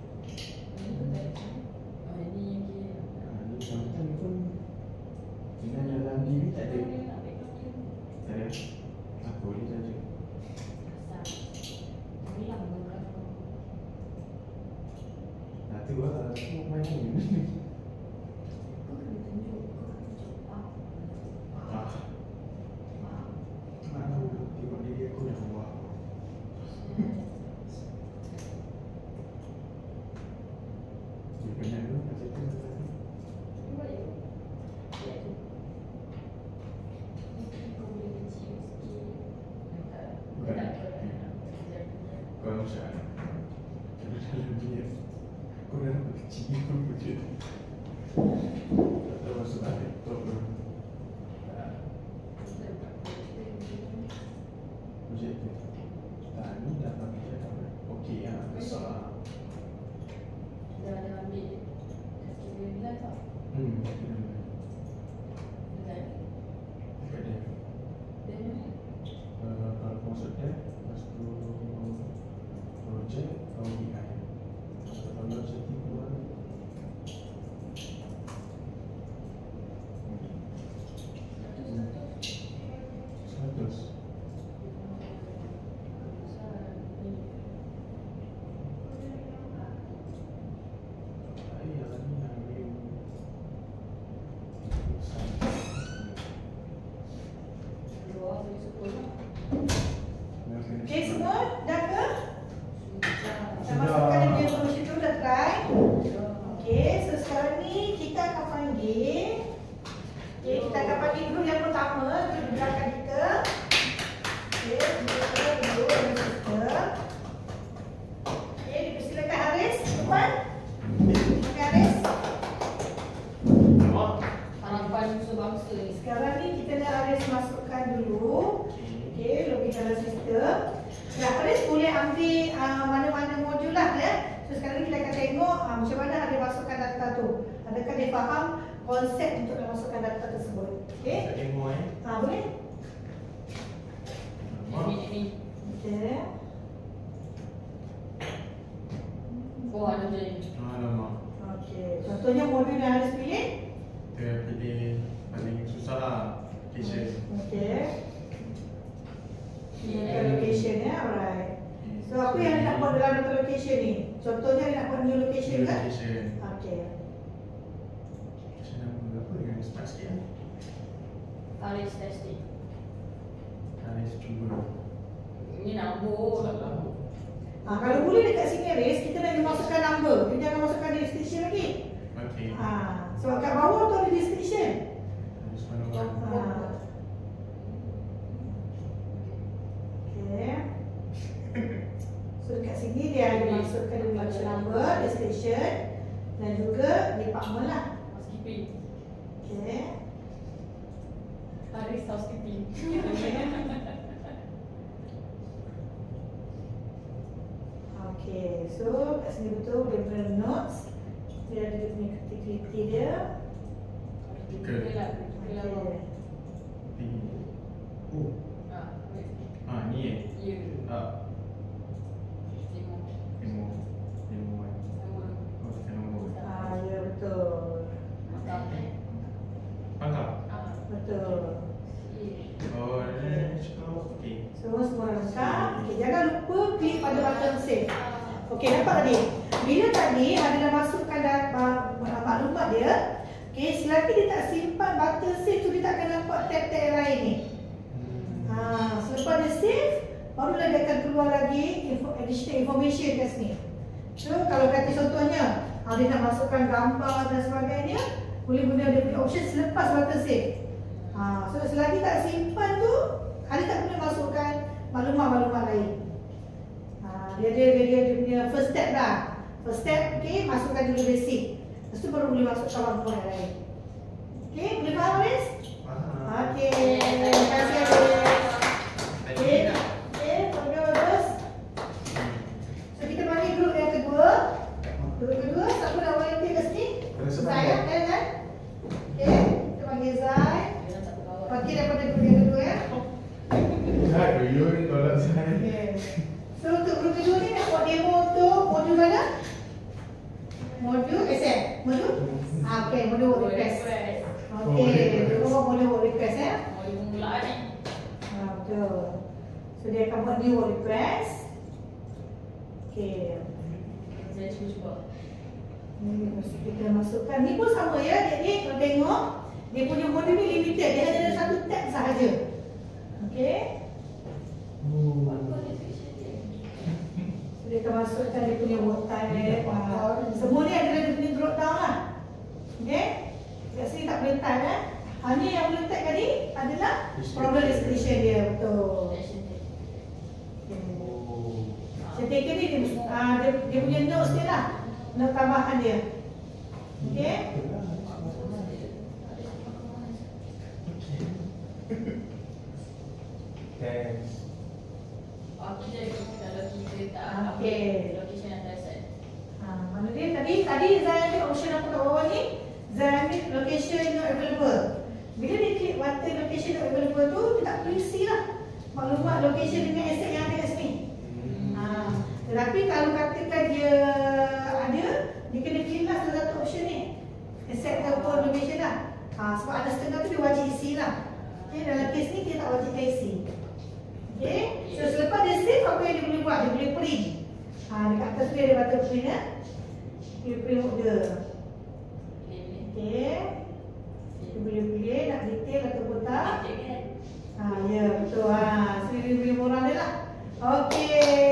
Oh ini okey. Nah ni macam ni pun dengan dalam diri tak ada. Tak ada. Apa boleh saja. Nah tu lah. Aku main ni. Ah. Aku tengok diri aku dah wah. Dia penat tu macam tu macam tu. Kau nak usaha ni. Kalau dalam dia kau dah nampak kecil pun macam tak tahu masuk balik top tu. Macam tu. Tak, ni dah pakai cakap kan. Okey lah, besar. Dah dah ambil kira bila tak? Hmm, kena. Dah. Dekat dia. Dia ni. Uh, kalau masuk dia, lepas tu projek atau B I. Kalau jadi keluar seratus. Ayah ni ambil Dua dari sepuluh. Okey semua? Dah ke? Dah Sudah. masukkan dia punya information tu, dah try? Okey, so sekarang ni kita akan panggil. Okey, kita akan panggil group yang pertama, group di belakang kita. Okey, kita duduk dalam sistem. Okey, dipersilakan Haris, depan. Okey Haris. Harapan musuh bangsa ni. Sekarang ni kita nak Haris masukkan dulu. Okey, login dalam sistem. Nah, Haris boleh ambil uh, mana-mana modul lah ya. So sekarang ni kita akan tengok uh, macam mana Haris masukkan data tu. Adakah dia faham konsep untuk memasukkan data tersebut. Okey? Tak demo eh. Ah, boleh? Ini ini. Okey. Oh ada je ni. Alamak. Okey. Contohnya modul yang Haris pilih. Kita pilih paling susah lah. Kitchen. Okey. Yeah. Data location ya, alright. So apa yang nak buat dalam data location ni? Contohnya nak buat new location New ke? location. Okey. Kitchen nama berapa dengan smart sikit lah. Haris testing. Haris cuba. Ini nombor. Salah. Ah, kalau boleh dekat sini Haris, kita nak masukkan number. Kita jangan masukkan description lagi. Okey. Ah, so kat bawah tu ada description. Haris mana orang. Ah. Okey. So dekat sini dia ada masukkan dia punya number, description dan juga department lah. Housekeeping. Okey. Haris housekeeping. Okey, so kat sini betul boleh guna notes. Dia ada dia punya kriteria dia. Okey lah. Okey lah. Okey. Oh. Ah, wait. Ah, ni eh. Ya. Ah, Demo. demo. Demo kan. Nombor. Oh, tekan nombor. Ah, ya betul. Mantap eh. Pangkal. Ah. Betul. Ya. Oh, ni cukup. Okey. Semua semua lengkap. Okey, jangan lupa klik pada button save. Okey, nampak tadi? Bila tadi ada dah masukkan dah, uh, maklumat dia, okey, selagi dia tak simpan button save tu, dia tak akan nampak tab-tab yang lain ni. Hmm. Ha, selepas dia save, barulah dia akan keluar lagi info, additional information kat sini. So, kalau kata contohnya, ha, dia nak masukkan gambar dan sebagainya, boleh guna dia punya option selepas button save. Ha, Ha, so selagi tak simpan tu, ada tak boleh masukkan maklumat-maklumat lain. Ha, dia, dia, dia, dia, dia punya first step lah. First step, okay, masukkan dulu basic. Lepas tu baru boleh masukkan maklumat yang lain. Okay, boleh faham Haris? Okay, terima kasih Haris. Okay, okay, terus. So kita bagi grup yang kedua. Grup kedua, siapa nak volunteer kat sini? Saya, kan kan? Okay, kita panggil Zai. Okey, daripada grup yang kedua ya. Zai, you ni tolak Zai. Okay. So untuk grup kedua ni nak buat demo untuk modul mana? Modul asset. Modul? Ah, okay, modul work request. Okey, kita buat modul work request ya. Modul permulaan ni. Ah, betul. So dia akan buat new work request. Okey. Saya cuba-cuba. Ni mesti kita masukkan. Ni pun sama ya. Jadi kalau tengok dia punya modul ni limited. Dia hanya ada satu tab sahaja. Okey. So dia akan masukkan dia punya work type. Uh, semua ni adalah dia punya drop down lah. Okey. Kat sini tak boleh type eh. Hanya yang boleh type tadi adalah problem description dia. Betul. Saya take ni dia, uh, dia, dia punya notes dia lah. Note tambahan dia. Okey. Thanks. Aku jadi kalau kita tak Okey. location yang terset. Ha, mana dia tadi? Tadi Zai ambil option apa kat bawah ni? Zai ambil location not available. Bila dia klik button location not available tu, dia tak boleh see lah maklumat location dengan asset yang ada kat sini. Ha, tetapi kalau katakan dia ada, dia kena pilih lah salah satu option ni. Asset ataupun location lah. Ha, sebab ada setengah tu dia wajib isi lah. Okay, dalam kes ni dia tak wajib isi. Okay, so selepas dia save, apa yang dia boleh buat? Dia boleh print. Ha, dekat atas tu dia ada button print ya. Dia print order. Okay. Dia boleh pilih nak detail ataupun tak. Ha, ya betul. Ha, so dia boleh murah dia lah. Okay.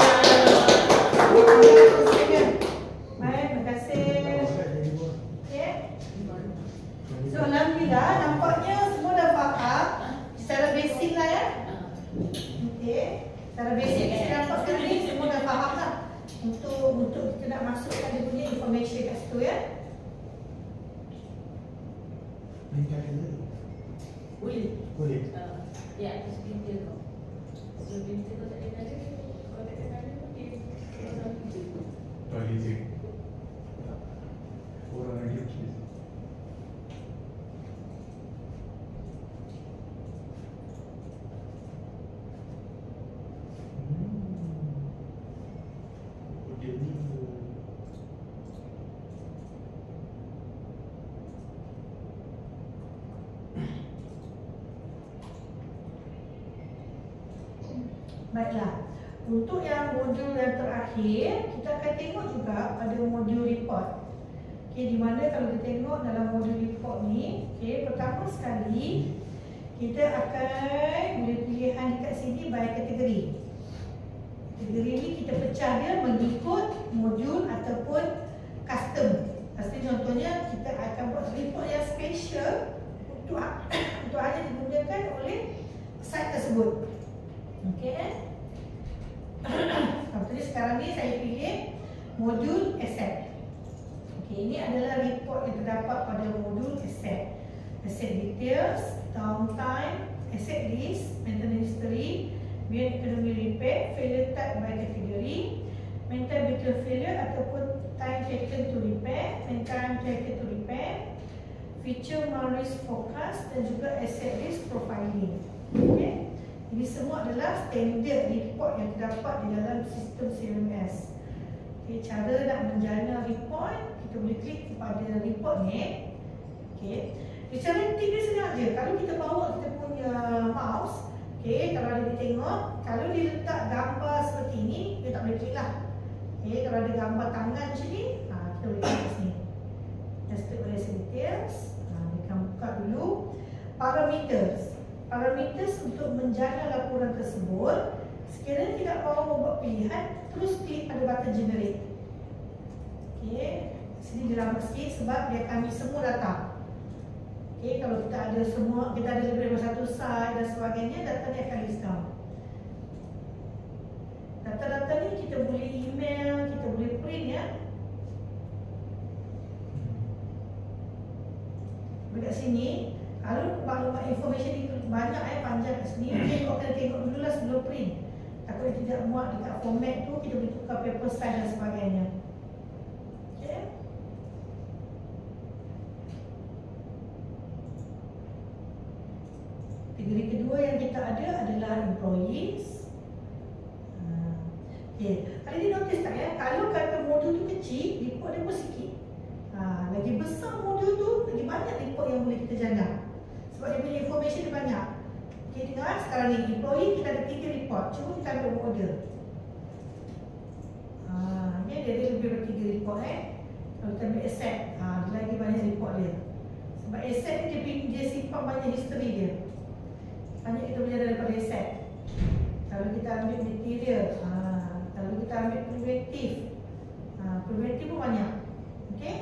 Baik, terima kasih. Okay. So alhamdulillah, nampaknya semua dah faham secara basic lah ya. Okay. Secara basic kita nampak sekarang ni semua dah faham lah. Untuk untuk kita nak masukkan dia punya information kat situ ya. Boleh. Boleh. Uh, ya, aku sepintir tu. Sepintir tu tak ada ada. Kalau tak ada ada dia kalau pintir. Toilet. Orang lagi okey. Baiklah, untuk yang modul yang terakhir, kita akan tengok juga pada modul report. Okay, di mana kalau kita tengok dalam modul report ni, okay, pertama sekali kita akan boleh pilihan dekat sini by kategori. Kategori ni kita pecah dia mengikut modul ataupun custom. Pasti contohnya kita akan buat report yang special untuk untuk hanya digunakan oleh site tersebut. Okey. Jadi sekarang ni saya pilih modul asset. Okey, ini adalah report yang terdapat pada modul asset. Asset details, downtime, asset list, maintenance history, bill economy repair, failure type by category, maintain between failure ataupun time taken to repair, and time taken to repair, feature malrisk forecast dan juga asset list profiling. Okey. Ini semua adalah standard report yang terdapat di dalam sistem C M M S. Okay, cara nak menjana report, kita boleh klik kepada report ni. Okay. Cara tik dia senang je. Kalau kita bawa kita punya mouse, okay, kalau ada tengok, kalau dia letak gambar seperti ini, dia tak boleh klik lah. Okay, kalau ada gambar tangan macam ni, ha, kita boleh klik kat sini. Just klik pada details. Ha, dia akan buka dulu parameters. Parameters untuk menjana laporan tersebut. Sekiranya tidak mahu membuat pilihan, terus klik pada button generate. Okey, sini dia lambat sikit sebab dia akan ambil semua data. Okay, kalau kita ada semua, kita ada lebih daripada satu site dan sebagainya, data ni akan list down. Data-data ni kita boleh email, kita boleh print ya. Dekat sini, kalau maklumat information ni banyak eh, panjang kat sini, okay, kau kena tengok dulu lah sebelum print. Takut dia tidak muat dekat format tu, kita boleh tukar paper size dan sebagainya. Okay. Kategori kedua yang kita ada adalah employees. Okay. Ada dia notice tak ya, kalau kata modul tu kecil, report dia pun sikit. Ha, lagi besar modul tu, lagi banyak report yang boleh kita jana. Sebab dia punya information dia banyak. Okay, dengar sekarang ni, employee kita ada tiga report. Cuba kita ambil order. Ha, ni dia ada lebih dari tiga report eh. Kalau kita ambil asset, ha, dia lagi banyak report dia. Sebab asset ni dia, dia simpan banyak history dia. Banyak kita belajar daripada asset. Kalau kita ambil material, ha, kalau kita ambil preventive, ha, preventive pun banyak. Okay.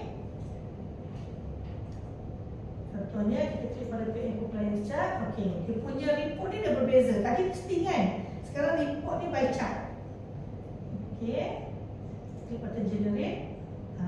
Contohnya kita klik pada P M compliance chart. Okey, dia punya report ni dah berbeza. Tadi listing kan. Sekarang report ni by chart. Okey. Klik pada generate. Ha.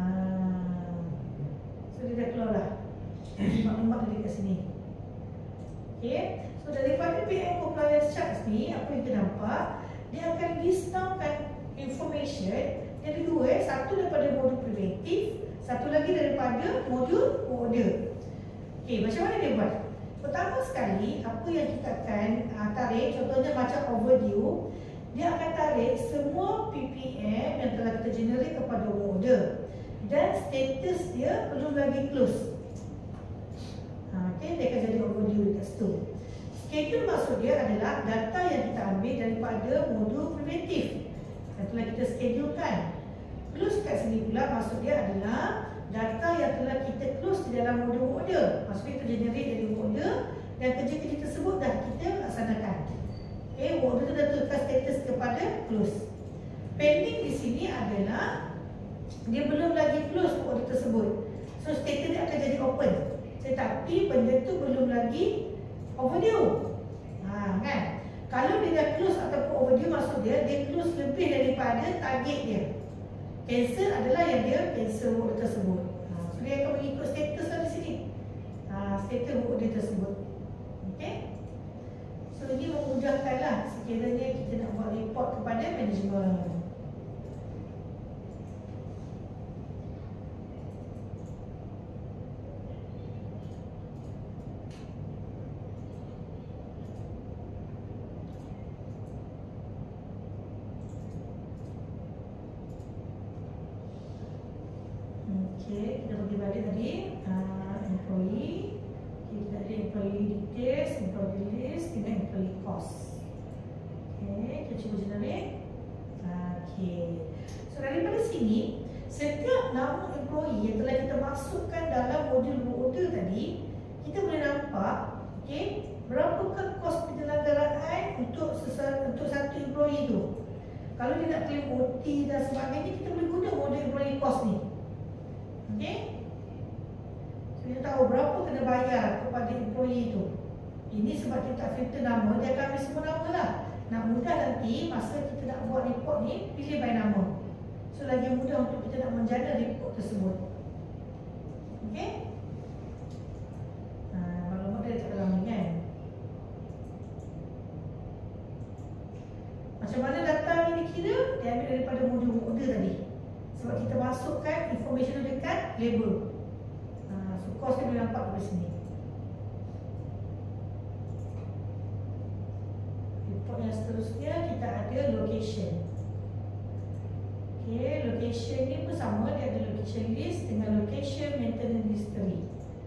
So dia dah keluar lah maklumat dari kat sini. Okey. So daripada P M compliance chart ni, apa yang kita nampak, dia akan list downkan information. Jadi dua eh, satu daripada modul preventive, satu lagi daripada modul order. Okey, macam mana dia buat? Pertama sekali, apa yang kita akan uh, tarik, contohnya macam overview, dia akan tarik semua P P M yang telah kita generate kepada order dan status dia belum lagi close. Ha, okey, dia akan jadi overview dekat situ. Schedule maksud dia adalah data yang kita ambil daripada modul preventive yang telah kita schedulekan. Plus kat sini pula maksud dia adalah data yang telah kita close di dalam modul order. Maksudnya kita generate dari order dan kerja-kerja tersebut dah kita laksanakan. Okay, order tu dah tukar status kepada close. Pending di sini adalah dia belum lagi close order tersebut. So status dia akan jadi open. Tetapi benda tu belum lagi overdue. Ha, kan? Kalau dia dah close ataupun overdue, maksud dia dia close lebih daripada target dia. Cancel adalah yang dia cancel order tersebut. Ha, so dia akan mengikut status lah di sini. Ha, status order tersebut. Okey. So ini memudahkanlah sekiranya kita nak buat report kepada management. Okey, kita pergi balik tadi uh, employee. Kita ada employee details, employee list dengan employee cost. Okey, kita cuba generate. Okey. So daripada sini, setiap nama employee yang telah kita masukkan dalam modul order tadi, kita boleh nampak, okey, berapakah kos penyelenggaraan untuk sesat, untuk satu employee tu. Kalau dia nak claim O T dan sebagainya, kita boleh guna modul employee cost ni. Okey. So, kita tahu berapa kena bayar kepada employee tu. Ini sebab kita tak filter nama, dia akan ambil semua nama lah. Nak mudah nanti, masa kita nak buat report ni, pilih by nama. So, lagi mudah untuk kita nak menjana report tersebut. Okey. Ha, maklumat dia tak dalam ni kan. Macam mana data ni dikira? Dia ambil daripada modul order tadi. Sebab kita masukkan information dekat label. Ha, so cost dia boleh nampak dari sini. Report yang seterusnya kita ada location. Okay, location ni pun sama, dia ada location list dengan location maintenance history.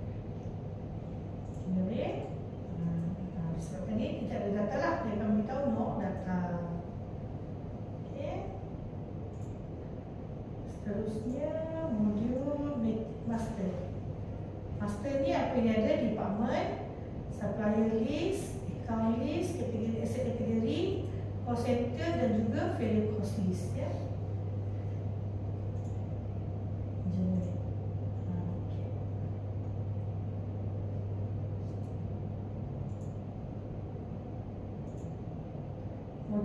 Okay, ha, sebab ni kita ada data lah, dia akan beritahu no data. Seterusnya modul master. Master ni apa yang ada? Department, supplier list, account list, kategori asset kategori, cost center dan juga failure cost list ya.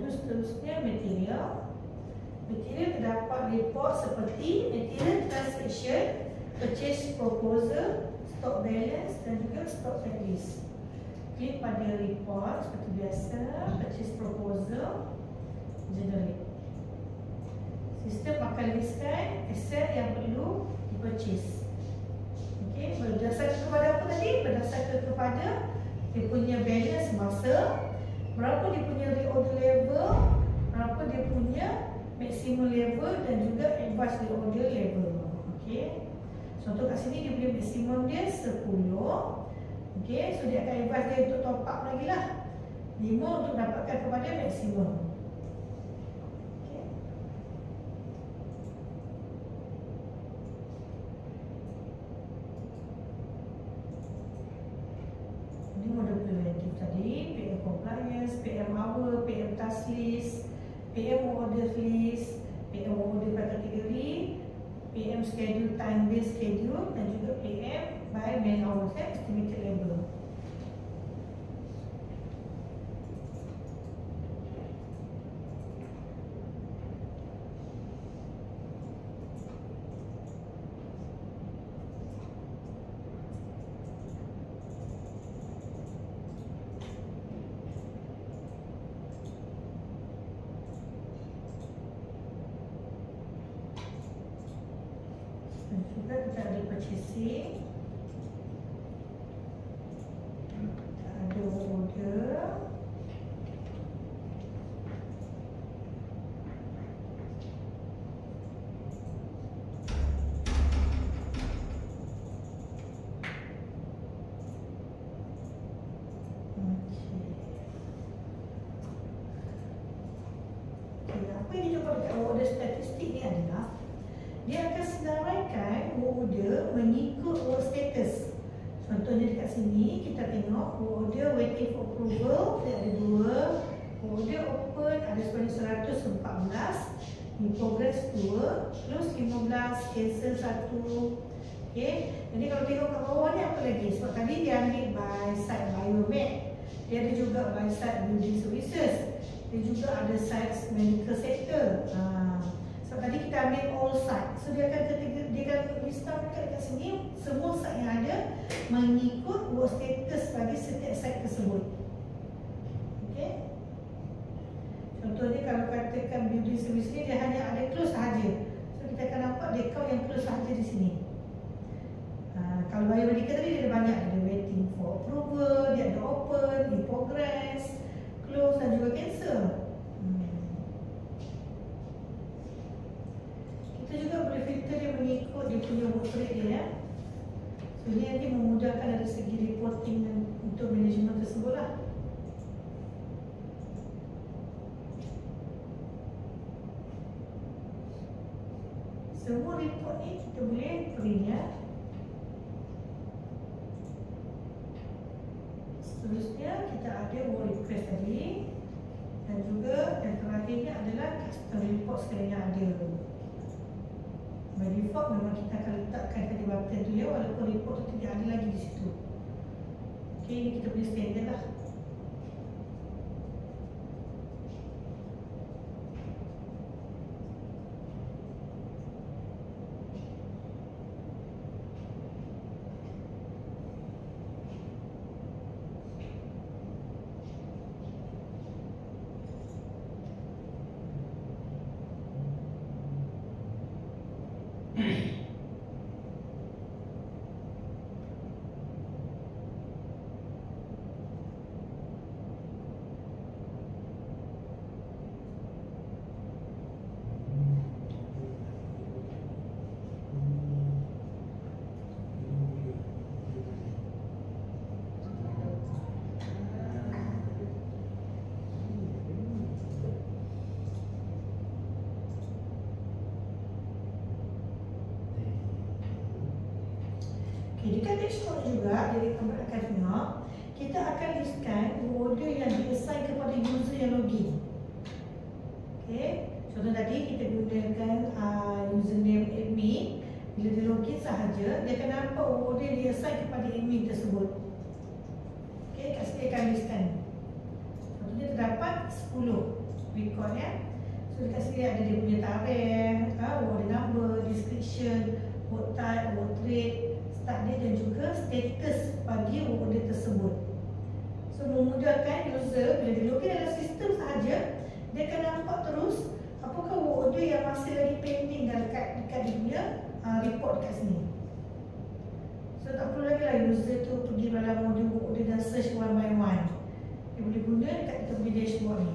modul seterusnya material. Material terdapat report seperti material transaction, purchase proposal, stock balance dan juga stock checklist. Klik pada report seperti biasa, purchase proposal, generate. Sistem akan listkan aset yang perlu di-purchase. Okey, berdasarkan kepada apa tadi? Berdasarkan kepada dia punya balance masa, berapa dia punya reorder level, berapa dia punya maximum level dan juga advance reorder level. Okey. Contoh kat sini dia punya maksimum dia sepuluh. Okey, so dia akan advance dia untuk top up lagi lah lima untuk dapatkan kepada maksimum. Okey. Ini model preventive tadi, P M compliance, P M hour, P M task list, P M order list, P M order by kategori, P M schedule, time based schedule dan juga P M by man hours, eh, estimated labor. Dan juga kita ada purchasing, kita ada order, apa yang dicoba dekat order statistik ni adalah dia akan senaraikan order mengikut work status. Contohnya dekat sini kita tengok order waiting for approval dia ada dua, order open ada sebanyak seratus empat belas, in progress dua, close lima belas, cancel satu. Okey, jadi kalau tengok kat bawah ni apa lagi? Sebab tadi dia ambil by site biomed, dia ada juga by site building services, dia juga ada site medical sector. Ha. So tadi kita ambil all site. So dia akan ketika dia akan listkan dekat sini semua site yang ada mengikut work status bagi setiap site tersebut. Okey. Contohnya kalau katakan building service ni dia hanya ada close sahaja. So kita akan nampak dia count yang close sahaja di sini. Ha, kalau biomedical tadi dia ada banyak, ada waiting for approval, dia ada open, in progress, close dan juga cancel. Kita juga boleh filter dia mengikut dia punya work rate dia, ya. So ini nanti memudahkan dari segi reporting dan untuk manajemen tersebut lah. Semua report ni kita boleh print, ya. Seterusnya kita ada work request tadi, dan juga yang terakhirnya adalah custom report sekiranya ada. By default memang kita akan letakkan tadi button tu, ya, walaupun report tu tidak ada lagi di situ. Okey, ini kita boleh standard lah. Okay, dekat dashboard juga, dari kamu akan tengok, kita akan listkan order yang di-assign kepada user yang login. Okay, contoh tadi kita gunakan uh, username admin. Bila dia login sahaja, dia akan nampak order yang di-assign kepada admin tersebut. Okay, kat sini akan listkan. Contohnya terdapat sepuluh. record ya. So dekat sini ada dia punya tarikh, ha, order number, description, work type, work rate, start date dan juga status bagi order tersebut. So memudahkan user bila dia login dalam sistem sahaja, dia akan nampak terus apakah order yang masih lagi pending dekat dekat dia punya uh, report dekat sini. So tak perlu lagi lah user tu pergi dalam modul order dan search one by one. Dia boleh guna dekat kita punya dashboard ni.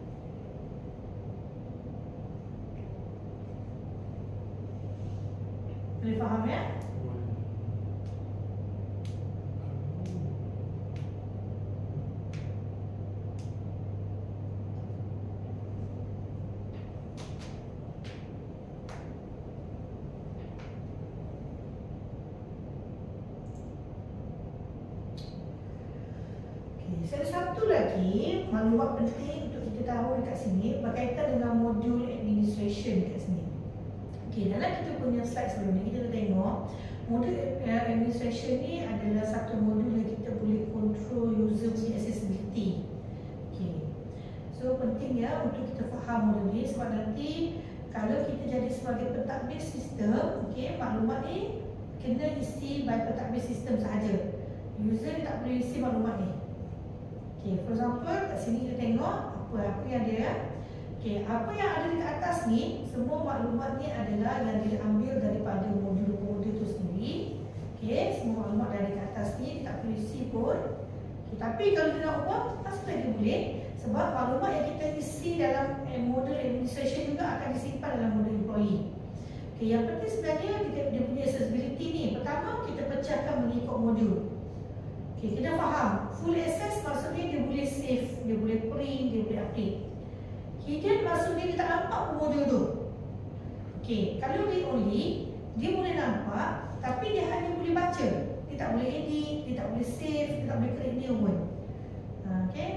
Boleh faham ya? Ada satu lagi maklumat penting untuk kita tahu dekat sini berkaitan dengan modul administration dekat sini. Okey, dalam kita punya slide sebelum ni kita tengok modul administration ni adalah satu modul yang kita boleh control user punya accessibility. Okey. So pentingnya untuk kita faham modul ni sebab nanti kalau kita jadi sebagai pentadbir sistem, okey, maklumat ni kena isi by pentadbir sistem sahaja. User tak boleh isi maklumat ni. Okay, for example, kat sini kita tengok apa-apa yang dia. Okay, apa yang ada di atas ni, semua maklumat ni adalah yang diambil daripada modul-modul itu sendiri. Okay, semua maklumat dari atas ni, tak perlu isi pun. Okay, tapi kalau dia nak ubah, pasti lagi boleh. Sebab maklumat yang kita isi dalam eh, modul administration juga akan disimpan dalam modul employee. Okay, yang penting sebenarnya dia, dia punya accessibility ni. Pertama, kita pecahkan mengikut modul. Okay, kita faham full access maksudnya dia boleh save, dia boleh print, dia boleh update. Hidden maksudnya dia tak nampak modul tu. Okay, kalau read only, dia boleh nampak tapi dia hanya boleh baca. Dia tak boleh edit, dia tak boleh save, dia tak boleh create new pun. Okay.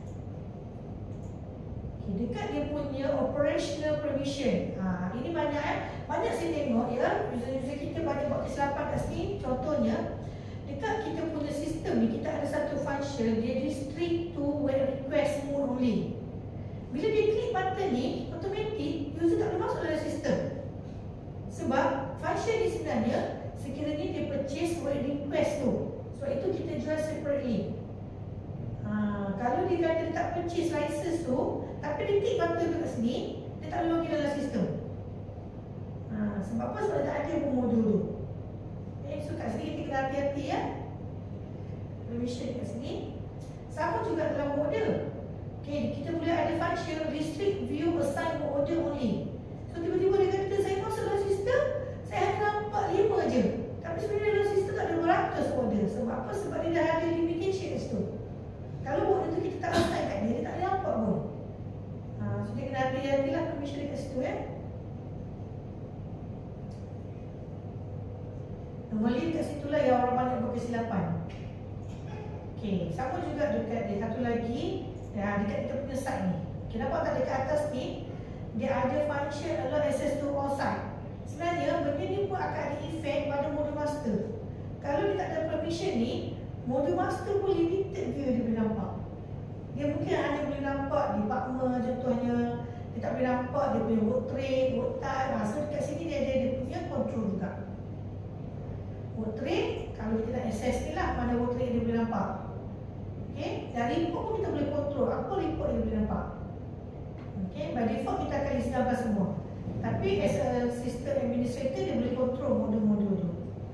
Okay, dekat dia punya operational permission. Ha, ini banyak eh. Banyak saya tengok ya, user-user kita banyak buat kesilapan kat sini. Contohnya dekat kita punya sistem ni, kita ada satu function dia restrict to web request mode only. Bila dia klik button ni, automatik user tak boleh masuk dalam sistem. Sebab function ni sebenarnya sekiranya dia purchase web request tu, sebab itu kita jual separately. Ha, kalau dia kata dia tak purchase license tu, tapi dia klik button tu kat sini, dia tak boleh login dalam sistem. Ha, sebab apa? Sebab dia tak ada pun modul tu. Okay, so kat sini kita kena hati-hati ya. Permission kat sini. Sama juga dalam order. Okay, kita boleh ada function restrict view assign order only. So tiba-tiba dia kata saya masuk dalam sistem, saya hanya nampak lima je. Tapi sebenarnya dalam sistem tak ada dua ratus order. Sebab apa? Sebab dia dah ada limitation kat situ. Kalau order tu kita tak assign kat dia, dia tak boleh nampak pun. Ha, so dia kena hati-hatilah permission kat situ ya. Normally kat situlah yang orang banyak berkesilapan. Okey, sama juga dekat dia satu lagi, ya, dekat kita punya site ni. Okey, nampak tak dekat atas ni, dia ada function allow access to all site. Sebenarnya benda ni pun akan ada efek pada modul master. Kalau dia tak ada permission ni, modul master pun limited view dia boleh nampak. Dia mungkin hanya boleh nampak department contohnya, dia tak boleh nampak dia punya work trade, work time. So dekat sini dia ada dia punya control juga. Work trade, kalau kita nak access ni lah mana work trade dia boleh nampak. Okay, dan report pun kita boleh kontrol apa report dia boleh nampak. Okay, by default kita akan isi gambar semua. Tapi as a system administrator dia boleh kontrol modul-modul tu.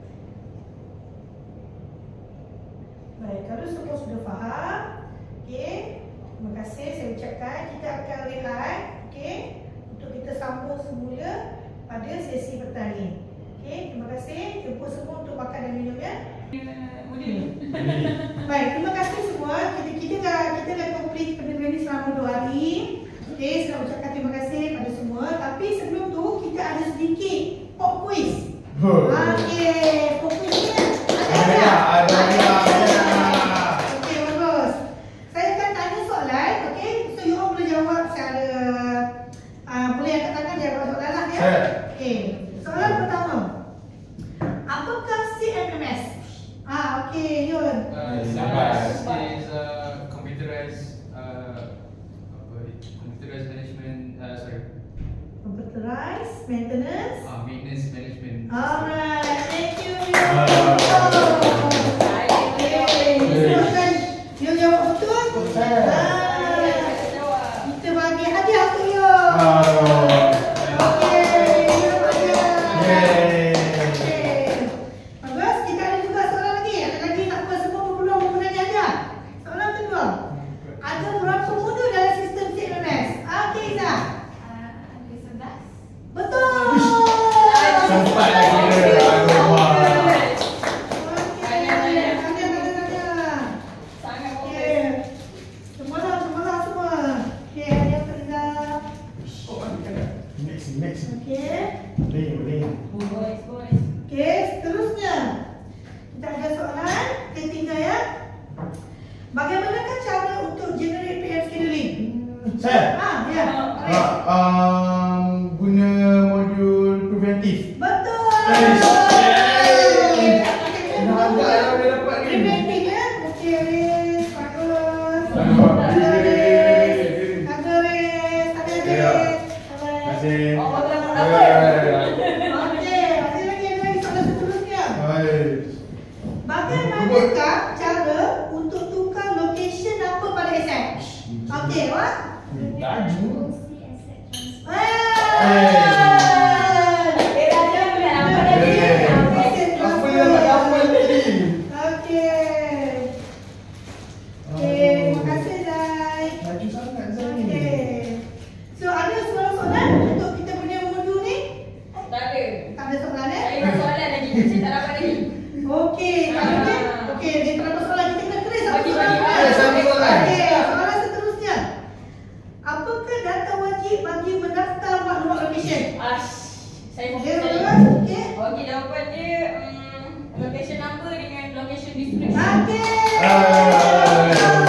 Baik, kalau semua sudah faham, okay, terima kasih saya ucapkan. Kita akan rehat, okay, untuk kita sambung semula pada sesi petang ni. Okay, terima kasih. Jemput semua untuk makan dan minum ya. Boleh. Baik, terima kasih semua. Kita kita dah kita dah complete benda ni selama dua hari. Okay, saya ucapkan terima kasih pada semua. Tapi sebelum tu kita ada sedikit pop quiz. Okay, pop quiz ni ada. Ada, ada, ada. Okay, bagus. maintenance. Uh, maintenance management. Alright, thank you. Ah. Okay, silakan. You jawab betul. Eh. Ah, kita bagi hadiah untuk you. Ah. Okay, hadiah. Yeay. Okay. Bagus, kita ada juga soalan lagi. Ada lagi tak apa semua berpeluang mempunyai hadiah. Soalan kedua. Ada berapa modul dalam sistem C M M S? Okay, Izzah. Uh, ada sebelas. Betul. Sempat lagi dia. Alamak. Okey, hadiah, hadiah, hadiah. Sangat Okey. Semangat, semangat semua. Okey, hadiah untuk Izzah. Oh, next, next. Okey. Boleh, boleh. Boys, boys. Okey, seterusnya. Kita ada soalan ketiga ya. Bagaimanakah cara untuk generate P M scheduling? Saya? Ah, ya. Ah, um, guna modul preventif. Betul. Yes. Okey, Dah agak yang dia dapat ni. preventive ya. Okey, Riz. Bagus. Alamak. Ada Riz. Yeay. Ada Riz. Ada Ya. Riz. Terima kasih. Oh, betul, betul. Eh. Okey, ada lagi ada lagi soalan seterusnya. Baik. Bagaimanakah cara untuk tukar location number pada aset? Okey, Wak. Laju. Fungsi asset transfer. Eh, ada bulan apa tadi? Eh. Apa yang nak dapat tadi? Okey. Okey, terima kasih Zai. Laju sangat Zai ni. Okey. So, ada soalan-soalan untuk kita punya modul ni? Tak ada. Tak ada soalan eh? Saya ada soalan lagi. Saya tak dapat lagi. Okey, kalau ni, okey, dia tak dapat soalan, kita kena tulis satu Bagi, soalan. bagi. Eh, satu soalan. Okey, soalan seterusnya. Apakah data wajib bagi mendaftar maklumat location? Ash. Saya Okey, fokus betul? tadi. Okey. Okey, jawapan dia um, location number dengan location description. Okey. Ah.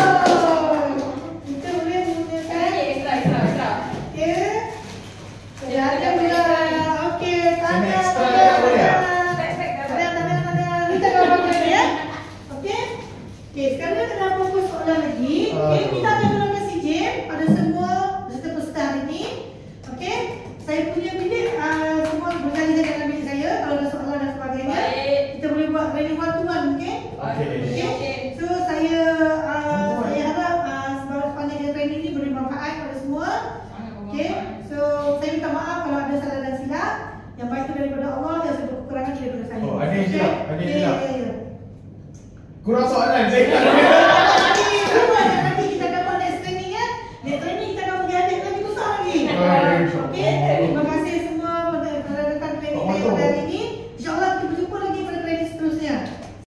Kita boleh menggunakan. Okey, extra, extra, extra. Okey. Sudah ada pula. Okey, Kena tanda. extra tanda, tak boleh tak? tanda. Back, back, back, Tanda, back. tanda, tanda. Kita akan pakai ya. Okey. Okey, sekarang kita nak fokus soalan lagi. Okey, kita akan menggunakan C J pada semua peserta-peserta hari ini. Okey. Saya punya bilik uh, semua berkali-kali dalam bilik saya. Kalau ada soalan dan sebagainya, Baik. kita boleh buat training one to one, okey? Okey. Okey. Okey. So saya uh, saya harap uh, sebab sepanjang training ini beri manfaat kepada semua. Sangat Okey. bermanfaat. So saya minta maaf kalau ada salah dan silap. Yang baik itu daripada Allah, yang saya kekurangan daripada saya. Oh, ada yang silap, ada yang Okey, silap. ya, ya, ya. Kurang soalan saya tak